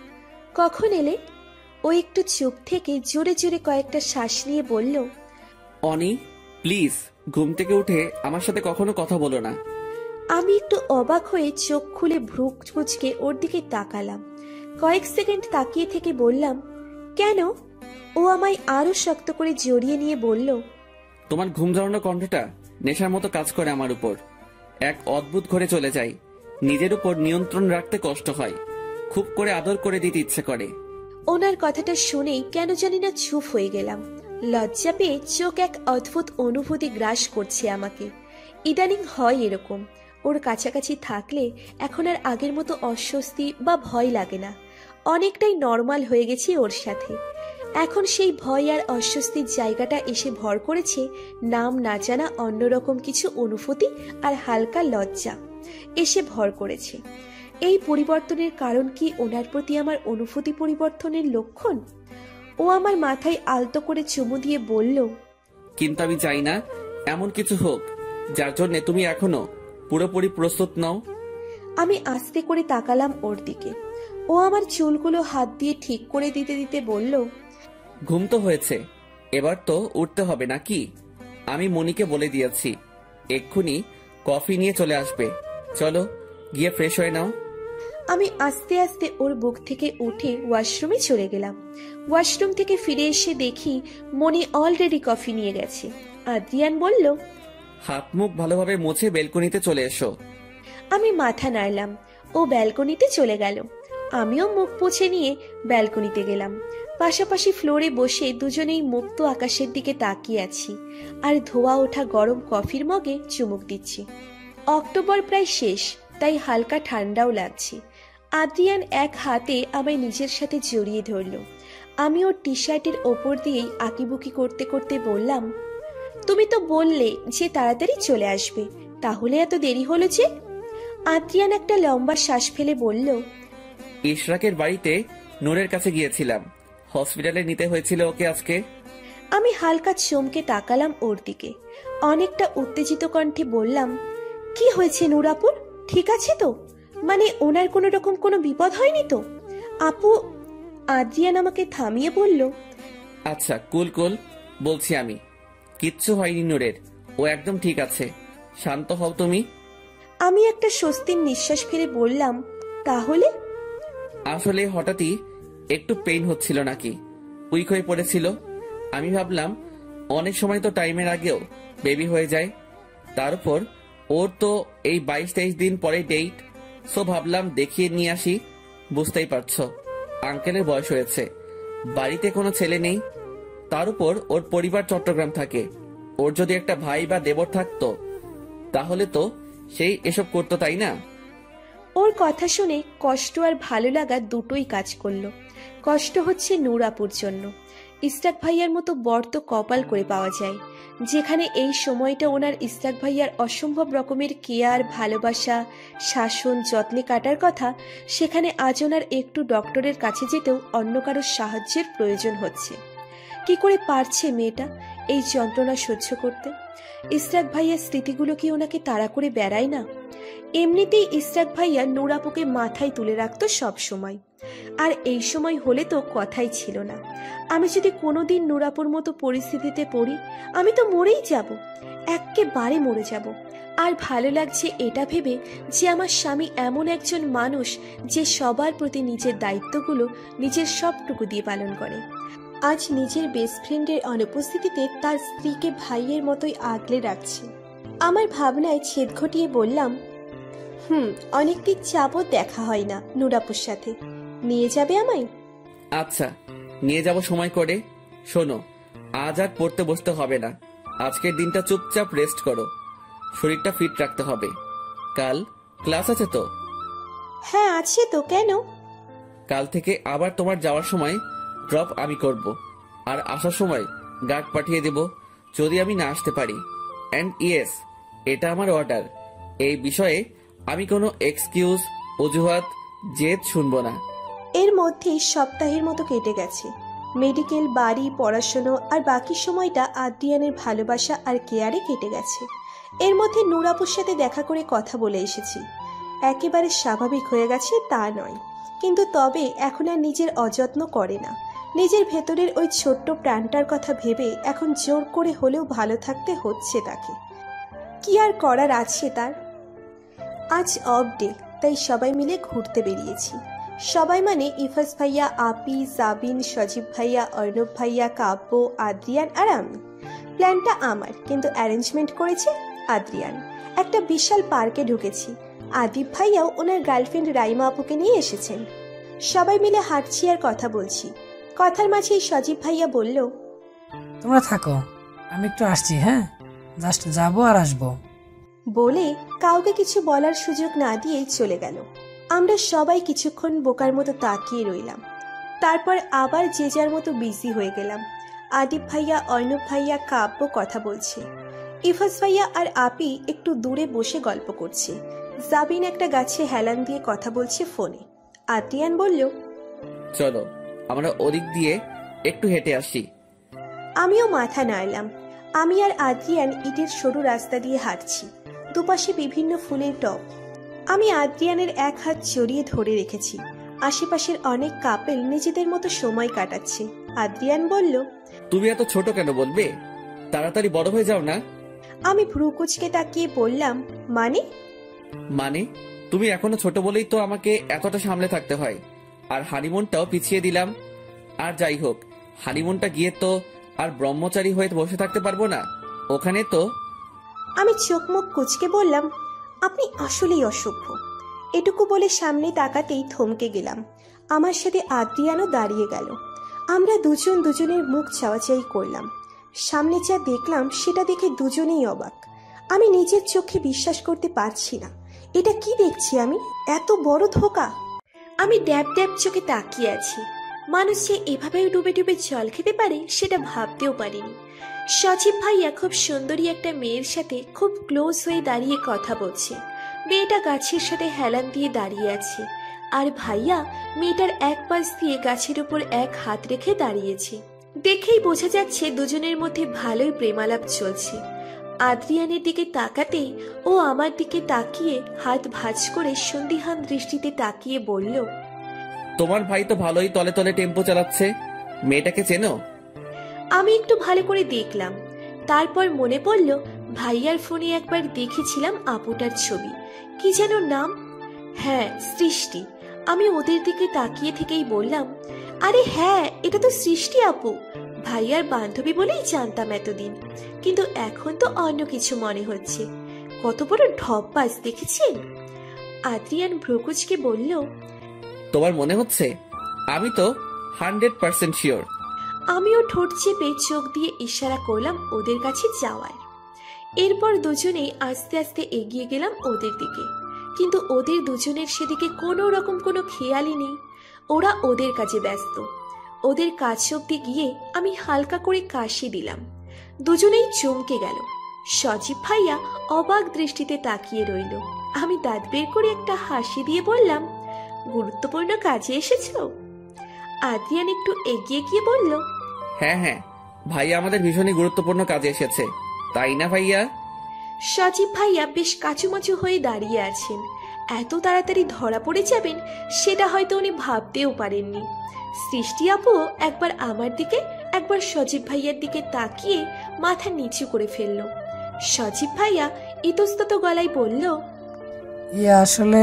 কখন এলে? ও একটু চুপ থেকে জোরে জোরে কয়েকটা শ্বাস নিয়ে বলল, অনি প্লিজ ঘুম থেকে উঠে আমার সাথে কখনো কথা বলো না। আমি একটু অবাক হয়ে চোখ খুলে ভ্রু কুঁচকে ওর দিকে তাকালাম। কয়েক সেকেন্ড তাকিয়ে থেকে বললাম, কেন? ও আমায় আরো শক্ত করে জড়িয়ে নিয়ে বলল, তোমার ঘুম জড়ানো কণ্ঠটা নেশার মতো কাজ করে আমার উপর। এক অদ্ভুত ঘরে চলে যাই, নিজের উপর নিয়ন্ত্রণ রাখতে কষ্ট হয়, খুব করে আদর করে দিতে ইচ্ছে করে। ওনার কথাটা শুনেই কেন জানি না চুপ হয়ে গেলাম। লজ্জা পেয়ে চোখ এক অদ্ভুত অনুভূতি গ্রাস করছে আমাকে। ইদানিং হয় এরকম, ওর কাছাকাছি থাকলে এখন আর আগের মতো অস্বস্তি বা ভয় লাগে না। অনেকটাই নর্মাল হয়ে গেছি ওর সাথে। এখন সেই ভয় আর অস্বস্তির জায়গাটা এসে ভর করেছে নাম না জানা অন্যরকম কিছু অনুভূতি আর হালকা লজ্জা এসে ভর করেছে। এই পরিবর্তনের কারণ কি ওনার প্রতি আমার অনুভূতি পরিবর্তনের লক্ষণ? ও আমার মাথায় আলতো করে চুমু দিয়ে বলল, কিন্তু আমি চাই না এমন কিছু হোক যার জন্য তুমি এখনো পুরোপুরি প্রস্তুত নও। আমি আস্তে করে তাকালাম ওর দিকে। ও আমার চুলগুলো হাত দিয়ে ঠিক করে দিতে দিতে বলল, ঘুম তো হয়েছে, এবার তো উঠতে হবে নাকি? আমি মনিকে বলে দিয়েছি এক্ষুনি কফি নিয়ে চলে আসবে। চলো গিয়ে ফ্রেশ হয়ে নাও। আমি আস্তে আস্তে ওর বুক থেকে উঠে ওয়াশরুমে চলে গেলাম। ওয়াশরুম থেকে ফিরে এসে দেখি মনি অলরেডি কফি নিয়ে গেছে। আদ্রিয়ান বলল, হাত মুখ ভালোভাবে মুছে বেলকনিতে চলে এসো। আমি মাথা নাড়লাম। ও ব্যালকনিতে চলে গেল। আমিও মুখ মুছে নিয়ে ব্যালকনিতে গেলাম। পাশাপাশি ফ্লোরে বসে দুজনেই মুক্ত আকাশের দিকে তাকিয়ে আছি আর ধোয়া ওঠা গরম কফির মগে চুমুক দিচ্ছি। অক্টোবর প্রায় শেষ, তাই হালকা ঠান্ডাও লাগছে। আদ্রিয়ান এক হাতে আমায় নিজের সাথে জড়িয়ে ধরল। আমি ওর টি শার্টের ওপর দিয়েই আঁকিবুকি করতে করতে বললাম, তুমি তো বললে যে তাড়াতাড়ি চলে আসবে, তাহলে এত দেরি হলো যে? আদ্রিয়ান একটা লম্বা শ্বাস ফেলে বলল, ইশরাকের বাড়িতে নূরের কাছে গিয়েছিলাম, হসপিটালে নিতে হয়েছিল ওকে আজকে। আমি হালকা চমকে তাকালাম ওর দিকে। অনেকটা উত্তেজিত কণ্ঠে বললাম, কি হয়েছে নূরাপুর? ঠিক আছে তো? মানে ওনার কোনো রকম কোনো বিপদ হয়নি তো? আপু। আদ্রিয়ান আমাকে থামিয়ে বলল, আচ্ছা কুল কুল, বলছি আমি, কিচ্ছু হয়নি নূরের, ও একদম ঠিক আছে, শান্ত হও তুমি। আমি একটা স্বস্তির নিঃশ্বাস ফেলে বললাম, তাহলে? আসলে হঠাৎই একটু পেইন হচ্ছিল নাকি, উইক হয়ে পড়েছিল। আমি ভাবলাম অনেক সময় তো টাইমের আগেও বেবি হয়ে যায়, তার উপর ওর তো এই বাইশ তেইশ দিন পরে ডেট, সো ভাবলাম দেখিয়ে নিয়ে আসি। বুঝতেই পারছো আঙ্কেলের বয়স হয়েছে, বাড়িতে কোনো ছেলে নেই, তার উপর ওর পরিবার চট্টগ্রাম থাকে। ওর যদি একটা ভাই বা দেবর থাকতো তাহলে তো সেই এসব করতো, তাই না? ওর কথা শুনে কষ্ট আর ভালো লাগা দুটোই কাজ করলো। কষ্ট হচ্ছে নূরাপুর জন্য। ইস্তাক ভাইয়ার মতো বর তো কপাল করে পাওয়া যায়, যেখানে এই সময়টা ওনার ইস্তাক ভাইয়ার অসম্ভব রকমের কেয়ার, ভালোবাসা, শাসন, যত্নে কাটার কথা, সেখানে আজ ওনার একটু ডক্টরের কাছে যেতেও অন্য কারোর সাহায্যের প্রয়োজন হচ্ছে। কি করে পারছে মেয়েটা এই যন্ত্রণা সহ্য করতে? ইস্তাক ভাইয়ার স্মৃতিগুলো কি ওনাকে তাড়া করে বেড়ায় না? এমনিতেই ইস্তাক ভাইয়া নূরাপুকে মাথায় তুলে রাখতো সব সময়, আর এই সময় হলে তো কথাই ছিল না। আমি যদি কোনোদিন নূরাপুর মতো পরিস্থিতিতে পড়ি, আমি তো মরেই যাব, এক্কেবারে মরে যাব। আর ভালো লাগছে এটা ভেবে যে আমার স্বামী এমন একজন মানুষ যে সবার প্রতি নিজের দায়িত্বগুলো নিজের সবটুকু দিয়ে পালন করে। আজ নিজের বেস্ট ফ্রেন্ডের অনুপস্থিতিতে তার স্ত্রীকে ভাইয়ের মতোই আগলে রাখছে। আমার ভাবনায় ছেদ ঘটিয়ে বললাম, হুম অনেকদিন যাবত দেখা হয় না নূরাপুর সাথে, নিয়ে যাবে আমায়? আচ্ছা নিয়ে যাব সময় করে। শোনো, আজ আর পড়তে বসতে হবে না, আজকের দিনটা চুপচাপ রেস্ট করো, শরীরটা ফিট রাখতে হবে। কাল ক্লাস আছে তো? হ্যাঁ আছে তো, কেন? কাল থেকে আবার তোমার যাওয়ার সময় ড্রপ আমি করব, আর আসার সময় গার্ড পাঠিয়ে দেব যদি আমি না আসতে পারি। অ্যান্ড ইয়েস, এটা আমার অর্ডার, এই বিষয়ে আমি কোনো এক্সকিউজ, অজুহাত, জেদ শুনবো না। এর মধ্যেই সপ্তাহের মতো কেটে গেছে। মেডিকেল, বাড়ি, পড়াশোনা আর বাকি সময়টা আদ্রিয়ানের ভালোবাসা আর কেয়ারে কেটে গেছে। এর মধ্যে নূরাপুর সাথে দেখা করে কথা বলে এসেছি। একেবারে স্বাভাবিক হয়ে গেছে তা নয়, কিন্তু তবে এখন আর নিজের অযত্ন করে না। নিজের ভেতরের ওই ছোট্ট প্রাণটার কথা ভেবে এখন জোর করে হলেও ভালো থাকতে হচ্ছে তাকে। কি আর করার আছে তার? আজ অফ ডে, তাই সবাই মিলে ঘুরতে বেরিয়েছি। সবাই মানে ইফাস ভাইয়া, আপি, জাবিন, সজীব ভাইয়া, অর্ণব ভাইয়া, কাব্য, আদ্রিয়ান আর আমি। প্ল্যানটা আমার, কিন্তু অ্যারেঞ্জমেন্ট করেছে আদ্রিয়ান। একটা বিশাল পার্কে ঢুকেছি। আদিব ভাইয়াও ওনার গার্লফ্রেন্ড রাইমা আপুকে নিয়ে এসেছেন। সবাই মিলে হাঁটছি আর কথা বলছি। কথার মাঝেই সজীব ভাইয়া বলল, তোমরা থাকো, আমি একটু আসছি, হ্যাঁ জাস্ট যাবো আর আসবো। বলে কাউকে কিছু বলার সুযোগ না দিয়েই চলে গেল। আমরা সবাই কিছুক্ষণ বোকার মতো তাকিয়ে রইলাম। তারপর আবার যে যার মতো বিজি হয়ে গেলাম। আদিব ভাইয়া, অর্ণব ভাইয়া, কাব্য কথা বলছে। ইফাস ভাইয়া আর আপি একটু দূরে বসে গল্প করছে। জাবিন একটা গাছে হেলান দিয়ে কথা বলছে ফোনে। আদ্রিয়ান বলল, চলো আমরা ওদিক দিয়ে একটু হেঁটে আসি। আমিও মাথা নাড়লাম। আমি আর আদ্রিয়ান ইটের সরু রাস্তা দিয়ে হাঁটছি। দুপাশে বিভিন্ন ফুলের টব। আমি আদ্রিয়ানের এক হাত জড়িয়ে ধরে রেখেছি। আশেপাশের অনেক কাপেল নিজেদের মতো সময় কাটাচ্ছে। আদ্রিয়ান বলল, তুমি এত ছোট কেন বলবে? তাড়াতাড়ি বড় হয়ে যাও না। আমি ভ্রু কুচকে তাকিয়ে বললাম, মানে? মানে তুমি এখনো ছোট বলেই তো আমাকে এতটা সামলে থাকতে হয়। আর হানিমুনটাও পিছিয়ে দিলাম। আর যাই হোক, হানিমুনটা গিয়ে তো আর ব্রহ্মচারী হয়ে বসে থাকতে পারবো না। ওখানে তো আমি চোখ মুখ কুচকে বললাম, আপনি আসলেই অসভ্য। এটুকু বলে সামনে তাকাতেই থমকে গেলাম। আমার সাথে আদ্রিয়ানও দাঁড়িয়ে গেল। আমরা দুজন দুজনের মুখ চাওয়াচাই করলাম। সামনে যা দেখলাম সেটা দেখে দুজনেই অবাক। আমি নিজের চোখে বিশ্বাস করতে পারছি না। এটা কি দেখছি আমি? এত বড় ধোঁকা! আমি ড্যাব ড্যাব চোখে তাকিয়ে আছি। মানুষ যে এভাবেও ডুবে ডুবে জল খেতে পারে সেটা ভাবতেও পারিনি। সজীব ভাইয়া খুব সুন্দরী একটা মেয়ের সাথে খুব ক্লোজ হয়ে দাঁড়িয়ে কথা বলছে। মেয়েটা গাছের সাথে হেলান দিয়ে দাঁড়িয়ে আছে, আর ভাইয়া মেয়েটার এক পাশ দিয়ে গাছের উপর এক হাত রেখে দাঁড়িয়েছে। দেখেই বোঝা যাচ্ছে দুজনের মধ্যে ভালোই প্রেমালাপ চলছে। আদ্রিয়ানের দিকে তাকাতেই ও আমার দিকে তাকিয়ে হাত ভাঁজ করে সন্দিহান দৃষ্টিতে তাকিয়ে বলল, তোমার ভাই তো ভালোই তলে তলে টেম্পো চালাচ্ছে। মেয়েটাকে চেনো? আমি একটু ভালো করে দেখলাম। তারপর মনে পড়ল ভাইয়ার ফোনে একবার দেখেছিলাম আপুটার ছবি। কি যেন নাম? হ্যাঁ, সৃষ্টি। আমি ওদের দিকে তাকিয়ে থেকেই বললাম, আরে হ্যাঁ, এটা তো সৃষ্টি আপু। ভাইয়ার বান্ধবী বলেই জানতাম এতদিন, কিন্তু এখন তো অন্য কিছু মনে হচ্ছে। কত বড় ঢপবাজ দেখেছেন? আদ্রিয়ান ভ্রুকুচকে বলল, তোমার মনে হচ্ছে? আমি তো হান্ড্রেড পার্সেন্ট শিওর। আমিও ঠোঁট চেপে চোখ দিয়ে ইশারা করলাম ওদের কাছে যাওয়ার। এরপর দুজনেই আস্তে আস্তে এগিয়ে গেলাম ওদের দিকে, কিন্তু ওদের দুজনের সেদিকে কোনো রকম কোনো খেয়ালই নেই। ওরা ওদের কাজে ব্যস্ত। ওদের কাছ অব্দি গিয়ে আমি হালকা করে কাশি দিলাম। দুজনেই চমকে গেল। সজীব ভাইয়া অবাক দৃষ্টিতে তাকিয়ে রইল। আমি দাঁত বের করে একটা হাসি দিয়ে বললাম, গুরুত্বপূর্ণ কাজে এসেছো? আদ্রিয়ান একটু এগিয়ে গিয়ে বলল, হ্যাঁ হ্যাঁ, ভাইয়া আমাদের ভীষণই গুরুত্বপূর্ণ কাজে এসেছে, তাই না ভাইয়া? সজীব ভাইয়া বেশ কাচুমাচু হয়ে দাঁড়িয়ে আছেন। এত তাড়াতাড়ি ধরা পড়ে যাবেন সেটা হয়তো উনি ভাবতেও পারেননি। সৃষ্টি আপু একবার আমার দিকে একবার সজীব ভাইয়ার দিকে তাকিয়ে মাথা নিচু করে ফেলল। সজীব ভাইয়া ইতস্তত গলায় বলল, ইয়ে আসলে।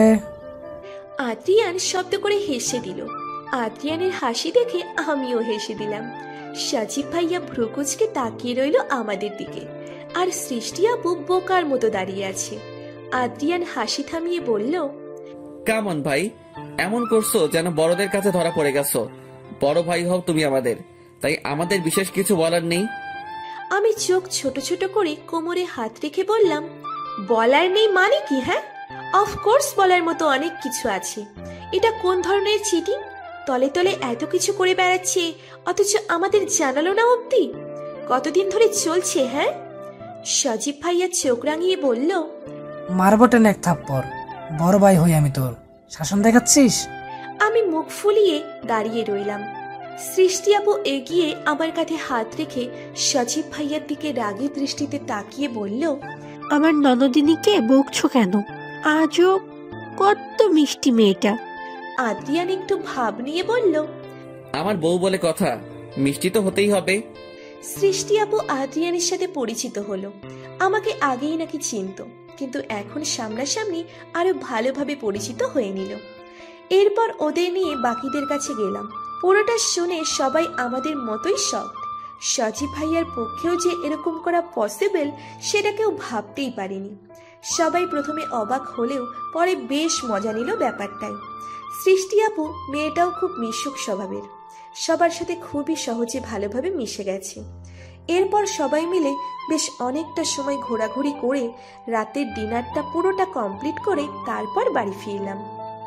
আদ্রিয়ান শব্দ করে হেসে দিল। আদ্রিয়ানের হাসি দেখে আমিও হেসে দিলাম। সজীব ভাইয়া ভ্রুকুচকে তাকিয়ে রইল আমাদের দিকে, আর সৃষ্টি আপু বোকার মতো দাঁড়িয়ে আছে। আদ্রিয়ান হাসি থামিয়ে বলল, কেমন ভাই, এমন করছো যেন বড়দের কাছে ধরা পড়ে গেছো। বড় ভাই হও তুমি আমাদের, তাই আমাদের বিশেষ কিছু বলার নেই। আমি চোখ ছোট ছোট করে কোমরে হাত রেখে বললাম, বলার নেই মানে কি? হ্যাঁ, অফকোর্স বলার মতো অনেক কিছু আছে। এটা কোন ধরনের চিটিং? তলে তলে এত কিছু করে বেড়াচ্ছে, অথচ আমাদের জানালো না অব্দি। কতদিন ধরে চলছে? হ্যাঁ। সজীব ভাইয়া চোখ রাঙিয়ে বলল, মারবো টেনে এক থাপ্পড়। বড় ভাই হই আমি তোর, শাসন দেখাচ্ছিস? আমি মুখ ফুলিয়ে দাঁড়িয়ে রইলাম। সৃষ্টি আপু এগিয়ে আমার কাঁধে হাত রেখে সজীব ভাইয়ার দিকে রাগী দৃষ্টিতে তাকিয়ে বলল, আমার ননদিনীকে বকছো কেন? আজও কত মিষ্টি মেয়েটা। আদ্রিয়ান একটু ভাব নিয়ে বলল, আমার বউ বলে কথা, মিষ্টি তো হতেই হবে। সৃষ্টি আপু আদ্রিয়ানের সাথে পরিচিত হলো। আমাকে আগেই নাকি চিনত, কিন্তু এখন সামনাসামনি আরো ভালোভাবে পরিচিত হয়ে নিল। এরপর ওদের নিয়ে বাকিদের কাছে গেলাম। পুরোটা শুনে সবাই আমাদের মতোই শক। সজীব ভাইয়ার পক্ষেও যে এরকম করা পসিবল সেটা কেউ ভাবতেই পারেনি। সবাই প্রথমে অবাক হলেও পরে বেশ মজা নিল ব্যাপারটাই। সৃষ্টি আপু মেয়েটাও খুব মিশুক স্বভাবের, সবার সাথে খুবই সহজে ভালোভাবে মিশে গেছে। এরপর সবাই মিলে বেশ অনেকটা সময় ঘোরাঘুরি করে রাতের ডিনারটা পুরোটা কমপ্লিট করে তারপর বাড়ি ফিরলাম।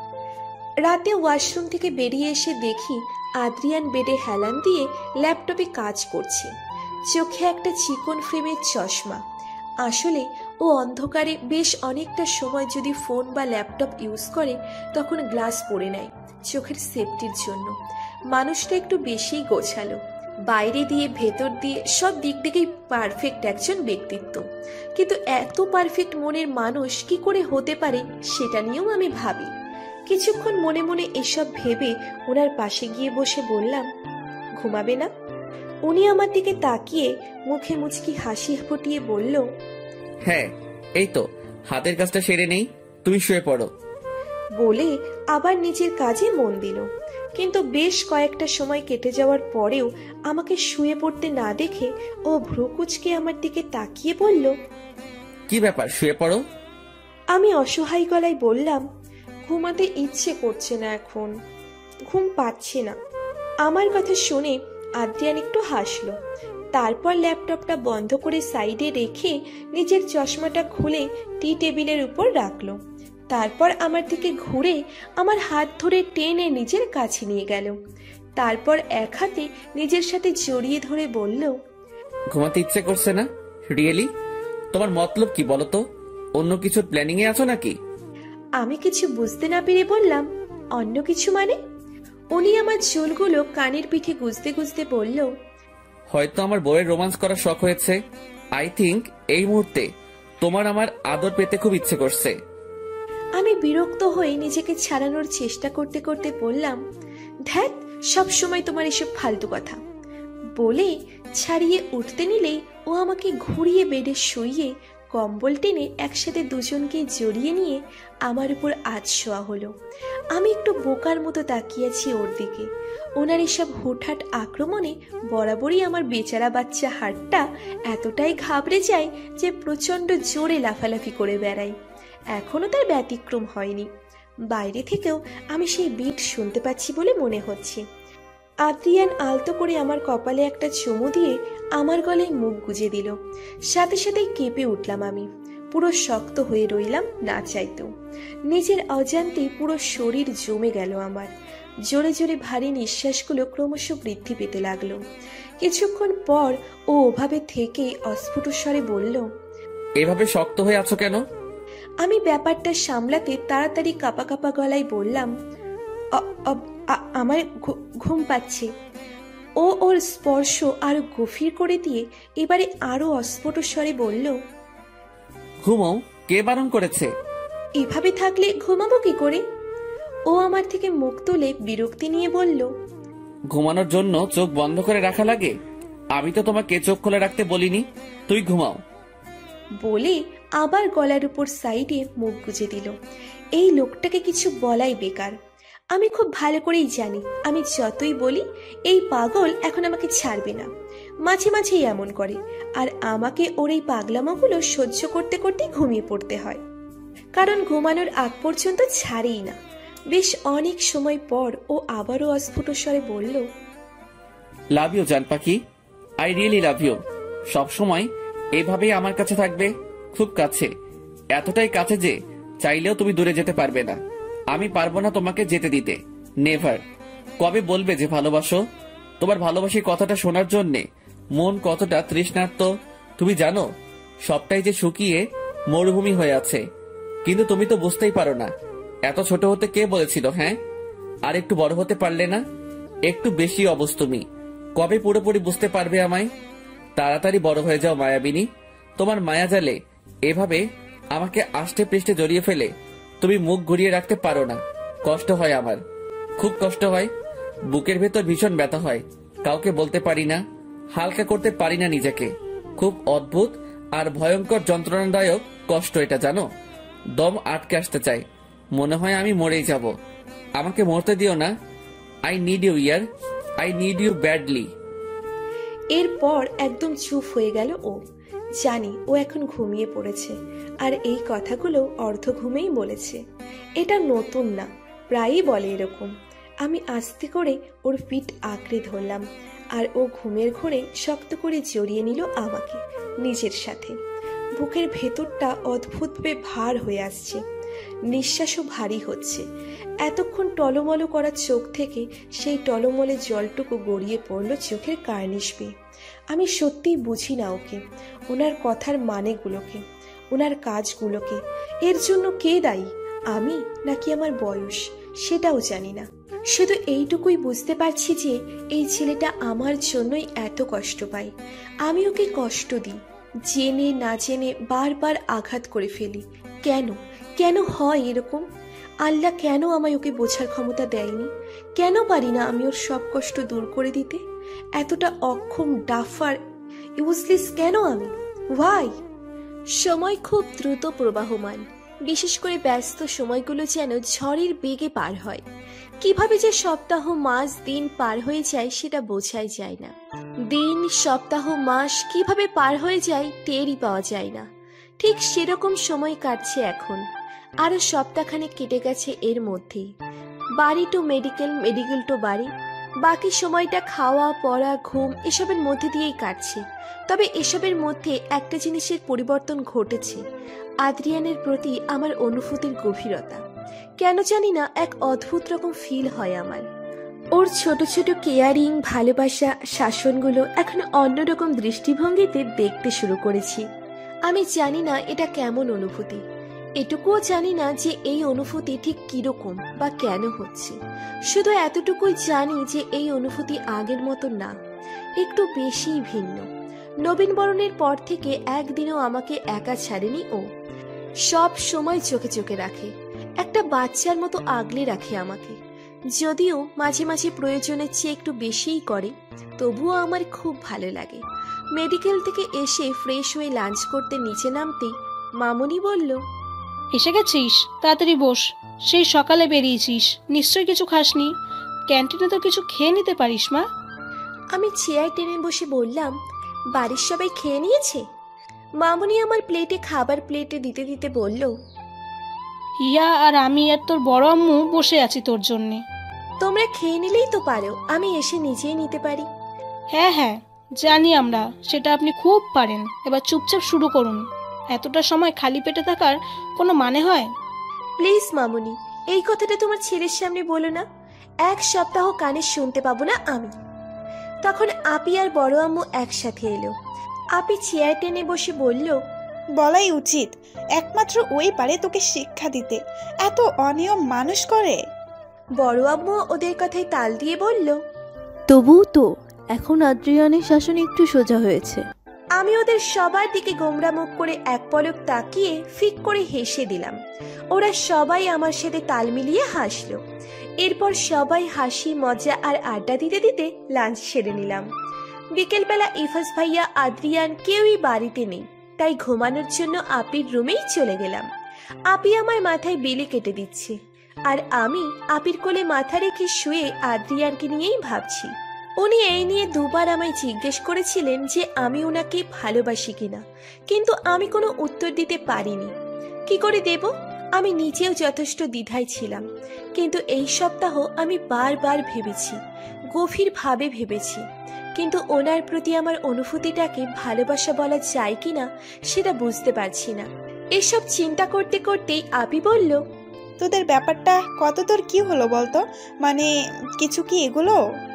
রাতে ওয়াশরুম থেকে বেরিয়ে এসে দেখি আদ্রিয়ান বেডে হেলান দিয়ে ল্যাপটপে কাজ করছে। চোখে একটা চিকন ফ্রেমের চশমা। আসলে ও অন্ধকারে বেশ অনেকটা সময় যদি ফোন বা ল্যাপটপ ইউজ করে তখন গ্লাস পরে নেয় চোখের সেফটির জন্য। মানুষটা একটু বেশিই গোছালো, বাইরে দিয়ে ভেতর দিয়ে সব দিক থেকেই পারফেক্ট একজন ব্যক্তিত্ব। কিন্তু এত পারফেক্ট মনের মানুষ কি করে হতে পারে সেটা নিয়েও আমি ভাবি। কিছুক্ষণ মনে মনে এসব ভেবে ওনার পাশে গিয়ে বসে বললাম, ঘুমাবে না? উনি আমার দিকে তাকিয়ে মুখে মুচকি হাসি ফুটিয়ে বলল, হ্যাঁ এই তো, হাতের কাজটা সেরে নেই, তুমি শুয়ে পড়ো। বলে আবার নিজের কাজে মন দিল। কিন্তু বেশ কয়েকটা সময় কেটে যাওয়ার পরেও আমাকে শুয়ে পড়তে না দেখে ও ভ্রুকুচকে আমার দিকে তাকিয়ে বলল, কি ব্যাপার, শুয়ে পড়ো। আমি অসহায় গলায় বললাম, ঘুমাতে ইচ্ছে করছে না, এখন ঘুম পাচ্ছে না। আমার কথা শুনে আদ্রিয়ান একটু হাসলো। তারপর ল্যাপটপটা বন্ধ করে সাইডে রেখে নিজের চশমাটা খুলে টি টেবিলের উপর রাখলো। তারপর আমার দিকে ঘুরে আমার হাত ধরে টেনে নিজের কাছে নিয়ে গেল। তারপর এক হাতে নিজের সাথে জড়িয়ে ধরে বলল, ঘুমাতে ইচ্ছে করছে না? রিয়েলি? তোমার মতলব কি বলো তো? অন্য কিছুর প্ল্যানিং এ আছো নাকি? আমি কিছু বুঝতে না পেরে বললাম, অন্য কিছু মানে? উনি আমার চুলগুলো কানের পিঠে গুজতে গুজতে বলল, হয়তো আমার বউয়ের রোমান্স করার শখ হয়েছে। আই থিংক এই মুহূর্তে তোমার আমার আদর পেতে খুব ইচ্ছে করছে। আমি বিরক্ত হয়ে নিজেকে ছাড়ানোর চেষ্টা করতে করতে বললাম, ধ্যাত, সব সময় তোমার এসব ফালতু কথা। বলে ছাড়িয়ে উঠতে নিলেই ও আমাকে ঘুরিয়ে বেডে শুইয়ে কম্বল টেনে একসাথে দুজনকে জড়িয়ে নিয়ে আমার উপর আজ শোয়া হলো। আমি একটু বোকার মতো তাকিয়েছি ওর দিকে। ওনার এসব হুটহাট আক্রমণে বরাবরই আমার বেচারা বাচ্চা হাড়টা এতটাই ঘাবড়ে যায় যে প্রচণ্ড জোরে লাফালাফি করে বেড়াই। এখনো তার ব্যতিক্রম হয়নি। বাইরে থেকেও আমি সেই বিট শুনতে পাচ্ছি বলে মনে হচ্ছে। আদ্রিয়ান আলতো করে আমার কপালে একটা চুমু দিয়ে আমার গলায় মুখ গুজে দিল। সাথে সাথেই কেঁপে উঠলাম। আমি পুরো শক্ত হয়ে রইলাম, না চাইতেও। নিজের অজান্তেই পুরো শরীর জমে গেল আমার। জোরে জোরে ভারী নিঃশ্বাসগুলো ক্রমশ বৃদ্ধি পেতে লাগলো। কিছুক্ষণ পর ও ওভাবে থেকে অস্ফুট স্বরে বলল, এভাবে শক্ত হয়ে আছো কেন? আমি ব্যাপারটা সামলাতে তাড়াতাড়ি কাপা কাপা গলায় বললাম, আমার ঘুম পাচ্ছে। ও ওর স্পর্শ আরো গভীর করে দিয়ে এবারে আরো অস্ফুট স্বরে বলল, ঘুমাও, কে বারণ করেছে? এভাবে থাকলে ঘুমাবো কি করে? ও আমার থেকে মুখ তুলে বিরক্তি নিয়ে বলল, ঘুমানোর জন্য চোখ বন্ধ করে রাখা লাগে? আমি তো তোমাকে চোখ খুলে রাখতে বলিনি, তুই ঘুমাও। বলে আবার গলার উপর সাইডে মুখ গুজে দিল। এই লোকটাকে কিছু বলাই বেকার। আমি খুব ভালো করেই জানি আমি যতই বলি এই পাগল এখন আমাকে ছাড়বে না। মাঝে মাঝেই এমন করে, আর আমাকে ওর এই পাগলামোগুলো সহ্য করতে করতে ঘুমিয়ে পড়তে হয়। কারণ ঘুমানোর আগ পর্যন্ত ছাড়েই না। বেশ অনেক সময় পর ও আবারও অস্ফুট স্বরে বলল, লাভ ইউ জান পাখি, আই রিয়েলি লাভ ইউ। সবসময় এভাবেই আমার কাছে থাকবে, খুব কাছে, এতটাই কাছে যে চাইলেও তুমি দূরে যেতে পারবে না। আমি পারবো না তোমাকে যেতে দিতে, নেভার। কবে বলবে যে ভালোবাসো? তোমার ভালোবাসি কথাটা শোনার জন্যে মন কতটা তৃষ্ণার্ত তুমি জানো? সবটাই যে শুকিয়ে মরুভূমি হয়ে আছে, কিন্তু তুমি তো বুঝতেই পারো না। এত ছোট হতে কে বলেছিল? হ্যাঁ, আর একটু বড় হতে পারলে না? একটু বেশি অবশ তুমি। কবে পুরোপুরি বুঝতে পারবে আমায়? তাড়াতাড়ি বড় হয়ে যাও মায়াবিনী। তোমার মায়াজালে এভাবে আমাকে আষ্টে পৃষ্ঠে জড়িয়ে ফেলে তুমি মুখ ঘুরিয়ে রাখতে পারো না। কষ্ট হয় আমার, খুব কষ্ট হয়। বুকের ভেতর ভীষণ ব্যথা হয়, কাউকে বলতে পারি না, হালকা করতে পারি না নিজেকে। খুব অদ্ভুত আর ভয়ঙ্কর যন্ত্রণাদায়ক কষ্ট এটা, জানো? দম আটকে আসতে চাই, মনে হয় আমি মরেই যাব। আমাকে মরতে দিও না। আই নিড ইউ ইয়ার, আই নিড ইউ ব্যাডলি। এরপর একদম চুপ হয়ে গেল ও। জানি ও এখন ঘুমিয়ে পড়েছে, আর এই কথাগুলো অর্ধ ঘুমেই বলেছে। এটা নতুন না, প্রায়ই বলে এরকম। আমি আস্তে করে ওর পিঠ আঁকড়ে ধরলাম, আর ও ঘুমের ঘোরে শক্ত করে জড়িয়ে নিল আমাকে নিজের সাথে। বুকের ভেতরটা অদ্ভুতভাবে ভার হয়ে আসছে, নিঃশ্বাসও ভারী হচ্ছে। এতক্ষণ টলমলো করা চোখ থেকে সেই টলমলে জলটুকু গড়িয়ে পড়ল চোখের কার্নিশ বেয়ে। আমি সত্যিই বুঝি না ওকে, ওনার কথার মানেগুলোকে, ওনার কাজগুলোকে। এর জন্য কে দায়ী, আমি নাকি আমার বয়স, সেটাও জানি না। শুধু এইটুকুই বুঝতে পারছি যে এই ছেলেটা আমার জন্যই এত কষ্ট পায়। আমি ওকে কষ্ট দিই, জেনে না জেনে বারবার আঘাত করে ফেলি। কেন কেন হয় এরকম? আল্লাহ কেন আমায় ওকে বোঝার ক্ষমতা দেয়নি? কেন পারি না আমি ওর সব কষ্ট দূর করে দিতে? এতটা অক্ষম, ডাফার, ইউজলেস কেন আমি? ওয়াই? সময় খুব দ্রুত প্রবাহমান। বিশেষ করে ব্যস্ত সময়গুলো যেন ঝড়ের বেগে পার হয়। কিভাবে যে সপ্তাহ মাস দিন পার হয়ে যায় সেটা বোঝাই যায় না। দিন সপ্তাহ মাস কিভাবে পার হয়ে যায় টেরই পাওয়া যায় না। ঠিক সেরকম সময় কাটছে এখন। আরো সপ্তাহখানেক কেটে গেছে এর মধ্যেই। বাড়ি টু মেডিকেল, মেডিকেল টু বাড়ি। বাকি সময়টা খাওয়া পড়া ঘুম এসবের মধ্যে দিয়েই কাটছে। তবে এসবের মধ্যে একটা জিনিসের পরিবর্তন ঘটেছে, আদ্রিয়ানের প্রতি আমার অনুভূতির গভীরতা। কেন জানি না এক অদ্ভুত রকম ফিল হয় আমার। ওর ছোট ছোট কেয়ারিং ভালোবাসা শাসনগুলো এখন অন্যরকম দৃষ্টিভঙ্গিতে দেখতে শুরু করেছি। আমি জানি না এটা কেমন অনুভূতি, এটুকুও জানি না যে এই অনুভূতি ঠিক কিরকম বা কেন হচ্ছে। শুধু এতটুকুই জানি যে এই অনুভূতি আগের মতো না, একটু বেশিই ভিন্ন। নবীন বরণের পর থেকে একদিনও আমাকে একা ছাড়েনি ও। সব সময় চোখে চোখে রাখে, একটা বাচ্চার মতো আগলে রাখে আমাকে। যদিও মাঝে মাঝে প্রয়োজনের চেয়ে একটু বেশিই করে, তবুও আমার খুব ভালো লাগে। মেডিকেল থেকে এসে ফ্রেশ হয়ে লাঞ্চ করতে নিচে নামতেই মামুনি বলল, এসে গেছিস? তাড়াতাড়ি বস। সেই সকালে বেরিয়েছিস, নিশ্চয়ই কিছু খাসনি। ক্যান্টিনে তো কিছু খেয়ে নিতে পারিস মা। আমি চেয়ার টেনে বসে বললাম, বাড়ির সবাই খেয়ে নিয়েছে? মামুনি আমার প্লেটে খাবার প্লেটে দিতে দিতে বলল, হিয়া আর আমি আর তোর বড় আম্মু বসে আছি তোর জন্যে। তোমরা খেয়ে নিলেই তো পারো, আমি এসে নিজেই নিতে পারি। হ্যাঁ হ্যাঁ জানি আমরা, সেটা আপনি খুব পারেন। এবার চুপচাপ শুরু করুন। এতটা সময় খালি পেটে থাকার কোনো মানে হয়? প্লিজ মামুনি, এই কথাটা তোমার ছেলের সামনে বলো না। এক সপ্তাহ কানে শুনতে পাবো না আমি। তখন আপি আর বড় আম্মু একসাথে এলো। আপি চেয়ার টেনে বসে বলল, বলাই উচিত, একমাত্র ওই পারে তোকে শিক্ষা দিতে। এত অনিয়ম মানুষ করে? বড় আম্মু ওদের কথায় তাল দিয়ে বলল, তবুও তো এখন আদ্রিয়ানের শাসন একটু সোজা হয়েছে। আমি ওদের সবার দিকে গোমরা মুখ করে এক পলক তাকিয়ে ফিক করে হেসে দিলাম। ওরা সবাই আমার সাথে তাল মিলিয়ে হাসলো। এরপর সবাই হাসি মজা আর আড্ডা দিতে দিতে লাঞ্চ সেরে নিলাম। বিকেলবেলা ইফাস ভাইয়া আদ্রিয়ান কেউই বাড়িতে নেই, তাই ঘুমানোর জন্য আপির রুমেই চলে গেলাম। আপি আমার মাথায় বিলি কেটে দিচ্ছে, আর আমি আপির কোলে মাথা রেখে শুয়ে আদ্রিয়ানকে নিয়েই ভাবছি। উনি এই নিয়ে দুবার আমায় জিজ্ঞেস করেছিলেন যে আমি ওনাকে ভালোবাসি কিনা, কিন্তু আমি কোনো উত্তর দিতে পারিনি। কি করে দেব? আমি নিজেও যথেষ্ট দ্বিধায় ছিলাম। কিন্তু এই সপ্তাহ আমি বারবার ভেবেছি, গভীরভাবে ভেবেছি, কিন্তু ওনার প্রতি আমার অনুভূতিটাকে ভালোবাসা বলা যায় কিনা সেটা বুঝতে পারছি না। এসব চিন্তা করতে করতেই আপি বলল, তোদের ব্যাপারটা কত তোর কি হলো বলতো? মানে কিছু কি এগুলো?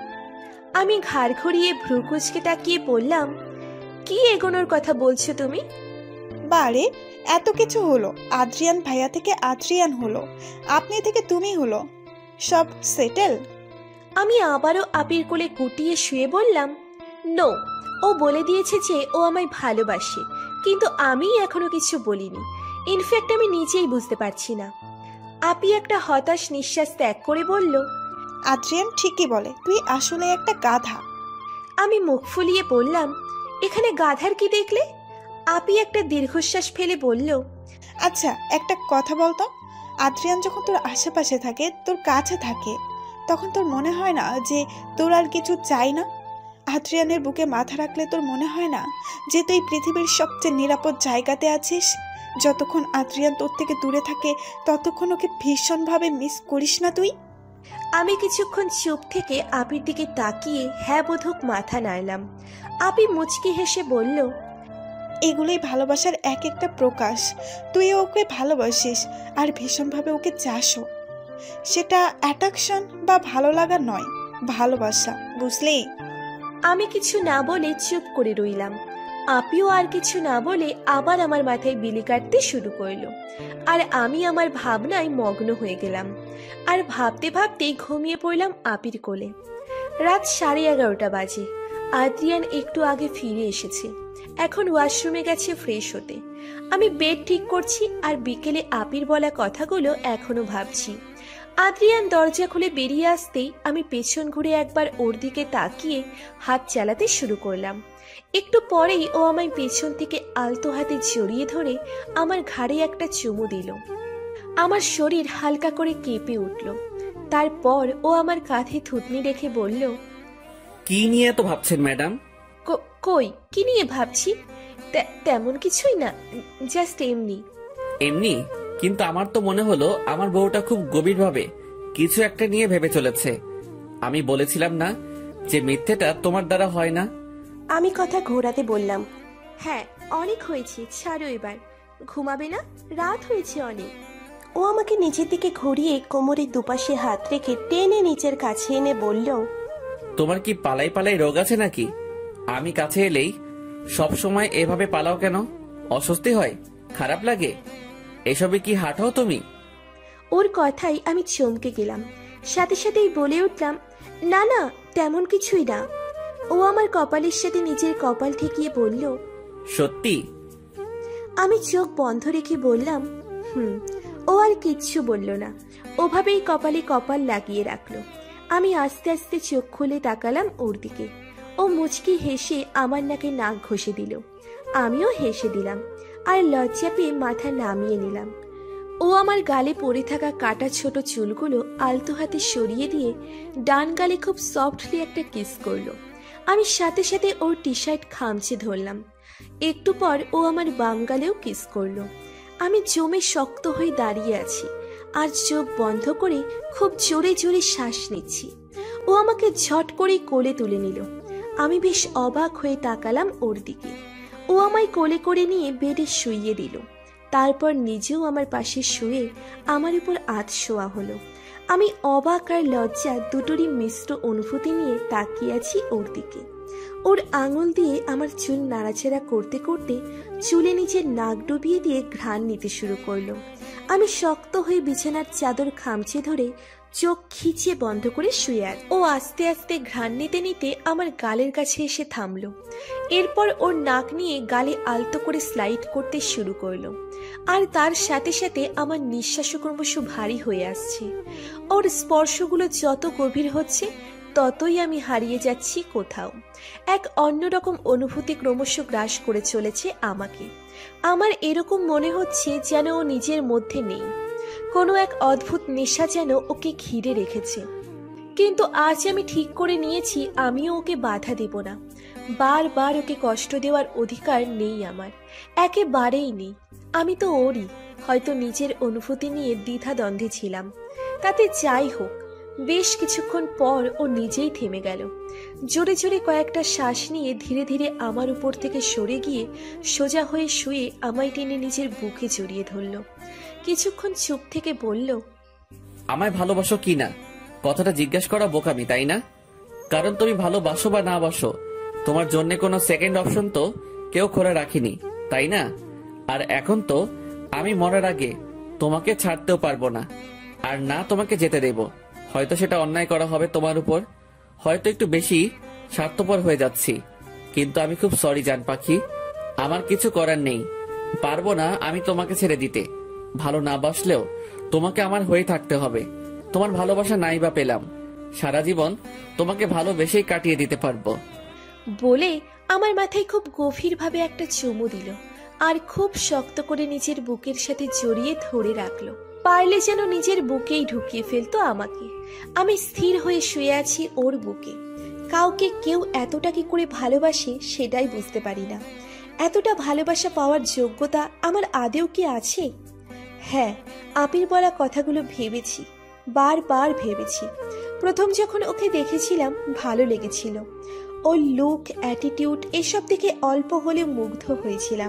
আমি ঘাড় ঘুরিয়ে ভ্রু কুঁচকে তাকিয়ে বললাম, কি এগোনোর কথা বলছো তুমি? বারে এত কিছু হলো, আদ্রিয়ান ভাইয়া থেকে আদ্রিয়ান হলো, আপনি থেকে তুমি হলো, সব সেটেল? আমি আবারও আপির কোলে কুটিয়ে শুয়ে বললাম, নো, ও বলে দিয়েছে যে ও আমায় ভালোবাসে, কিন্তু আমি এখনো কিছু বলিনি। ইনফ্যাক্ট আমি নিজেই বুঝতে পারছি না। আপি একটা হতাশ নিঃশ্বাস ত্যাগ করে বলল, আদ্রিয়ান ঠিকই বলে, তুই আসলে একটা গাধা। আমি মুখ ফুলিয়ে বললাম, এখানে গাধার কি দেখলে? আপি একটা দীর্ঘশ্বাস ফেলে বলল, আচ্ছা একটা কথা বলতো, আদ্রিয়ান যখন তোর আশেপাশে থাকে, তোর কাছে থাকে, তখন তোর মনে হয় না যে তোর আর কিছু চাই না? আদ্রিয়ানের বুকে মাথা রাখলে তোর মনে হয় না যে তুই পৃথিবীর সবচেয়ে নিরাপদ জায়গাতে আছিস? যতক্ষণ আদ্রিয়ান তোর থেকে দূরে থাকে ততক্ষণ ওকে ভীষণভাবে মিস করিস না তুই? আমি কিছুক্ষণ চুপ থেকে আপির দিকে তাকিয়ে হ্যাঁ বোধক মাথা নাড়লাম। আপি মুচকি হেসে বলল, এগুলোই ভালোবাসার এক একটা প্রকাশ। তুই ওকে ভালোবাসিস আর ভীষণভাবে ওকে চাসও। সেটা অ্যাট্রাকশন বা ভালো লাগা নয়, ভালোবাসা, বুঝলি? আমি কিছু না বলে চুপ করে রইলাম। আপিও আর কিছু না বলে আবার আমার মাথায় বিলি কাটতে শুরু করলো, আর আমি আমার ভাবনায় মগ্ন হয়ে গেলাম। আর ভাবতে ভাবতেই ঘুমিয়ে পড়লাম আপির কোলে। রাত সাড়ে এগারোটা বাজে। আদ্রিয়ান একটু আগে ফিরে এসেছে, এখন ওয়াশরুমে গেছে ফ্রেশ হতে। আমি বেড ঠিক করছি আর বিকেলে আপির বলা কথাগুলো এখনো ভাবছি। আদ্রিয়ান দরজা খুলে বেরিয়ে আসতেই আমি পেছন ঘুরে একবার ওর দিকে তাকিয়ে হাত চালাতে শুরু করলাম। একটু পরেই ও আমায় পেছন থেকে আলতো হাতে জড়িয়ে ধরে আমার ঘাড়ে একটা চুমু দিল। আমার শরীর হালকা করে কেঁপে উঠল। তারপর ও আমার কাঁধে থুতনি রেখে বলল, কি নিয়ে এত ভাবছেন ম্যাডাম? কই কি নিয়ে ভাবছি? তেমন কিছুই না, জাস্ট এমনি। এমনি? কিন্তু আমার তো মনে হলো আমার বউটা খুব গভীরভাবে কিছু একটা নিয়ে ভেবে চলেছে। আমি বলেছিলাম না যে মিথ্যেটা তোমার দ্বারা হয় না? আমি কথা ঘোরাতে বললাম, হ্যাঁ অনেক হয়েছে, ছাড়ো এবার। ঘুমাবে না? রাত হয়েছে অনেক। ও আমাকে নিচের দিকে ঘুরিয়ে কোমরের দুপাশে হাত রেখে টেনে নিচের কাছে এনে বলল, তোমার কি পালাই পালাই রোগ আছে নাকি? আমি কাছে এলেই সব সময় এভাবে পালাও কেন? অস্বস্তি হয়? খারাপ লাগে? এসবে কি হাঁটাও তুমি? ওর কথাই আমি চমকে গেলাম। সাথে সাথেই বলে উঠলাম, না না তেমন কিছুই না। ও আমার কপালের সাথে নিজের কপাল ঠেকিয়ে বলল, সত্যি? আমি চোখ বন্ধ রেখে বললাম, হুম। ও আর কিচ্ছু বলল না, ওভাবেই কপালে কপাল লাগিয়ে রাখলো। আমি আস্তে আস্তে চোখ খুলে তাকালাম ওর দিকে। ও মুচকি হেসে আমার নাকে নাক ঘষে দিল। আমিও হেসে দিলাম আর লজ্জা পেয়ে মাথা নামিয়ে নিলাম। ও আমার গালে পড়ে থাকা কাটা ছোট চুলগুলো আলতো হাতে সরিয়ে দিয়ে ডান গালে খুব সফটলি একটা কিস করলো। আমি সাথে সাথে ওর টি শার্ট খামচে ধরলাম। একটু পর ও আমার বাম গালেও কিস করলো। আমি জমে শক্ত হয়ে দাঁড়িয়ে আছি আর চোখ বন্ধ করে খুব জোরে জোরে শ্বাস নিচ্ছি। ও আমাকে ঝট করে কোলে তুলে নিল। আমি বেশ অবাক হয়ে তাকালাম ওর দিকে। ও আমায় কোলে করে নিয়ে বেডে শুইয়ে দিল। তারপর নিজেও আমার পাশে শুয়ে আমার উপর আধ শোয়া হলো। আমি অবাক আর লজ্জা দুটোরই মিশ্র অনুভূতি নিয়ে তাকিয়ে আছি ওর দিকে। ওর আঙুল দিয়ে আমার চুল নাড়াচাড়া করতে করতে চুলে নিচের নাক ডুবিয়ে দিয়ে ঘ্রাণ নিতে শুরু করলো। আমি শক্ত হয়ে বিছানার চাদর খামচে ধরে চোখ খিচিয়ে বন্ধ করে শুয়ে আছি। ও আস্তে আস্তে ঘ্রাণ নিতে নিতে আমার গালের কাছে এসে থামলো। এরপর ওর নাক নিয়ে গালে আলতো করে স্লাইড করতে শুরু করলো। আর তার সাথে সাথে আমার নিঃশ্বাসও ক্রমশ ভারী হয়ে আসছে। ওর স্পর্শগুলো যত গভীর হচ্ছে ততই আমি হারিয়ে যাচ্ছি কোথাও। এক অন্যরকম অনুভূতি ক্রমশ গ্রাস করে চলেছে আমাকে। আমার এরকম মনে হচ্ছে যেন ও নিজের মধ্যে নেই। কোনো এক অদ্ভুত নেশা যেন ওকে ঘিরে রেখেছে। কিন্তু আজ আমি ঠিক করে নিয়েছি আমিও ওকে বাধা দেব না। বারবার ওকে কষ্ট দেওয়ার অধিকার নেই আমার, একেবারেই নেই। আমি তো ওরই, হয়তো নিজের অনুভূতি নিয়ে দ্বিধাদ্বন্দ্বে ছিলাম। তাতে যাই হোক, বেশ কিছুক্ষণ পর ও নিজেই থেমে গেল। জোরে জোরে কয়েকটা শ্বাস নিয়ে ধীরে ধীরে আমার উপর থেকে সরে গিয়ে সোজা হয়ে শুয়ে আমায় টেনে নিজের বুকে জড়িয়ে ধরল। কিছুক্ষণ চুপ থেকে বলল, আমায় ভালোবাসো কি না কথাটা জিজ্ঞাসা করা বোকামি, তাই না? কারণ তুমি ভালোবাসো বা না বাসো, তোমার জন্য কোনো সেকেন্ড অপশন তো কেউ খোলা রাখিনি, তাই না? আর এখন তো আমি মরার আগে তোমাকে ছাড়তেও পারবো না, আর না তোমাকে যেতে দেব। হয়তো সেটা অন্যায় করা হবে তোমার উপর, হয়তো একটু বেশি স্বার্থপর হয়ে যাচ্ছি, কিন্তু আমি খুব সরি জান পাখি। আমার কিছু করার নেই, পারবো না আমি তোমাকে ছেড়ে দিতে। ভালো না বাসলেও তোমাকে আমার হয়ে থাকতে হবে। তোমার ভালোবাসা নাই বা পেলাম, সারা জীবন তোমাকে ভালোবেসেই কাটিয়ে দিতে পারবো বলে আমার মাথায় খুব গভীরভাবে একটা চুমু দিল আর খুব শক্ত করে নিজের বুকের সাথে জড়িয়ে ধরে রাখলো। পারলে যেন নিজের বুকেই ঢুকিয়ে ফেলতো আমাকে। আমি স্থির হয়ে শুয়ে আছি ওর বুকে। কাউকে কেউ এতটা কি করে ভালোবাসে সেটাই বুঝতে পারি না। এতটা ভালোবাসা পাওয়ার যোগ্যতা আমার আদেও কি আছে? হ্যাঁ, আপির বলা কথাগুলো ভেবেছি, বারবার ভেবেছি। প্রথম যখন ওকে দেখেছিলাম ভালো লেগেছিল। ওর লুক, অ্যাটিটিউড এসব থেকে অল্প হলেও মুগ্ধ হয়েছিলাম।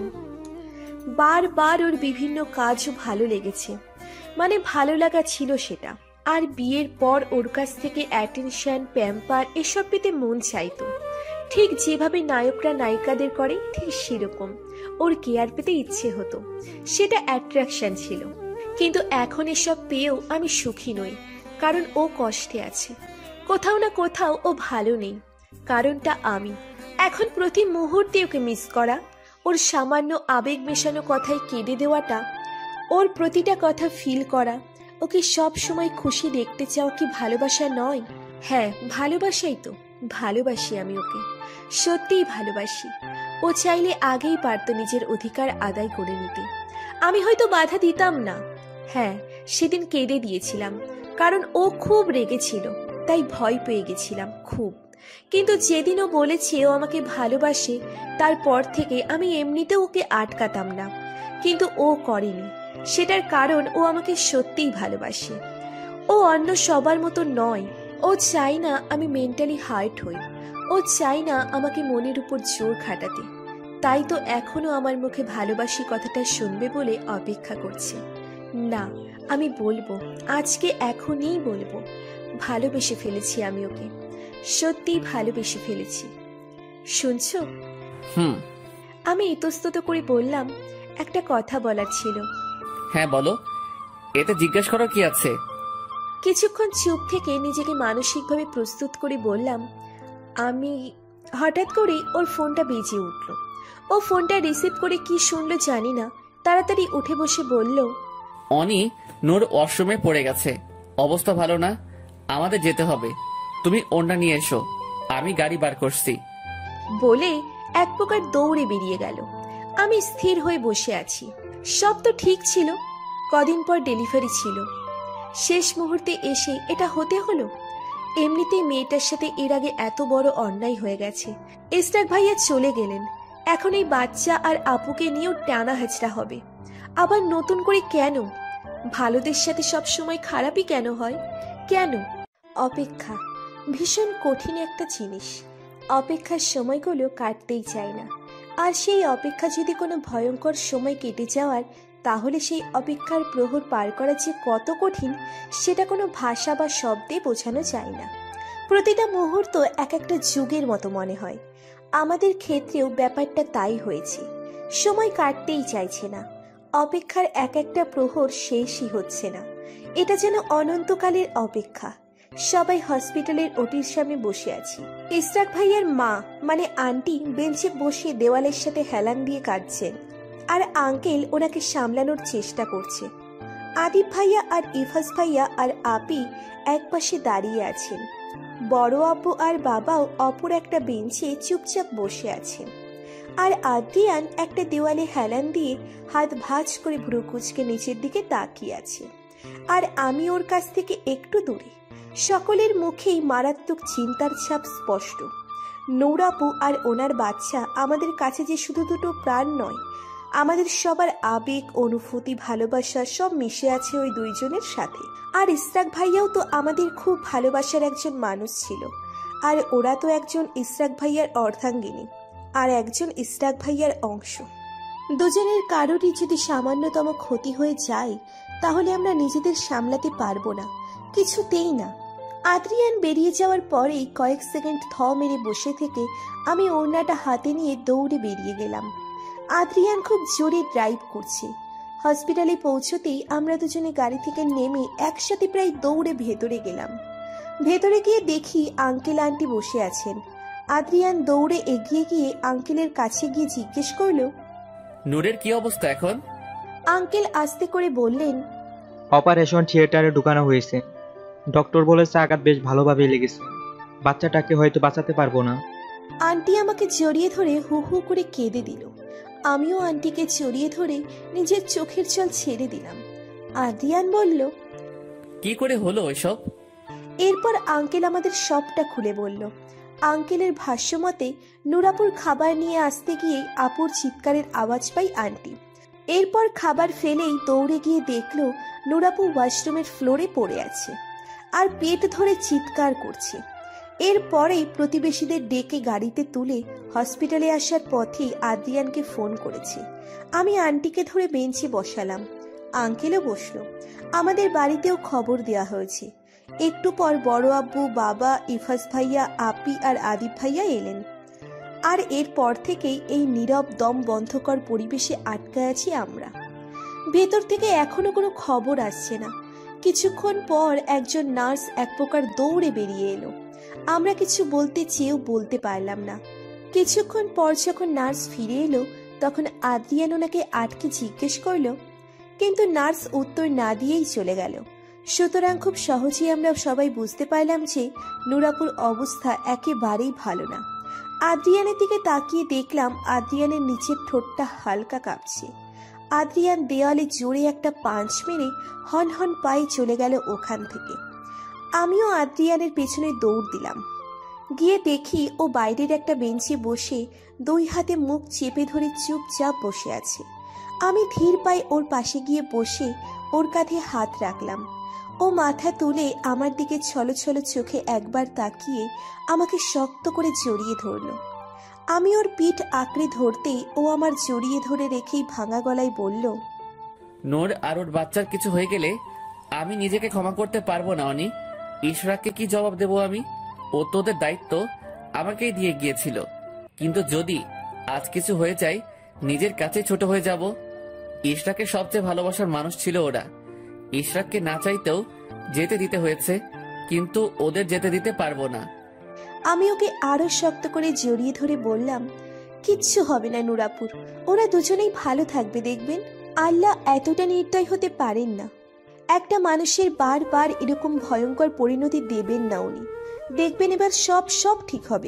বারবার ওর বিভিন্ন কাজও ভালো লেগেছে, মানে ভালো লাগা ছিল সেটা। আর বিয়ের পর ওর কাছ থেকে অ্যাটেনশন, প্যাম্পার এসব পেতে মন চাইতো। ঠিক যেভাবে নায়করা নায়িকাদের করে ঠিক সেরকম ওর কেয়ার পেতে ইচ্ছে হতো, সেটা অ্যাট্রাকশন ছিল। কিন্তু এখন এসব পেয়েও আমি সুখী নই, কারণ ও কষ্টে আছে। কোথাও না কোথাও ও ভালো নেই, কারণটা আমি। এখন প্রতি মুহূর্তে ওকে মিস করা, ওর সামান্য আবেগ মেশানো কথায় কেঁদে দেওয়াটা, ওর প্রতিটা কথা ফিল করা, ওকে সব সময় খুশি দেখতে চাও কি ভালোবাসা নয়? হ্যাঁ ভালোবাসাই তো, ভালোবাসি আমি ওকে, সত্যিই ভালোবাসি। ও চাইলে আগেই পারতো নিজের অধিকার আদায় করে নিতে, আমি হয়তো বাধা দিতাম না। হ্যাঁ, সেদিন কেঁদে দিয়েছিলাম, কারণ ও খুব রেগেছিল, তাই ভয় পেয়ে গেছিলাম খুব। কিন্তু যেদিন ও বলেছে ও আমাকে ভালোবাসে, তারপর থেকে আমি এমনিতেও ওকে আটকাতাম না, কিন্তু ও করেনি। সেটার কারণ ও আমাকে সত্যিই ভালোবাসে। ও অন্য সবার মতো নয়। ও চায় না আমি মেন্টালি হার্ট হই, ও চায় না আমাকে মনের উপর জোর খাটাতে। তাই তো এখনো আমার মুখে ভালোবাসি কথাটা শুনবে বলে অপেক্ষা করছে। না, আমি বলবো, আজকে এখনই বলবো, ভালোবেসে ফেলেছি আমি ওকে, সত্যিই ভালোবেসে ফেলেছি। শুনছো? হুম। আমি ইতস্তত করে বললাম, একটা কথা বলার ছিল। হ্যাঁ বলো, এতে জিজ্ঞেস করার কি আছে? কিছুক্ষণ চুপ থেকে নিজেকে মানসিকভাবে প্রস্তুত করে বললাম, আমি। হঠাৎ করে ওর ফোনটা বেজে উঠল। ও ফোনটা রিসিভ করে কি শুনলো জানি না, তাড়াতাড়ি উঠে বসে বলল, অনি, নূর ওয়াশরুমে পড়ে গেছে, অবস্থা ভালো না, আমাদের যেতে হবে, তুমি ওড়না নিয়ে এসো, আমি গাড়ি বার করছি। বলে এক প্রকার দৌড়ে বেরিয়ে গেল। আমি স্থির হয়ে বসে আছি। সব তো ঠিক ছিল, কদিন পর ডেলিভারি ছিল, শেষ মুহূর্তে এসে এটা হতে হলো। এমনিতেই মেয়েটার সাথে এর আগে এত বড় অন্যায় হয়ে গেছে। ইসরাক ভাইয়া চলে গেলেন, এখন এই বাচ্চা আর আপুকে নিয়েও টানা হেঁচড়া হবে। আবার নতুন করে কেন? ভালোদের সাথে সব সময় খারাপই কেন হয়? কেন? অপেক্ষা ভীষণ কঠিন একটা জিনিস। অপেক্ষার সময়গুলো কাটতেই চায় না, আর সেই অপেক্ষা যদি কোনো ভয়ঙ্কর সময় কেটে যাওয়ার, তাহলে সেই অপেক্ষার প্রহর পার করা যে কত কঠিন, সেটা কোনো ভাষা বা শব্দে বোঝানো যায় না। প্রতিটা মুহূর্ত এক একটা যুগের মতো মনে হয়। আমাদের ক্ষেত্রেও ব্যাপারটা তাই হয়েছে। সময় কাটতেই চাইছে না, অপেক্ষার এক একটা প্রহর শেষই হচ্ছে না। এটা যেন অনন্তকালের অপেক্ষা। সবাই হসপিটালের ওটির সামনে বসে আছি। ইসরাক ভাইয়ার মা মানে আন্টি বেঞ্চে বসে দেওয়ালের সাথে হেলান দিয়ে কাঁদছেন, আর আঙ্কেল ওনাকে সামলানোর চেষ্টা করছে। আদিব ভাইয়া আর ইফাজ ভাইয়া আর আপি এক পাশে দাঁড়িয়ে আছেন। বড় আব্বু আর বাবাও অপর একটা বেঞ্চে চুপচাপ বসে আছেন। আর আদ্রিয়ান একটা দেওয়ালে হেলান দিয়ে হাত ভাঁজ করে ভ্রু কুঁচকে নিচের দিকে তাকিয়ে আছে। আর আমি ওর কাছ থেকে একটু দূরে। সকলের মুখেই মারাত্মক চিন্তার ছাপ স্পষ্ট। নূর আপু আর ওনার বাচ্চা আমাদের কাছে যে শুধু দুটো প্রাণ নয়, আমাদের সবার আবেগ, অনুভূতি, ভালোবাসা সব মিশে আছে ওই দুইজনের সাথে। আর ইসরাক ভাইয়াও তো আমাদের খুব ভালোবাসার একজন মানুষ ছিল, আর ওরা তো একজন ইসরাক ভাইয়ার অর্ধাঙ্গিনী আর একজন ইসরাক ভাইয়ার অংশ। দুজনের কারোরই যদি সামান্যতম ক্ষতি হয়ে যায়, তাহলে আমরা নিজেদের সামলাতে পারবো না, কিছুতেই না। আদ্রিয়ান বেরিয়ে যাওয়ার পরেই কয়েক সেকেন্ড থ মেরে বসে থেকে আমি ওড়নাটা হাতে নিয়ে দৌড়ে বেরিয়ে গেলাম। আদ্রিয়ান খুব জোরে ড্রাইভ করছে। হসপিটালে পৌঁছতেই আমরা দুজনে গাড়ি থেকে নেমে একসাথে প্রায় দৌড়ে ভেতরে গেলাম। ভেতরে গিয়ে দেখি আঙ্কেল আন্টি বসে আছেন। আদ্রিয়ান দৌড়ে এগিয়ে গিয়ে আঙ্কেলের কাছে গিয়ে জিজ্ঞেস করলো, নূরের কি অবস্থা এখন? আঙ্কেল আস্তে করে বললেন, অপারেশন থিয়েটারে ঢুকানো হয়েছে, ডক্টর বলেছে আঘাত বেশ ভালোভাবে লেগেছে, বাচ্চাটাকে হয়তো বাঁচাতে পারবো না। আন্টি আমাকে জড়িয়ে ধরে হু হু করে কেঁদে দিল। আমিও আন্টিকে জড়িয়ে ধরে নিজের চোখের জল ছেড়ে দিলাম। আদ্রিয়ান বলল, কি করে হলো এসব? এরপর আঙ্কেল আমাদের সবটা খুলে বলল। আঙ্কেলের ভাষ্য মতে নুরাপুর খাবার নিয়ে আসতে গিয়ে আপুর চিৎকারের আওয়াজ পাই আন্টি। এরপর খাবার ফেলেই দৌড়ে গিয়ে দেখলো নুরাপু ওয়াশরুমের ফ্লোরে পড়ে আছে আর পেট ধরে চিৎকার করছে। এরপরেই প্রতিবেশীদের ডেকে গাড়িতে তুলে হসপিটালে আসার পথেই আদ্রিয়ানকে ফোন করেছে। আমি আন্টিকে ধরে বেঞ্চে বসালাম, আঙ্কেলও বসলো। আমাদের বাড়িতেও খবর দেওয়া হয়েছে। একটু পর বড় আব্বু, বাবা, ইফাজ ভাইয়া, আপি আর আদিব ভাইয়া এলেন। আর এরপর থেকেই এই নীরব দম বন্ধকর পরিবেশে আটকায় আছি আমরা। ভেতর থেকে এখনো কোনো খবর আসছে না। কিছুক্ষণ পর একজন নার্স এক প্রকার দৌড়ে বেরিয়ে এলো। আমরা কিছু বলতে চেয়েও বলতে পারলাম না। কিছুক্ষণ পর যখন নার্স ফিরে এলো, তখন আদ্রিয়ান ওনাকে আটকে জিজ্ঞেস করলো, কিন্তু নার্স উত্তর না দিয়েই চলে গেল। সুতরাং খুব সহজেই আমরা সবাই বুঝতে পারলাম যে নুরাপুর অবস্থা একেবারেই ভালো না। আদ্রিয়ানের দিকে তাকিয়ে দেখলাম আদ্রিয়ানের নিচের ঠোঁটটা হালকা কাঁপছে। আদ্রিয়ান দেওয়ালে জোরে একটা পাঁচ মেরে হন হন পায়ে চলে গেল ওখান থেকে। আমিও আদ্রিয়ানের পেছনে দৌড় দিলাম। গিয়ে দেখি ও বাইরের একটা বেঞ্চে বসে দুই হাতে মুখ চেপে ধরে চুপচাপ বসে আছে। আমি ধীর পায়ে ওর পাশে গিয়ে বসে ওর কাঁধে হাত রাখলাম। ও মাথা তুলে আমার দিকে ছলো ছলো চোখে একবার তাকিয়ে আমাকে শক্ত করে জড়িয়ে ধরল। আমি ওর পিঠ আঁকড়ে ধরতেই ও আমার জড়িয়ে ধরে রেখেই ভাঙা গলায় বলল, নোর আর ওর বাচ্চার কিছু হয়ে গেলে আমি নিজেকে ক্ষমা করতে পারবো না অনি। ইশরাককে কি জবাব দেবো আমি? ও তোদের দায়িত্ব আমাকেই দিয়ে গিয়েছিল, কিন্তু যদি আজ কিছু হয়ে যায় নিজের কাছে ছোট হয়ে যাব। ইশরাকের সবচেয়ে ভালোবাসার মানুষ ছিল ওরা। ইশরাককে না চাইতেও যেতে দিতে হয়েছে, কিন্তু ওদের যেতে দিতে পারবো না। আমি ওকে আরো শক্ত করে জড়িয়ে ধরে বললাম, কিচ্ছু হবে না নুরাপুর, ওরা দুজনেই ভালো থাকবে দেখবেন। আল্লাহ এতটা নির্দয় হতে পারেন না। একটা মানুষের বারবার এরকম ভয়ঙ্কর পরিণতি দেবেন না উনি। দেখবেন এবার সব সব ঠিক হবে।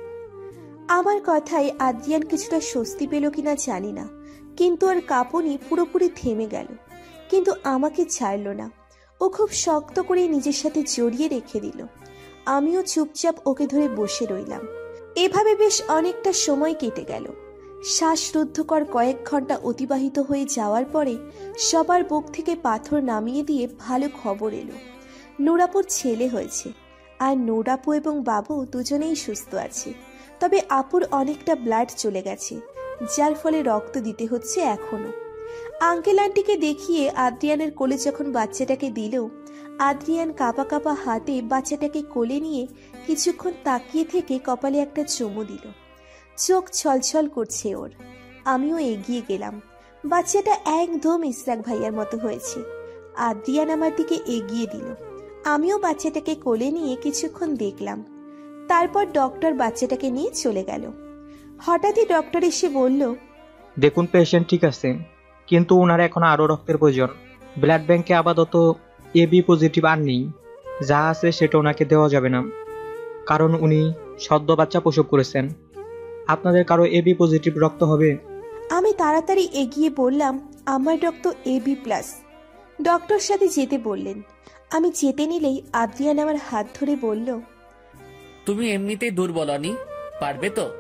আমার কথায় আদ্রিয়ান কিছুটা স্বস্তি পেল কিনা জানি না, কিন্তু আর কাঁপুনি পুরোপুরি থেমে গেল, কিন্তু আমাকে ছাড়ল না। ও খুব শক্ত করে নিজের সাথে জড়িয়ে রেখে দিল। আমিও চুপচাপ ওকে ধরে বসে রইলাম। এভাবে বেশ অনেকটা সময় কেটে গেল। শ্বাসরুদ্ধকর কয়েক ঘন্টা অতিবাহিত হয়ে যাওয়ার পরে সবার বুক থেকে পাথর নামিয়ে দিয়ে ভালো খবর এলো, নুরাপুর ছেলে হয়েছে। আর নুরাপু এবং বাবু দুজনেই সুস্থ আছে। তবে আপুর অনেকটা ব্লাড চলে গেছে, যার ফলে রক্ত দিতে হচ্ছে এখনো। আঙ্কেল আন্টিকে দেখিয়ে আদ্রিয়ানের কোলে যখন বাচ্চাটাকে দিল, আদ্রিয়ান কাঁপা কাঁপা হাতে বাচ্চাটাকে কোলে নিয়ে কিছুক্ষণ তাকিয়ে থেকে কপালে একটা চুমু দিল। চোখ ছলছল করছে ওর। আমিও এগিয়ে গেলাম। বাচ্চাটা একদম ইসরাক ভাইয়ার মতো হয়েছে। আদ্রিয়ান আমার দিকে এগিয়ে দিল। আমিও বাচ্চাটাকে কোলে নিয়ে কিছুক্ষণ দেখলাম। তারপর ডক্টর বাচ্চাটাকে নিয়ে চলে গেল। হঠাৎই ডক্টর এসে বলল, দেখুন পেশেন্ট ঠিক আছে, কিন্তু ওনার এখন আরও রক্তের প্রয়োজন। ব্লাড ব্যাংকে আপাতত এ বি পজিটিভ আর নেই। যা আছে সেটা ওনাকে দেওয়া যাবে না, কারণ উনি সদ্য বাচ্চা প্রসব করেছেন। আপনাদের কারো এ বি পজিটিভ রক্ত হবে? আমি তাড়াতাড়ি এগিয়ে বললাম, আমার রক্ত এ বি প্লাস। ডক্টর সাথে যেতে বললেন। আমি যেতে নিলেই আদ্রিয়ান আমার হাত ধরে বলল, তুমি এমনিতেই দুর্বল অনি, পারবে তো?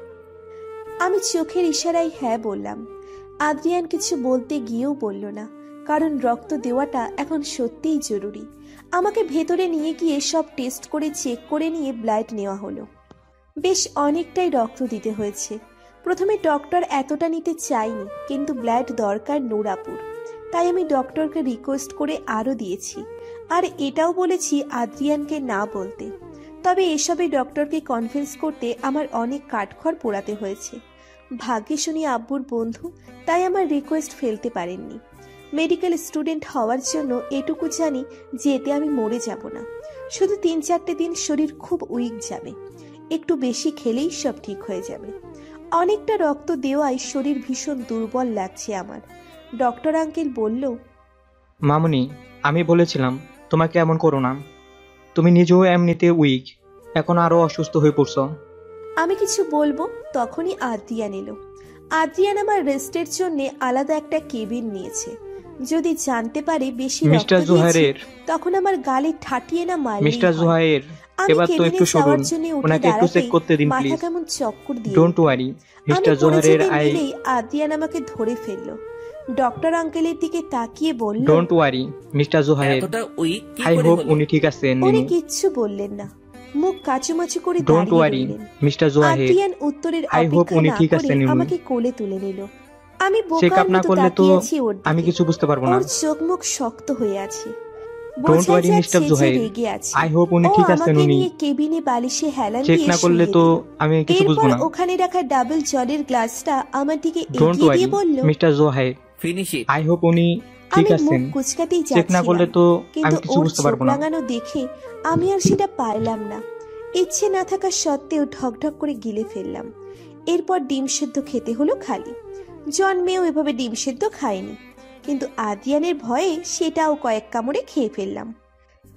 আমি চোখের ইশারায় হ্যাঁ বললাম। আদ্রিয়ান কিছু বলতে গিয়েও বলল না, কারণ রক্ত দেওয়াটা এখন সত্যিই জরুরি। আমাকে ভেতরে নিয়ে গিয়ে সব টেস্ট করে চেক করে নিয়ে ব্লাড নেওয়া হলো। বেশ অনেকটাই রক্ত দিতে হয়েছে। প্রথমে ডক্টর এতটা নিতে চাইনি, কিন্তু ব্লাড দরকার নুরাপুর, তাই আমি ডক্টরকে রিকোয়েস্ট করে আরও দিয়েছি। আর এটাও বলেছি আদ্রিয়ানকে না বলতে। তবে এসবে ডক্টরকে কনভিন্স করতে আমার অনেক কাঠখড় পোড়াতে হয়েছে। ভাগ্যে শুনি আব্বুর বন্ধু, তাই আমার রিকোয়েস্ট ফেলতে পারেননি। মেডিকেল স্টুডেন্ট হওয়ার জন্য এটুকু জানি যে এতে আমি মরে যাব না। শুধু তিন চারটে দিন শরীর খুব উইক যাবে, একটু বেশি খেলেই সব ঠিক হয়ে যাবে। অনেকটা রক্ত দেওয়ায় শরীর ভীষণ দুর্বল লাগছে আমার। ডক্টর আঙ্কেল বলল, মামুনি, আমি বলেছিলাম তোমাকে এমন করো না। তুমি নিজেও এমনিতে উইক, এখন আরো অসুস্থ হয়ে পড়ছো। আমি কিছু বলবো তখনই আদ্রিয়ান এলো। আদ্রিয়ান আমার রেস্টের জন্য আলাদা একটা কেবিন নিয়েছে। যদি জানতে পারে বেশি রক্ত দিয়েছি, তখন আমার গালে ঠাটিয়ে না মারলেই হয়। মিস্টার জোহায়ের, এবার তো একটু সরুন, ওনাকে একটু চেক করতে দিন প্লিজ। মাথা কেমন চক্কর দিয়ে। Don't worry mister Zohayer. I Adrian আমাকে ধরে ফেললো। ডক্টর আঙ্কেলের দিকে তাকিয়ে বলল, don't worry mister Zohayer, I hope উনি ঠিক আছেন। উনি কিচ্ছু বললেন না, মুখ কাচুমাচু করে don't worry mister Zohayer, Adrian উত্তরের আই হোপ উনি ঠিক অপেক্ষা আছেন। আমাকে কোলে তুলে নিল। আমি চেক বোকার আপ না মতো করলে তো তাকিয়েছি ওর দিকে। আমি কিছু বুঝতে পারবো না। ওর চোখ মুখ শক্ত হয়ে আছে। Don't worry mister Zohayer, I hope উনি ঠিক আছেন। উনি কেবিনে বালিশে হেলান চেক দিয়ে না করলে তো আমি কিছু বুঝবো না। ওখানে রাখা ডাবল জলের গ্লাসটা আমার দিকে ডোন্ট এগিয়ে ওয়ারি দিয়ে বলল, mister Zohayer, finish it. I hope উনি ঠিক আমি আছেন। মুখ কুচকাতেই চেক না করলে যাচ্ছিলাম, তো আমি কিন্তু কিছু ওর বুঝতে চোখ পারবো না। রাঙানো দেখে আমি আর সেটা পারলাম না। ইচ্ছে না থাকা সত্ত্বেও ঢকঢক করে গিলে ফেললাম। এরপর ডিম সেদ্ধ খেতে হলো খালি। জন্মেও এভাবে ডিম সেদ্ধ খায়নি, কিন্তু আদ্রিয়ানের ভয়ে সেটাও কয়েক কামড়ে খেয়ে ফেললাম।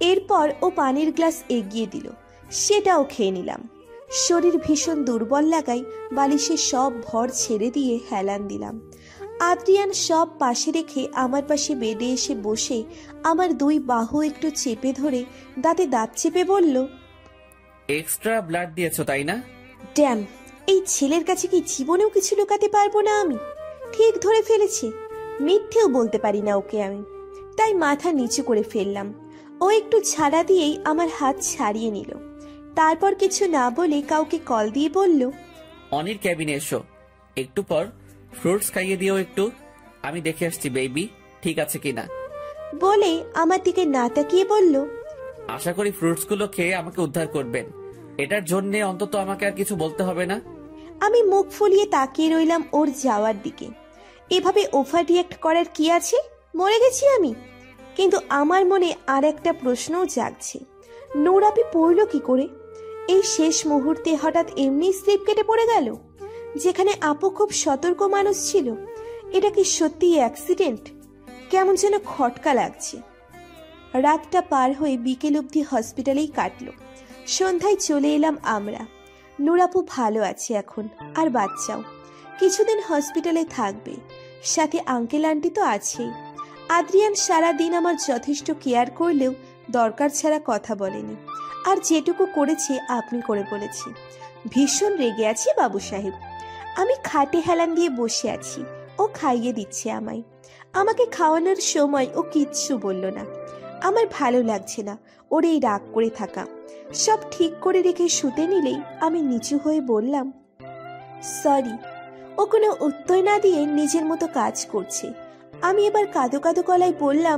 এরপর ও পানির গ্লাস এগিয়ে দিল, সেটাও খেয়ে নিলাম। শরীর ভীষণ দুর্বল লাগায় বালিশের সব ভর ছেড়ে দিয়ে হেলান দিলাম। আদ্রিয়ান সব পাশে রেখে আমার পাশে বেডে এসে বসে আমার দুই বাহু একটু চেপে ধরে দাঁতে দাঁত চেপে বলল, এক্সট্রা ব্লাড দিয়েছো তাই না? ড্যাম, এই ছেলের কাছে কি জীবনেও কিছু লুকাতে পারবো না আমি? ঠিক ধরে ফেলেছে, মিথ্যেও বলতে পারি না ওকে আমি। তাই মাথা নিচু করে ফেললাম। ও একটু ছাড়া দিয়েই আমার হাত ছাড়িয়ে নিল। তারপর কিছু না বলে কাউকে কল দিয়ে বলল, অনির ক্যাবিনে এসো, একটু পর ফ্রুটস খাইয়ে দিও একটু, আমি দেখে আসছি বেবি ঠিক আছে কিনা। বলে আমার দিকে না তাকিয়ে বলল, আশা করি ফ্রুটস গুলো খেয়ে আমাকে উদ্ধার করবেন, এটার জন্য অন্তত আমাকে আর কিছু বলতে হবে না। আমি মুখ ফুলিয়ে তাকিয়ে রইলাম ওর যাওয়ার দিকে। এভাবে ওভার রিয়াক্ট করার কি আছে? মরে গেছি আমি? কিন্তু আমার মনে আর একটা প্রশ্নও জাগছে, নূর আপি পড়ল কি করে? এই শেষ মুহূর্তে হঠাৎ এমনি স্লিপ কেটে পড়ে গেল, যেখানে আপু খুব সতর্ক মানুষ ছিল। এটা কি সত্যি অ্যাক্সিডেন্ট? কেমন যেন খটকা লাগছে। রাতটা পার হয়ে বিকেল অবধি হসপিটালেই কাটলো। সন্ধ্যায় চলে এলাম আমরা। নূর আপু ভালো আছে এখন, আর বাচ্চাও কিছুদিন হসপিটালে থাকবে, সাথে আঙ্কেল আন্টি তো আছেই। আদ্রিয়ান সারা দিন আমার যথেষ্ট কেয়ার করলেও দরকার ছাড়া কথা বলেনি, আর যেটুকু করেছে আপনি করে বলেছি। ভীষণ রেগে আছি বাবু সাহেব। আমি খাটে হেলান দিয়ে বসে আছি, ও খাইয়ে দিচ্ছে আমায়। আমাকে খাওয়ানোর সময় ও কিচ্ছু বলল না। আমার ভালো লাগছে না ওর এই রাগ করে থাকা। সব ঠিক করে রেখে শুতে নিলেই আমি নিচু হয়ে বললাম, সরি। ও কোনো উত্তর না দিয়ে নিজের মতো কাজ করছে। আমি এবার কাঁদো কাঁদো গলায় বললাম,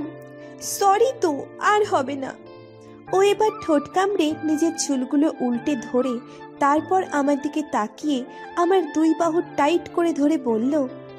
সরি তো, আর হবে না। ও এবার ঠোঁট কামড়ে নিজের চুলগুলো উল্টে ধরে তারপর আমার দিকে তাকিয়ে আমার দুই বাহু টাইট করে ধরে বলল,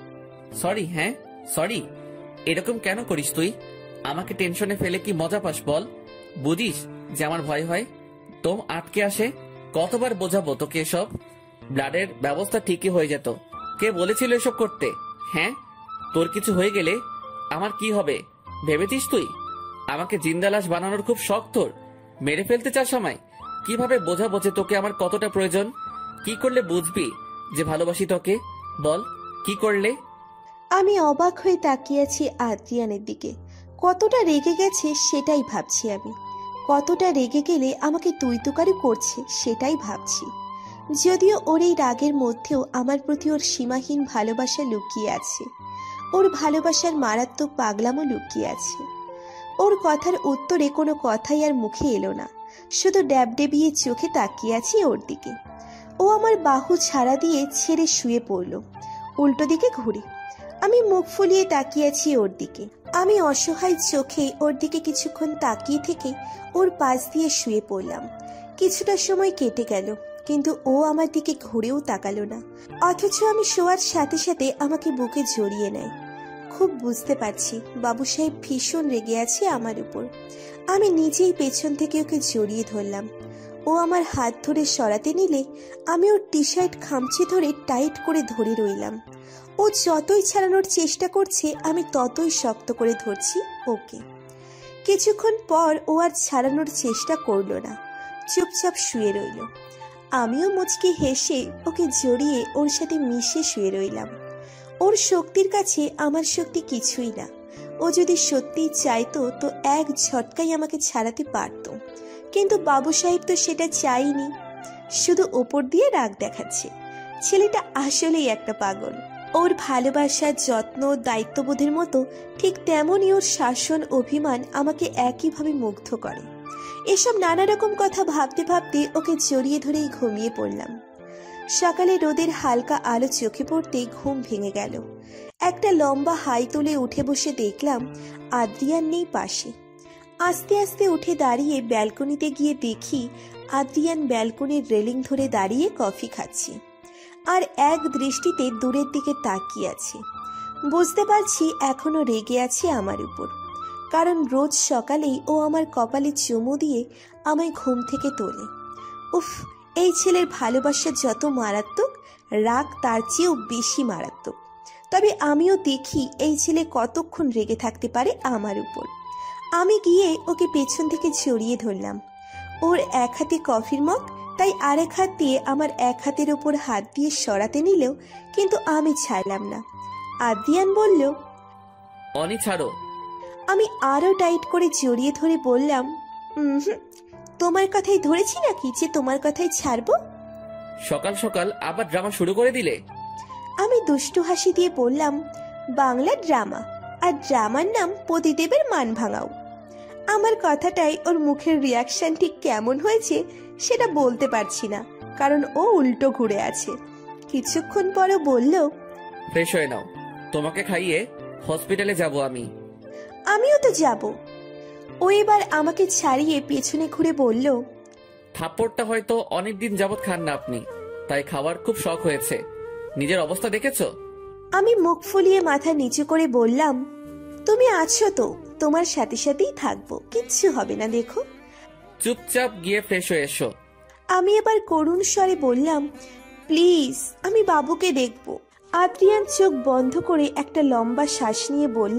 সরি। হ্যাঁ সরি। এরকম কেন করিস তুই? আমাকে টেনশনে ফেলে কি মজা পাস বল? বুঝিস যে আমার ভয় হয়, তোম আটকে আসে। কতবার বোঝাবো তোকে এসব? ব্লাডের ব্যবস্থা ঠিকই হয়ে যেত। কে বলেছিল এসব করতে? হ্যাঁ, তোর কিছু হয়ে গেলে আমার কি হবে ভেবেছিস তুই? আমাকে জিন্দালাশ বানানোর খুব শখ তোর। মেরে ফেলতে চাস আমায়? কিভাবে বোঝাবো যে তোকে আমার কতটা প্রয়োজন? কি করলে বুঝবি যে ভালোবাসি তোকে? বল কি করলে? আমি অবাক হয়ে তাকিয়ে আছি আদ্রিয়ানের দিকে। কতটা রেগে গেছে সেটাই ভাবছি আমি। কতটা রেগে গেলে আমাকে তুই তুকারি করছে সেটাই ভাবছি। যদিও ওর এই রাগের মধ্যেও আমার প্রতি ওর সীমাহীন ভালোবাসা লুকিয়ে আছে, ওর ভালোবাসার মারাত্মক পাগলামও লুকিয়ে আছে। ওর কথার উত্তরে কোনো কথাই আর মুখে এলো না, শুধু ড্যাবডেবিয়ে চোখে তাকিয়ে আছি ওর দিকে। ও আমার বাহু ছাড়া দিয়ে ছেড়ে শুয়ে পড়ল উল্টো দিকে ঘুরে। আমি মুখ ফুলিয়ে তাকিয়ে আছি ওর দিকে। আমি অসহায় চোখে ওর দিকে কিছুক্ষণ তাকিয়ে থেকে ওর পাশ দিয়ে শুয়ে পড়লাম। কিছুটা সময় কেটে গেল, কিন্তু ও আমার দিকে ঘুরেও তাকালো না, অথচ আমি শোয়ার সাথে সাথে আমাকে বুকে জড়িয়ে নেয়। খুব বুঝতে পারছি বাবু সাহেব ভীষণ রেগে আছে আমার উপর। আমি নিজেই পেছন থেকে ওকে জড়িয়ে ধরলাম। ও আমার হাত ধরে সরাতে নিলে আমি ওর টি শার্ট খামচে ধরে টাইট করে ধরে রইলাম। ও যতই ছাড়ানোর চেষ্টা করছে আমি ততই শক্ত করে ধরছি ওকে। কিছুক্ষণ পর ও আর ছাড়ানোর চেষ্টা করলো না, চুপচাপ শুয়ে রইল। আমিও মুচকি হেসে ওকে জড়িয়ে ওর সাথে মিশে শুয়ে রইলাম। ওর শক্তির কাছে আমার শক্তি কিছুই না। ও যদি সত্যিই চাইতো তো এক ঝটকাই আমাকে ছাড়াতে পারত, কিন্তু বাবু সাহেব তো সেটা চাইনি, শুধু ওপর দিয়ে রাগ দেখাচ্ছে। ছেলেটা আসলেই একটা পাগল। ওর ভালোবাসা, যত্ন, দায়িত্ববোধের মতো ঠিক তেমনই ওর শাসন, অভিমান আমাকে একইভাবে মুগ্ধ করে। এসব নানা রকম কথা ভাবতে ভাবতে ওকে জড়িয়ে ধরেই ঘুমিয়ে পড়লাম। সকালে রোদের হালকা আলো চোখে পড়তেই ঘুম ভেঙে গেল। একটা লম্বা হাই তুলে উঠে বসে দেখলাম আদ্রিয়ান নেই পাশে। আস্তে আস্তে উঠে দাঁড়িয়ে ব্যালকনিতে গিয়ে দেখি আদ্রিয়ান ব্যালকনির রেলিং ধরে দাঁড়িয়ে কফি খাচ্ছে আর এক দৃষ্টিতে দূরের দিকে তাকিয়ে আছে। বুঝতে পারছি এখনো রেগে আছে আমার উপর, কারণ রোজ সকালেই ও আমার কপালে চুমু দিয়ে আমায় ঘুম থেকে তোলে। উফ, এই ছেলের ভালোবাসা যত মারাত্মক, রাগ তার চেয়েও বেশি মারাত্মক। তবে আমিও দেখি এই ছেলে কতক্ষণ রেগে থাকতে পারে আমার উপর। আমি গিয়ে ওকে পেছন থেকে জড়িয়ে ধরলাম। ওর এক হাতে কফির মগ, তাই আরেক হাত দিয়ে আমার এক হাতের ওপর হাত দিয়ে সরাতে নিলেও কিন্তু আমি ছাড়লাম না। আদ্রিয়ান বলল, অনি ছাড়ো। আমি আরো টাইট করে জড়িয়ে ধরে বললাম, হুম, তোমার কথাই ধরেছি নাকি যে তোমার কথাই ছাড়বো? সকাল সকাল আবার ড্রামা শুরু করে দিলে। আমি দুষ্টু হাসি দিয়ে বললাম, বাংলা ড্রামা, আর ড্রামার নাম পতিদেবের মান ভাঙাও। আমার কথাটাই ওর মুখের রিয়াকশন ঠিক কেমন হয়েছে সেটা বলতে পারছি না, কারণ ও উল্টো ঘুরে আছে। কিছুক্ষণ পরও বলল, ফ্রেশ হয়ে নাও, তোমাকে খাইয়ে হসপিটালে যাব আমি। আমিও তো যাব। ও এবার আমাকে ছাড়িয়ে পেছনে ঘুরে বলল, থাপ্পড়টা হয়তো অনেকদিন যাবত খান না আপনি, তাই খাওয়ার খুব শখ হয়েছে। নিজের অবস্থা দেখেছো? আমি মুখ ফুলিয়ে মাথা নিচু করে বললাম, তুমি আছো তো, তোমার সাথে সাথেই থাকবো, কিচ্ছু হবে না, দেখো। চুপচাপ গিয়ে ফ্রেশ হয়ে এসো। আমি এবার করুণ স্বরে বললাম, প্লিজ, আমি বাবুকে দেখব। আদ্রিয়ান চোখ বন্ধ করে একটা লম্বা শ্বাস নিয়ে বলল,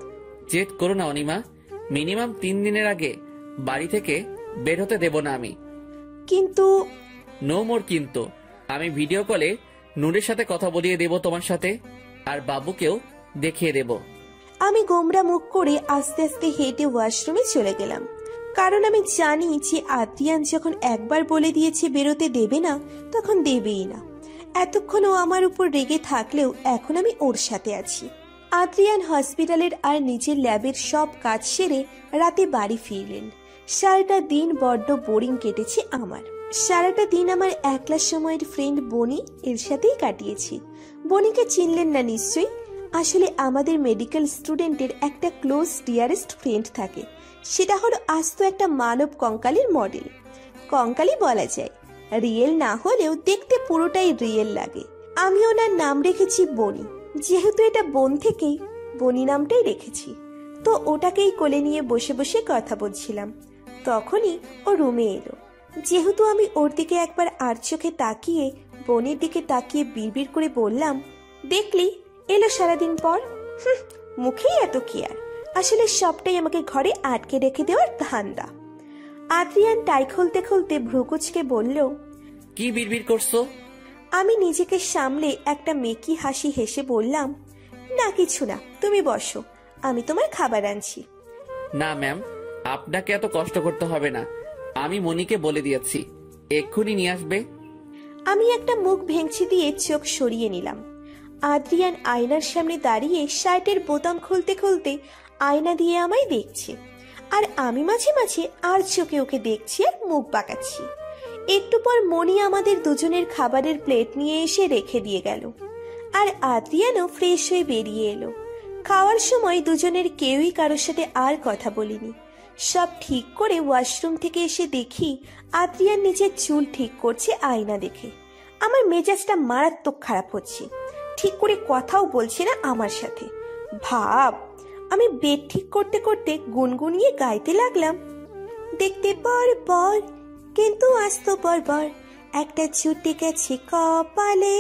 জেদ করো না অনিমা, মিনিমাম তিন দিনের আগে বাড়ি থেকে বের হতে দেব না আমি। কিন্তু নো মোর কিন্তু। আমি ভিডিও কলে নূরের সাথে কথা বলিয়ে দেব তোমার সাথে, আর বাবুকেও দেখিয়ে দেব। আমি গোমরা মুখ করে আস্তে আস্তে হেঁটে ওয়াশরুমে চলে গেলাম, কারণ আমি জানি যে আদ্রিয়ান যখন একবার বলে দিয়েছে বেরোতে দেবে না, তখন দেবেই না। এতক্ষণ ও আমার উপর রেগে থাকলেও এখন আমি ওর সাথে আছি। আদ্রিয়ান হসপিটালের আর নিজের ল্যাবের সব কাজ সেরে রাতে বাড়ি ফিরলেন। সারাটা দিন বড্ড বোরিং কেটেছে আমার। সারাটা দিন আমার একলা সময়ের ফ্রেন্ড বনি এর সাথেই কাটিয়েছি। বনিকে চিনলেন না নিশ্চয়ই? আসলে আমাদের মেডিকেল স্টুডেন্টের একটা ক্লোজ ডিয়ারেস্ট ফ্রেন্ড থাকে, সেটা হলো আস্ত একটা মানব কঙ্কালের মডেল। কঙ্কালই বলা যায়, রিয়েল না হলেও দেখতে পুরোটাই রিয়েল লাগে। আমি ওনার নাম রেখেছি বনি, যেহেতু এটা বোন থেকেই বনি নামটাই রেখেছি। তো ওটাকেই কোলে নিয়ে বসে বসে কথা বলছিলাম, তখনই ও রুমে এলো। যেহেতু আমি ওর দিকে একবার আর চোখে তাকিয়ে বনির দিকে তাকিয়ে বিড়বিড় করে বললাম, দেখলি এলো সারাদিন পর, মুখেই এত কেয়ার। আসলে সবটাই আমাকে ঘরে আটকে রেখে দেওয়ার ধান্দা। আদ্রিয়ান টাই খুলতে খুলতে ভ্রুকুচকে বলল, কি বিড়বিড় করছো? আমি নিজেকে সামলে একটা মেকি হাসি হেসে বললাম, না কিছু না, তুমি বসো, আমি তোমার খাবার আনছি। না ম্যাম, আপনাকে এত কষ্ট করতে হবে না, আমি মনিকে বলে দিয়েছি, এক্ষুনি নিয়ে আসবে। আমি একটা মুখ ভেঙচি দিয়ে চোখ সরিয়ে নিলাম। আদ্রিয়ান আয়নার সামনে দাঁড়িয়ে শার্টের বোতাম খুলতে খুলতে আয়না দিয়ে আমায় দেখছে, আর আমি মাঝে মাঝে আর চোখে ওকে দেখছি আর মুখ বাঁকাচ্ছি। একটু পর মনি আমাদের দুজনের খাবারের প্লেট নিয়ে এসে রেখে দিয়ে গেল, আর আদ্রিয়ানও ফ্রেশ হয়ে বেরিয়ে এলো। খাওয়ার সময় দুজনের কেউই কারোর সাথে আর কথা বলিনি। সব ঠিক করে ওয়াশরুম থেকে এসে দেখি আদ্রিয়ান নিজের চুল ঠিক করছে আয়না দেখে। আমার মেজাজটা মারাত্মক খারাপ হচ্ছে, ঠিক করে কথাও বলছে না আমার সাথে। ভাব, আমি বেড ঠিক করতে করতে গুনগুনিয়ে গাইতে লাগলাম, দেখতে পর পর কিন্তু আসতো বরবর, একটা ছুটে গেছে কপালে,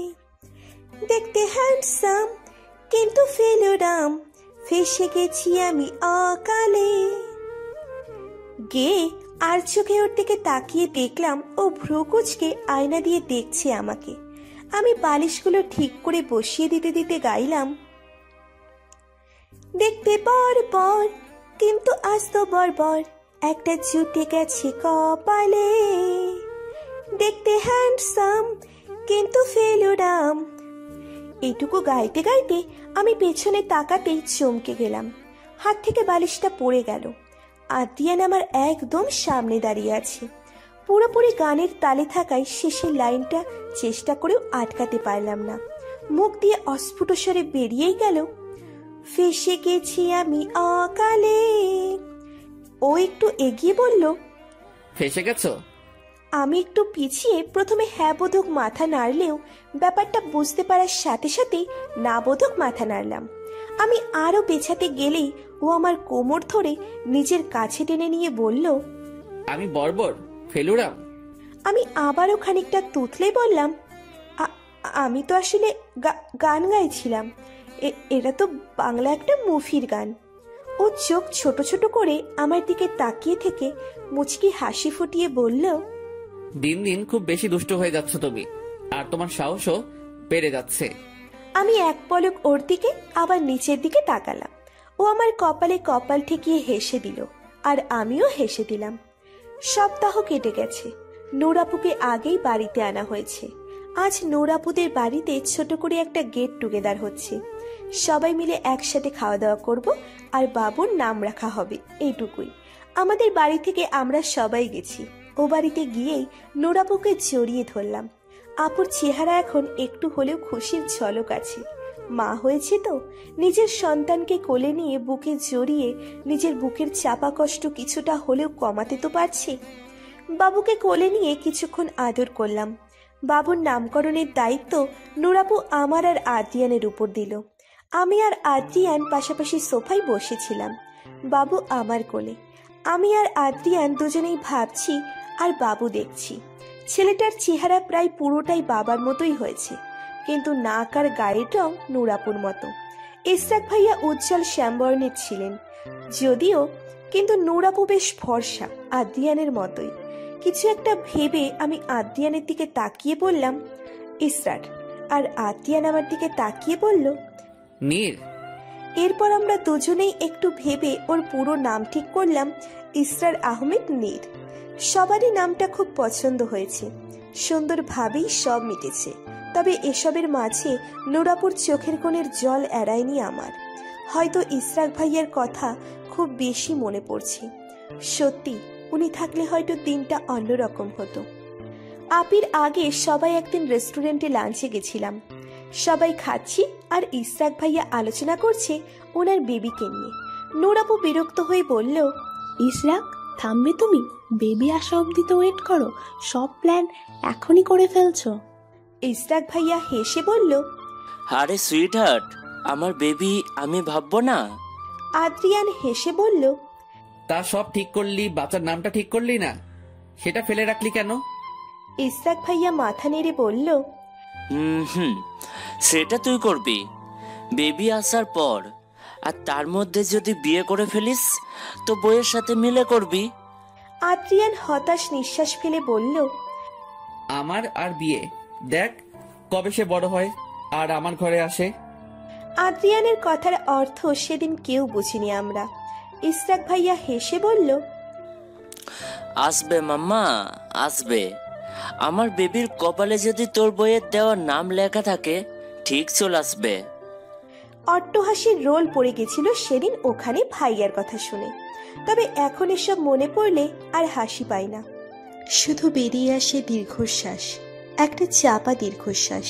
দেখতে হ্যান্ডসাম কিন্তু ফেলোরাম, ফেসে গেছি আমি অকালে। গে আর চোখে ওর দিকে তাকিয়ে দেখলাম ও ভ্রুকুচকে আয়না দিয়ে দেখছে আমাকে। আমি বালিশগুলো ঠিক করে বসিয়ে দিতে দিতে গাইলাম, দেখতে পর পর কিন্তু আসতো বরবর, একটা জুটে গেছে কপালে, দেখতে হ্যান্ডসাম কিন্তু ফেলোরাম। এইটুকু গাইতে গাইতে আমি পেছনে তাকাতেই চমকে গেলাম, হাত থেকে বালিশটা পড়ে গেল। আদ্রিয়ান আমার একদম সামনে দাঁড়িয়ে আছে। পুরোপুরি গানের তালে থাকায় শেষের লাইনটা চেষ্টা করেও আটকাতে পারলাম না, মুখ দিয়ে অস্ফুট স্বরে বেরিয়েই গেল, ফেসে গেছি আমি অকালে। ও একটু এগিয়ে বলল, ফেসে গেছো? আমি একটু পিছিয়ে প্রথমে হ্যাঁ বোধক মাথা নাড়লেও ব্যাপারটা বুঝতে পারার সাথে সাথেই না বোধক মাথা নাড়লাম। আমি আরো পেছাতে গেলেই ও আমার কোমর ধরে নিজের কাছে টেনে নিয়ে বলল, আমি বর্বর ফেলুরাম। আমি আবারও খানিকটা তুতলে বললাম, আমি তো আসলে গান গাইছিলাম, এটা তো বাংলা একটা মুভির গান। ও ও চোখ ছোট ছোট করে আমার দিকে তাকিয়ে থেকে মুচকি হাসি ফুটিয়ে বলল, দিন দিন খুব বেশি দুষ্ট হয়ে যাচ্ছ তুমি, আর তোমার সাহসও বেড়ে যাচ্ছে। আমি এক পলক ওর দিকে আবার নিচের দিকে তাকালাম। ও আমার কপালে কপাল ঠেকিয়ে হেসে দিল, আর আমিও হেসে দিলাম। সপ্তাহ কেটে গেছে। নূরাপুকে আগেই বাড়িতে আনা হয়েছে। আজ নূরাপুদের বাড়িতে ছোট করে একটা গেট টুগেদার হচ্ছে। সবাই মিলে একসাথে খাওয়া দাওয়া করব, আর বাবুর নাম রাখা হবে, এইটুকুই। আমাদের বাড়ি থেকে আমরা সবাই গেছি। ও বাড়িতে গিয়েই নূরাপুকে জড়িয়ে ধরলাম। আপুর চেহারা এখন একটু হলেও খুশির ঝলক আছে। মা হয়েছে তো, নিজের সন্তানকে কোলে নিয়ে বুকে জড়িয়ে নিজের বুকের চাপা কষ্ট কিছুটা হলেও কমাতে তো পারছি। বাবুকে কোলে নিয়ে কিছুক্ষণ আদর করলাম। বাবুর নামকরণের দায়িত্ব নূরাপু আমার আর আদ্রিয়ানের উপর দিল। আমি আর আদ্রিয়ান পাশাপাশি সোফায় বসেছিলাম, বাবু আমার কোলে। আমি আর আদ্রিয়ান দুজনেই ভাবছি আর বাবু দেখছি। ছেলেটার চেহারা প্রায় পুরোটাই বাবার মতোই হয়েছে, কিন্তু নাক আর গায়ের রং নূরাপুর মতো। ইসরাক ভাইয়া উজ্জ্বল শ্যামবর্ণের ছিলেন যদিও, কিন্তু নূরাপু বেশ ফর্সা, আদ্রিয়ানের মতোই। কিছু একটা ভেবে আমি আদ্রিয়ানের দিকে তাকিয়ে বললাম, ইসরার। আর আদ্রিয়ান আমার দিকে তাকিয়ে বলল, নীর। এরপর আমরা দুজনেই একটু ভেবে ওর পুরো নাম ঠিক করলাম, ইসরার আহমেদ নীর। সবারই নামটা খুব পছন্দ হয়েছে, সুন্দরভাবেই সব মিটেছে। তবে এসবের মাঝে নূরাপুর চোখের কোণের জল এড়ায়নি আমার। হয়তো ইসরাক ভাইয়ের কথা খুব বেশি মনে পড়ছে। সত্যি, উনি থাকলে হয়তো দিনটা অন্যরকম হতো। আপির আগে সবাই একদিন রেস্টুরেন্টে লাঞ্চে গেছিলাম। সবাই খাচ্ছি আর ইসরাক ভাইয়া আলোচনা করছে ওনার বেবিকে নিয়ে। নূরাপু বিরক্ত হয়ে বলল, ইসরাক, থামবে তুমি? বেবি আসা অবধি তো ওয়েট করো, সব প্ল্যান এখনই করে ফেলছো। ইসরাক ভাইয়া হেসে বলল, আরে সুইট হার্ট, আমার বেবি আমি ভাববো না? আদ্রিয়ান হেসে বলল, তা সব ঠিক করলি, বাচ্চার নামটা ঠিক করলি না, সেটা ফেলে রাখলি কেন? ইসরাক ভাইয়া মাথা নেড়ে বলল, হুম হুম সেটা তুই করবি বেবি আসার পর, আর তার মধ্যে যদি বিয়ে করে ফেলিস তো বইয়ের সাথে মিলে করবি। আদ্রিয়ান হতাশ নিঃশ্বাস ফেলে বলল, আমার আর বিয়ে, দেখ কবে সে বড় হয় আর আমার ঘরে আসে। আদ্রিয়ানের কথার অর্থ সেদিন কেউ বুঝিনি আমরা। ইসরাক ভাইয়া হেসে বলল, আসবে মাম্মা আসবে, আমার বেবির কপালে যদি তোর বইয়ের দেওয়ার নাম লেখা থাকে ঠিক চলে আসবে। অট্টহাসির রোল পড়ে গেছিল সেদিন ওখানে ভাইয়ার কথা শুনে। তবে এখন এসব মনে পড়লে আর হাসি পায় না, শুধু বেরিয়ে আসে দীর্ঘশ্বাস, একটা চাপা দীর্ঘশ্বাস।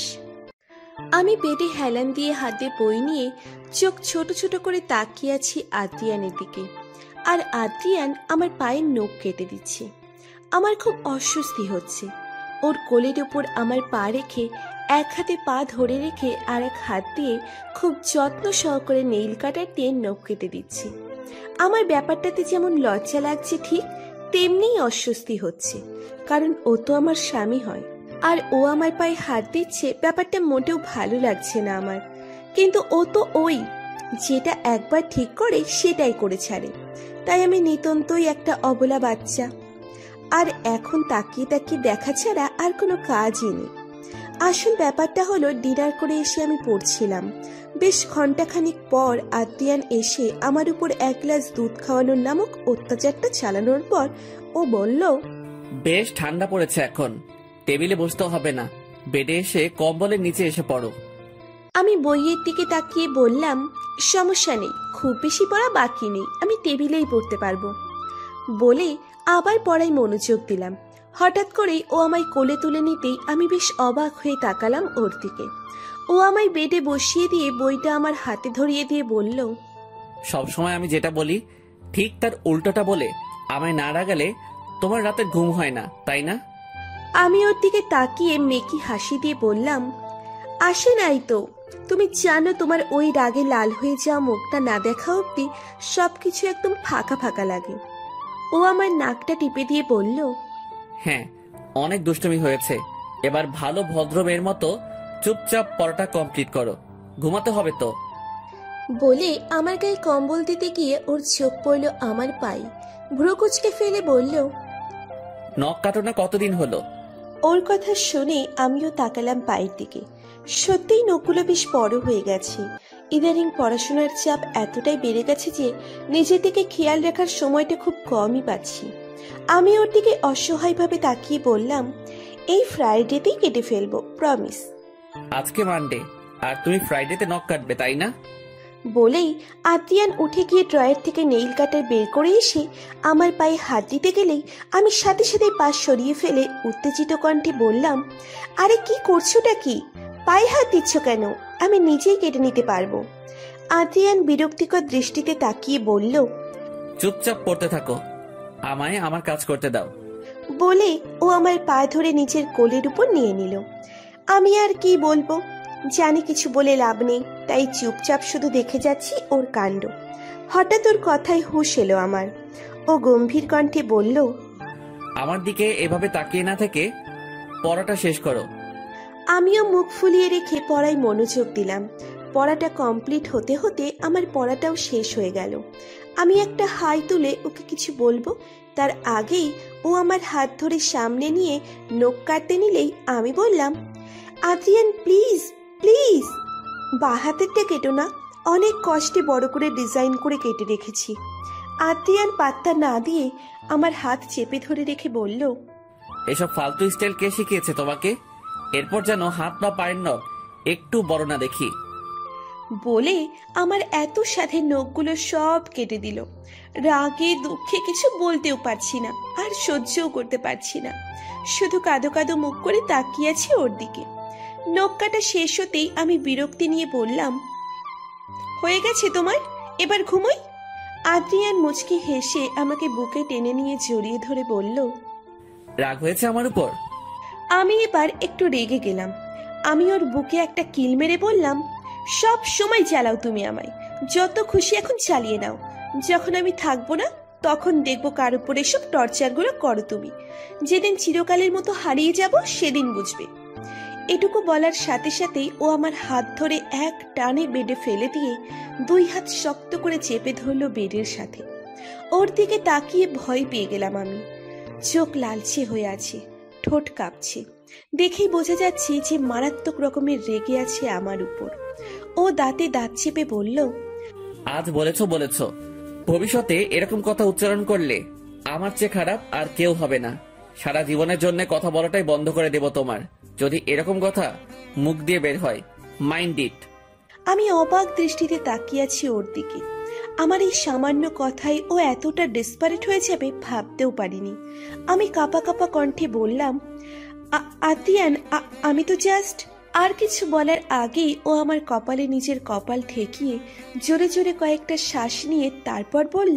আমি বেডে হেলান দিয়ে হাতে বই নিয়ে চোখ ছোট ছোট করে তাকিয়ে আছি আদ্রিয়ানের দিকে, আর আদ্রিয়ান আমার পায়ের নখ কেটে দিচ্ছে। আমার খুব অস্বস্তি হচ্ছে। ওর কোলের উপর আমার পা রেখে এক হাতে পা ধরে রেখে আর এক হাত দিয়ে খুব যত্ন সহকারে নেইল কাটার দিয়ে নখ কেটে দিচ্ছে। আমার ব্যাপারটাতে যেমন লজ্জা লাগছে ঠিক তেমনিই অস্বস্তি হচ্ছে, কারণ ও তো আমার স্বামী হয়, আর ও আমার পায়ে হাত দিচ্ছে, ব্যাপারটা মোটেও ভালো লাগছে না আমার। কিন্তু ও তো ওই, যেটা একবার ঠিক করে সেটাই করে ছাড়ে। তাই আমি নিতান্তই একটা অবলা বাচ্চা, আর এখন তাকিয়ে তাকিয়ে দেখা ছাড়া আর কোনো কাজই নেই। আসল ব্যাপারটা হলো, ডিনার করে এসে আমি পড়ছিলাম। বেশ ঘন্টাখানিক পর আদ্রিয়ান এসে আমার উপর এক গ্লাস দুধ খাওয়ানোর নামক অত্যাচারটা চালানোর পর ও বলল, বেশ ঠান্ডা পড়েছে, এখন টেবিলে বসতে হবে না, বেডে এসে কম্বলের নিচে এসে পড়ো। আমি বইয়ের দিকে তাকিয়ে বললাম, সমস্যা নেই, খুব বেশি পড়া বাকি নেই, আমি টেবিলেই পড়তে পারবো। বলে আবার পড়ায় মনোযোগ দিলাম। হঠাৎ করেই ও আমায় কোলে তুলে নিতেই আমি বেশ অবাক হয়ে তাকালাম ওর দিকে। ও আমায় বেডে বসিয়ে দিয়ে বইটা আমার হাতে ধরিয়ে দিয়ে বলল, সবসময় আমি যেটা বলি ঠিক তার উল্টোটা বলে আমায় না রাগালে তোমার রাতে ঘুম হয় না, তাই না? আমি ওর দিকে তাকিয়ে মেকি হাসি দিয়ে বললাম, আসে নাই তো, তুমি জানো তোমার ওই রাগে লাল হয়ে যাওয়া মুখটা না দেখা অব্দি সবকিছু একদম ফাঁকা ফাঁকা লাগে। ও আমার নাকটা টিপে দিয়ে বলল, হ্যাঁ অনেক দুষ্টুমি হয়েছে, এবার ভালো ভদ্র মেয়ের মতো চুপচাপ পড়াটা কমপ্লিট করো, ঘুমাতে হবে তো। বলে আমার গায়ে কম্বল দিতে গিয়ে ওর চোখ পড়ল আমার পায়ে। ভ্রুকুচকে ফেলে বলল, নখ কাটো না কতদিন হলো? ওর কথা শুনে আমিও তাকালাম পায়ের দিকে। সত্যিই নখগুলো বেশ বড় হয়ে গেছে। ইদানিং পড়াশোনার চাপ এতটাই বেড়ে গেছে যে নিজের দিকে খেয়াল রাখার সময়টা খুব কমই পাচ্ছি। আমি ওর দিকে অসহায়ভাবে তাকিয়ে বললাম, এই ফ্রাইডেতেই কেটে ফেলবো, প্রমিস। আজকে মানডে আর তুমি ফ্রাইডেতে নখ কাটবে তাই না? বলেই আদ্রিয়ান উঠে গিয়ে ড্রয়ার থেকে নেইল কাটার বের করে এসে আমার পায়ে হাত দিতে গেলেই আমি সাথে সাথে পা সরিয়ে ফেলে উত্তেজিত কণ্ঠে বললাম, আরে কি করছোটা কি? পায়ে হাত দিচ্ছ কেন? আমি নিজেই কেটে নিতে পারবো। আদ্রিয়ান বিরক্তিকর দৃষ্টিতে তাকিয়ে বলল, চুপচাপ পড়তে থাকো, আমায় আমার কাজ করতে দাও। বলে ও আমার পা ধরে নিচের কোলের উপর নিয়ে নিল। আমি আর কি বলবো, জানি কিছু বলে লাভ নেই, তাই চুপচাপ শুধু দেখে যাচ্ছি ওর কাণ্ড। হঠাৎ ওর কথায় হুঁশ এলো আমার। ও গম্ভীর কণ্ঠে বলল, আমার দিকে এভাবে তাকিয়ে না থেকে পড়াটা শেষ করো। আমিও মুখ ফুলিয়ে রেখে পড়ায় মনোযোগ দিলাম। পড়াটা কমপ্লিট হতে হতে আমার পড়াটাও শেষ হয়ে গেল। আমি একটা হাই তুলে ওকে কিছু বলবো, তার আগেই ও আমার হাত ধরে সামনে নিয়ে নখ কাটতে নিলেই আমি বললাম, আদ্রিয়ান প্লিজ প্লিজ, বা হাতেরটা কেটো না, অনেক কষ্টে বড় করে ডিজাইন করে কেটে রেখেছি। আদ্রিয়ান পাত্তা না দিয়ে আমার হাত চেপে ধরে রেখে বলল, এসব ফালতু স্টাইল কে শিখিয়েছে তোমাকে? এরপর যেন হাত বা পায়ের নখ একটু বড় না দেখি। বলে আমার এত সাথে নখগুলো সব কেটে দিল। রাগে দুঃখে কিছু বলতেও পারছি না, আর সহ্যও করতে পারছি না। শুধু কাঁদো কাঁদো মুখ করে তাকিয়ে আছি ওর দিকে। নখ কাটা শেষ হতেই আমি বিরক্তি নিয়ে বললাম, হয়ে গেছে তোমার, এবার ঘুমোই। আদ্রিয়ান মুচকি হেসে আমাকে বুকে টেনে নিয়ে জড়িয়ে ধরে বলল, রাগ হয়েছে আমার উপর? আমি এবার একটু রেগে গেলাম। আমি ওর বুকে একটা কিল মেরে বললাম, সব সময় চালাও তুমি আমায়, যত খুশি এখন চালিয়ে নাও। যখন আমি থাকবো না তখন দেখবো কার উপর এসব টর্চারগুলো করো তুমি। যেদিন চিরকালের মতো হারিয়ে যাব সেদিন বুঝবে। এটুকু বলার সাথে সাথেই ও আমার হাত ধরে এক টানে বেডে ফেলে দিয়ে দুই হাত শক্ত করে চেপে ধরলো বেডের সাথে। ওর দিকে তাকিয়ে ভয় পেয়ে গেলাম আমি। চোখ লালচে হয়ে আছে, ঠোঁট কাঁপছে। দেখেই বোঝা যাচ্ছে যে মারাত্মক রকমের রেগে আছে আমার উপর। ও দাঁতে দাঁত চেপে বলল, আজ বলেছো বলেছো, ভবিষ্যতে এরকম কথা উচ্চারণ করলে আমার চেয়ে খারাপ আর কেউ হবে না। সারা জীবনের জন্য কথা বলাটাই বন্ধ করে দেব তোমার, যদি এরকম কথা মুখ দিয়ে বের হয়। Mind it. আমি অবাক দৃষ্টিতে তাকিয়ে আছি ওর দিকে। আমার এই সামান্য কথায় ও এতটা ডেসপারেট হয়ে যাবে ভাবতেও পারিনি। আমি কাঁপা কাঁপা কণ্ঠে বললাম, আদ্রিয়ান, আমি তো জাস্ট। আর কিছু বলার আগেই ও আমার কপালে নিজের কপাল ঠেকিয়ে জোরে জোরে কয়েকটা শ্বাস নিয়ে তারপর বলল,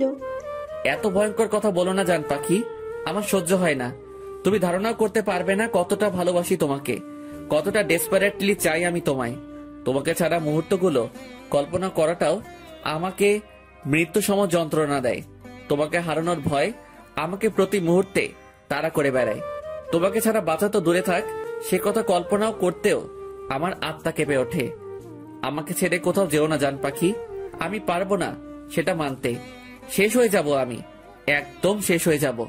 এত ভয়ঙ্কর কথা বলো না জান পাখি, আমার সহ্য হয় না। তুমি ধারণাও করতে পারবে না কতটা ভালোবাসি তোমাকে, কতটা ডেসপারেটলি চাই আমি তোমায়। তোমাকে ছাড়া মুহূর্তগুলো কল্পনা করাটাও আমাকে মৃত্যু সম যন্ত্রণা দেয়। তোমাকে হারানোর ভয় আমাকে প্রতি মুহূর্তে তাড়া করে বেড়ায়। তোমাকে ছাড়া বাঁচা তো দূরে থাক, সে কথা কল্পনাও করতেও আমার আত্মা কেঁপে ওঠে। আমাকে ছেড়ে কোথাও যেও না জান পাখি, আমি পারবো না সেটা মানতে। শেষ হয়ে যাব আমি, একদম শেষ হয়ে যাব।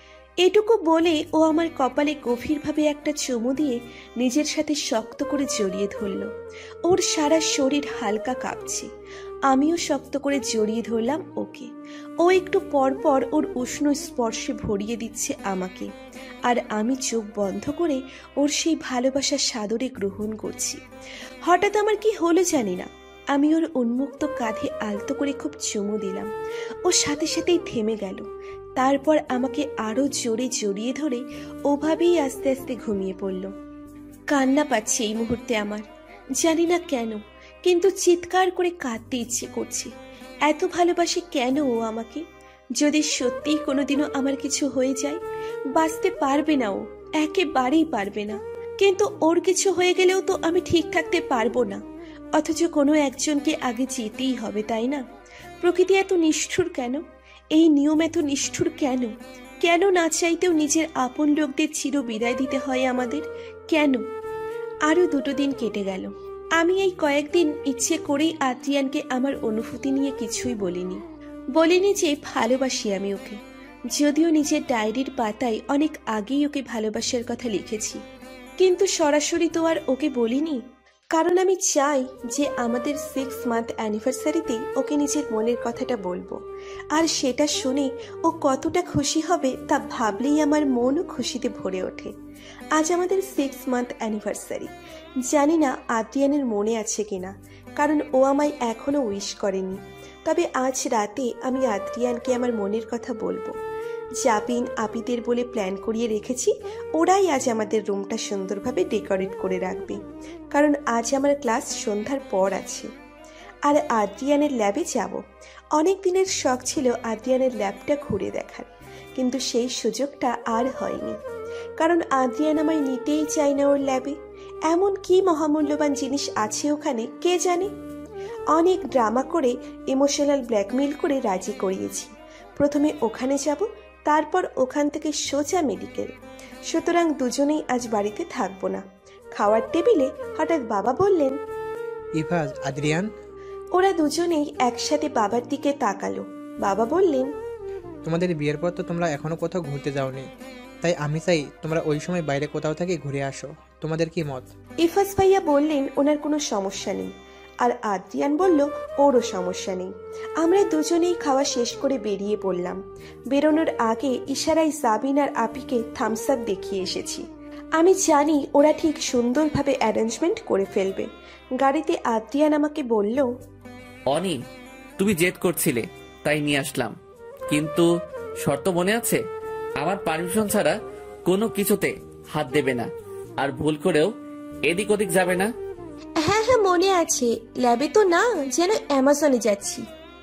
এটুকু বলে ও আমার কপালে গভীরভাবে একটা চুমু দিয়ে নিজের সাথে শক্ত করে জড়িয়ে ধরল। ওর সারা শরীর হালকা কাঁপছে। আমিও শক্ত করে জড়িয়ে ধরলাম ওকে। ও একটু পর পর ওর উষ্ণ স্পর্শে ভরিয়ে দিচ্ছে আমাকে, আর আমি চোখ বন্ধ করে ওর সেই ভালোবাসার সাদরে গ্রহণ করছি। হঠাৎ আমার কি হলো জানি না, আমি ওর উন্মুক্ত কাঁধে আলতো করে খুব চুমু দিলাম। ও সাথে সাথেই থেমে গেল। তারপর আমাকে আরো জোরে জড়িয়ে ধরে ওভাবেই আস্তে আস্তে ঘুমিয়ে পড়ল। কান্না পাচ্ছে এই মুহূর্তে আমার, জানি না কেন, কিন্তু চিৎকার করে কাঁদতে ইচ্ছে করছে। এত ভালোবাসে কেন ও আমাকে? যদি সত্যিই কোনোদিনও আমার কিছু হয়ে যায়, বাঁচতে পারবে না ও, একেবারেই পারবে না। কিন্তু ওর কিছু হয়ে গেলেও তো আমি ঠিক থাকতে পারবো না। অথচ কোনো একজনকে আগে যেতেই হবে, তাই না? প্রকৃতি এত নিষ্ঠুর কেন? এই নিয়ম এত নিষ্ঠুর কেন? কেন না চাইতেও নিজের আপন লোকদের চির বিদায় দিতে হয় আমাদের? কেন? আরো দুটো দিন কেটে গেল। আমি এই কয়েকদিন ইচ্ছে করেই আদ্রিয়ানকে আমার অনুভূতি নিয়ে কিছুই বলিনি। বলিনি যে ভালোবাসি আমি ওকে, যদিও নিজের ডায়েরির পাতায় অনেক আগেই ওকে ভালোবাসার কথা লিখেছি, কিন্তু সরাসরি তো আর ওকে বলিনি। কারণ আমি চাই যে আমাদের সিক্স মান্থ অ্যানিভার্সারিতেই ওকে নিজের মনের কথাটা বলবো, আর সেটা শুনে ও কতটা খুশি হবে তা ভাবলেই আমার মনও খুশিতে ভরে ওঠে। আজ আমাদের সিক্স মান্থ অ্যানিভার্সারি। জানি না আদ্রিয়ানের মনে আছে কিনা, কারণ ও আমায় এখনো উইশ করেনি। তবে আজ রাতে আমি আদ্রিয়ানকে আমার মনের কথা বলবো। জাবিন আপিদের বলে প্ল্যান করিয়ে রেখেছি, ওরাই আজ আমাদের রুমটা সুন্দরভাবে ডেকোরেট করে রাখবে, কারণ আজ আমার ক্লাস সন্ধ্যার পর আছে। আর আদ্রিয়ানের ল্যাবে যাব। অনেক দিনের শখ ছিল আদ্রিয়ানের ল্যাবটা ঘুরে দেখার, কিন্তু সেই সুযোগটা আর হয়নি, কারণ আদ্রিয়ান আমায় নিতেই চায় না ওর ল্যাবে। এমন কি মহামূল্যবান জিনিস আছে ওখানে কে জানে। অনেক ড্রামা করে ইমোশনাল ব্ল্যাকমেইল করে রাজি করিয়েছি। প্রথমে ওখানে যাব, তারপর ওখান থেকে সোজা মেডিকেল। সুতরাং দুজনেই আজ বাড়িতে থাকবো না। খাওয়ার টেবিলে হঠাৎ বাবা বললেন, ইভাজ, আদ্রিয়ান। ওরা দুজনেই একসাথে বাবার দিকে তাকালো। বাবা বললেন, তোমাদের বিয়ের পর তো তোমরা এখনো কোথাও ঘুরতে যাওনি, তাই আমি চাই তোমরা ওই সময় বাইরে কোথাও থেকে ঘুরে আসো। তোমাদের কি মত? ইফাজ ভাইয়া বললেন ওনার কোনো সমস্যা নেই, আর আদ্রিয়ান বলল ওরও সমস্যা নেই। আমরা দুজনেই খাওয়া শেষ করে বেরিয়ে পড়লাম। বেরোনোর আগে ইশারায় জাবিন আর আপিকে থামস আপ দেখিয়ে এসেছি। আমি জানি ওরা ঠিক সুন্দরভাবে অ্যারেঞ্জমেন্ট করে ফেলবে। গাড়িতে আদ্রিয়ান আমাকে বলল, অনি, তুমি জেদ করছিলে তাই নিয়ে আসলাম, কিন্তু শর্ত মনে আছে? আমার পারমিশন ছাড়া কোনো কিছুতে হাত দেবে না, আর ভুল করেও এদিক ওদিক যাবে না। হ্যাঁ হ্যাঁ মনে আছে, ল্যাবে তো না, যেন অ্যামাজনে যাচ্ছি।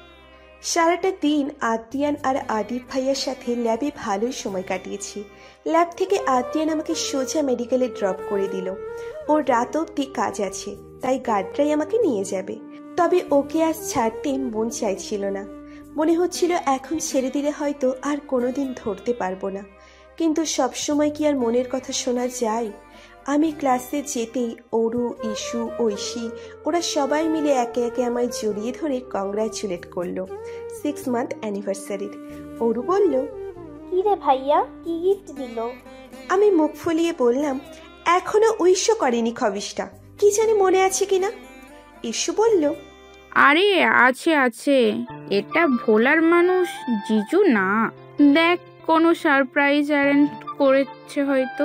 সারাটা দিন আদ্রিয়ান আর আদিব ভাইয়ার সাথে ল্যাবে ভালোই সময় কাটিয়েছি। ল্যাব থেকে আদ্রিয়ান আমাকে সোজা মেডিকেলে ড্রপ করে দিল। ওর রাত অবধি কাজ আছে, তাই গার্ডরাই আমাকে নিয়ে যাবে। তবে ওকে আজ ছাড়তে মন চাইছিল না। মনে হচ্ছিল এখন ছেড়ে দিলে হয়তো আর কোনোদিন ধরতে পারবো না, কিন্তু সবসময় কি আর মনের কথা শোনা যায়? আমি ক্লাসে যেতেই অরু, ইস্যু, ঐশী ওরা সবাই মিলে একে একে আমায় জড়িয়ে ধরে কংগ্রাচুলেট করলো সিক্স মান্থ অ্যানিভার্সারির। অরু বলল, কি রে ভাইয়া, কি গিফট দিল? আমি মুখ ফুলিয়ে বললাম, এখনো উইশও করেনি খবিসটা, কি জানি মনে আছে কিনা। ইস্যু বলল, আরে আছে আছে, এটা ভোলার মানুষ জিজু না, দেখ কোনো সারপ্রাইজ অ্যারেঞ্জ করেছে হয়তো।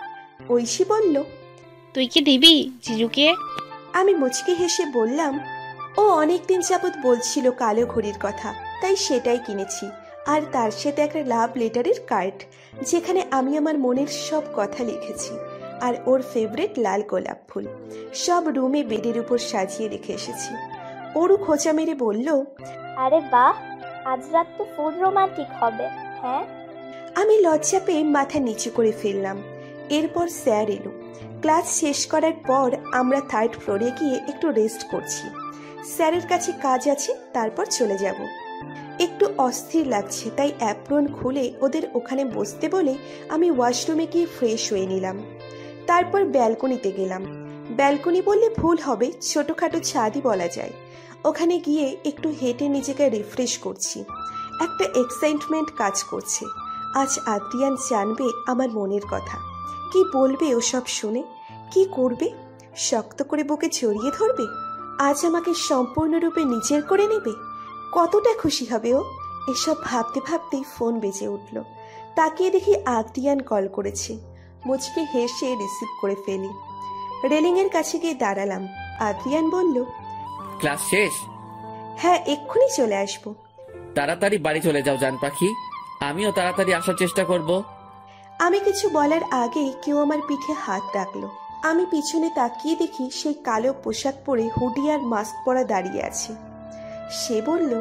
ঐশী বলল, তুই কি দিবি জিজুকে? আমি মুচকি হেসে বললাম, ও অনেকদিন যাবৎ বলছিল কালো ঘড়ির কথা, তাই সেটাই কিনেছি। আর তার সাথে একটা লাভ লেটারের কার্ড, যেখানে আমি আমার মনের সব কথা লিখেছি, আর ওর ফেভারিট লাল গোলাপ ফুল। সব রুমে বেডের উপর সাজিয়ে রেখে এসেছি। ওরও খোঁচা মেরে বলল, আরে বাহ, আজ রাত তো ফুল রোমান্টিক হবে। হ্যাঁ, আমি লজ্জা পেয়ে মাথা নিচু করে ফেললাম। এরপর স্যার এলো। ক্লাস শেষ করার পর আমরা থার্ড ফ্লোরে গিয়ে একটু রেস্ট করছি। স্যারের কাছে কাজ আছে, তারপর চলে যাব। একটু অস্থির লাগছে, তাই অ্যাপ্রন খুলে ওদের ওখানে বসতে বলে আমি ওয়াশরুমে গিয়ে ফ্রেশ হয়ে নিলাম। তারপর ব্যালকনিতে গেলাম। ব্যালকনি বললে ভুল হবে, ছোটোখাটো ছাদই বলা যায়। ওখানে গিয়ে একটু হেঁটে নিজেকে রিফ্রেশ করছি। একটা এক্সাইটমেন্ট কাজ করছে। আজ আদ্রিয়ান জানবে আমার মনের কথা। কি বলবে ওসব শুনে? কি করবে? শক্ত করে বুকে জড়িয়ে ধরবে? আজ আমাকে সম্পূর্ণরূপে নিজের করে নেবে? কতটা খুশি হবে ও? এসব ভাবতে ভাবতেই ফোন বেজে উঠল। তাকিয়ে দেখি আদ্রিয়ান কল করেছে। মুচকে হেসে রিসিভ করে ফেলি। রেলিংয়ের কাছে গিয়ে দাঁড়ালাম। আদ্রিয়ান বলল, ক্লাস শেষ? হ্যাঁ, এক্ষুনি চলে আসবো। তাড়াতাড়ি বাড়ি চলে যাও জান পাখি, আমিও তাড়াতাড়ি আসার চেষ্টা করব। আমি কিছু বলার আগেই কেউ আমার পিঠে হাত রাখলো। আমি পিছনে তাকিয়ে দেখি সেই কালো পোশাক পরে হুডি আর মাস্ক পরা দাঁড়িয়ে আছে। সে বলল,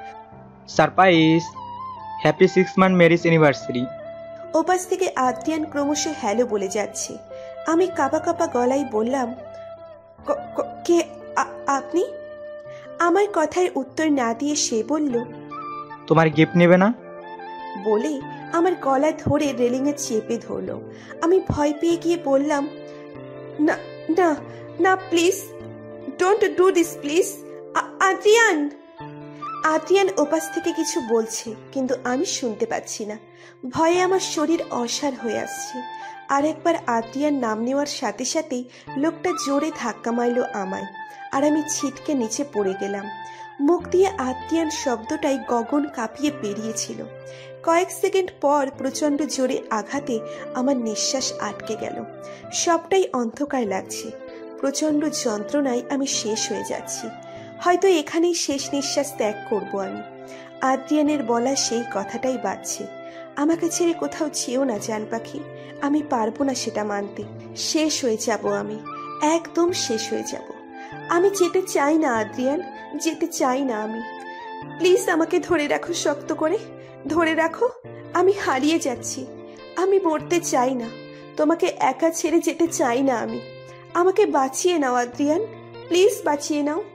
surprise, happy six month marriage anniversary. ওপাশ থেকে আদ্রিয়ান ক্রমশ হ্যালো বলে যাচ্ছে। আমি কাঁপা কাঁপা গলায় বললাম, কে আপনি? আমার কথার উত্তর না দিয়ে সে বলল, তোমার গিফট নেবে না? বলে আমার গলা ধরে রেলিংয়ে চেপে ধরলো। আমি ভয় পেয়ে গিয়ে বললাম, না না না please. Don't do this please. Adrian. Adrian ওপাশ থেকে কিছু বলছে, কিন্তু আমি শুনতে পাচ্ছি না। ভয়ে আমার শরীর অসাড় হয়ে আসছে। আর একবার আদ্রিয়ান নাম নেওয়ার সাথে সাথেই লোকটা জোরে ধাক্কা মারল আমায়, আর আমি ছিটকে নিচে পড়ে গেলাম। মুখ দিয়ে আদ্রিয়ান শব্দটাই গগন কাঁপিয়ে বেরিয়েছিল। কয়েক সেকেন্ড পর প্রচণ্ড জোরে আঘাতে আমার নিঃশ্বাস আটকে গেল। সবটাই অন্ধকার লাগছে। প্রচণ্ড যন্ত্রণায় আমি শেষ হয়ে যাচ্ছি। হয়তো এখানেই শেষ নিঃশ্বাস ত্যাগ করব আমি। আদ্রিয়ানের বলা সেই কথাটাই বাজছে, আমাকে ছেড়ে কোথাও যেও না জান পাখি, আমি পারবো না সেটা মানতে। শেষ হয়ে যাব আমি, একদম শেষ হয়ে যাব। আমি যেতে চাই না আদ্রিয়ান, যেতে চাই না আমি। প্লিজ আমাকে ধরে রাখো, শক্ত করে ধরে রাখো। আমি হারিয়ে যাচ্ছি, আমি মরতে চাই না, তোমাকে একা ছেড়ে যেতে চাই না আমি। আমাকে বাঁচিয়ে নাও আদ্রিয়ান, প্লিজ বাঁচিয়ে নাও।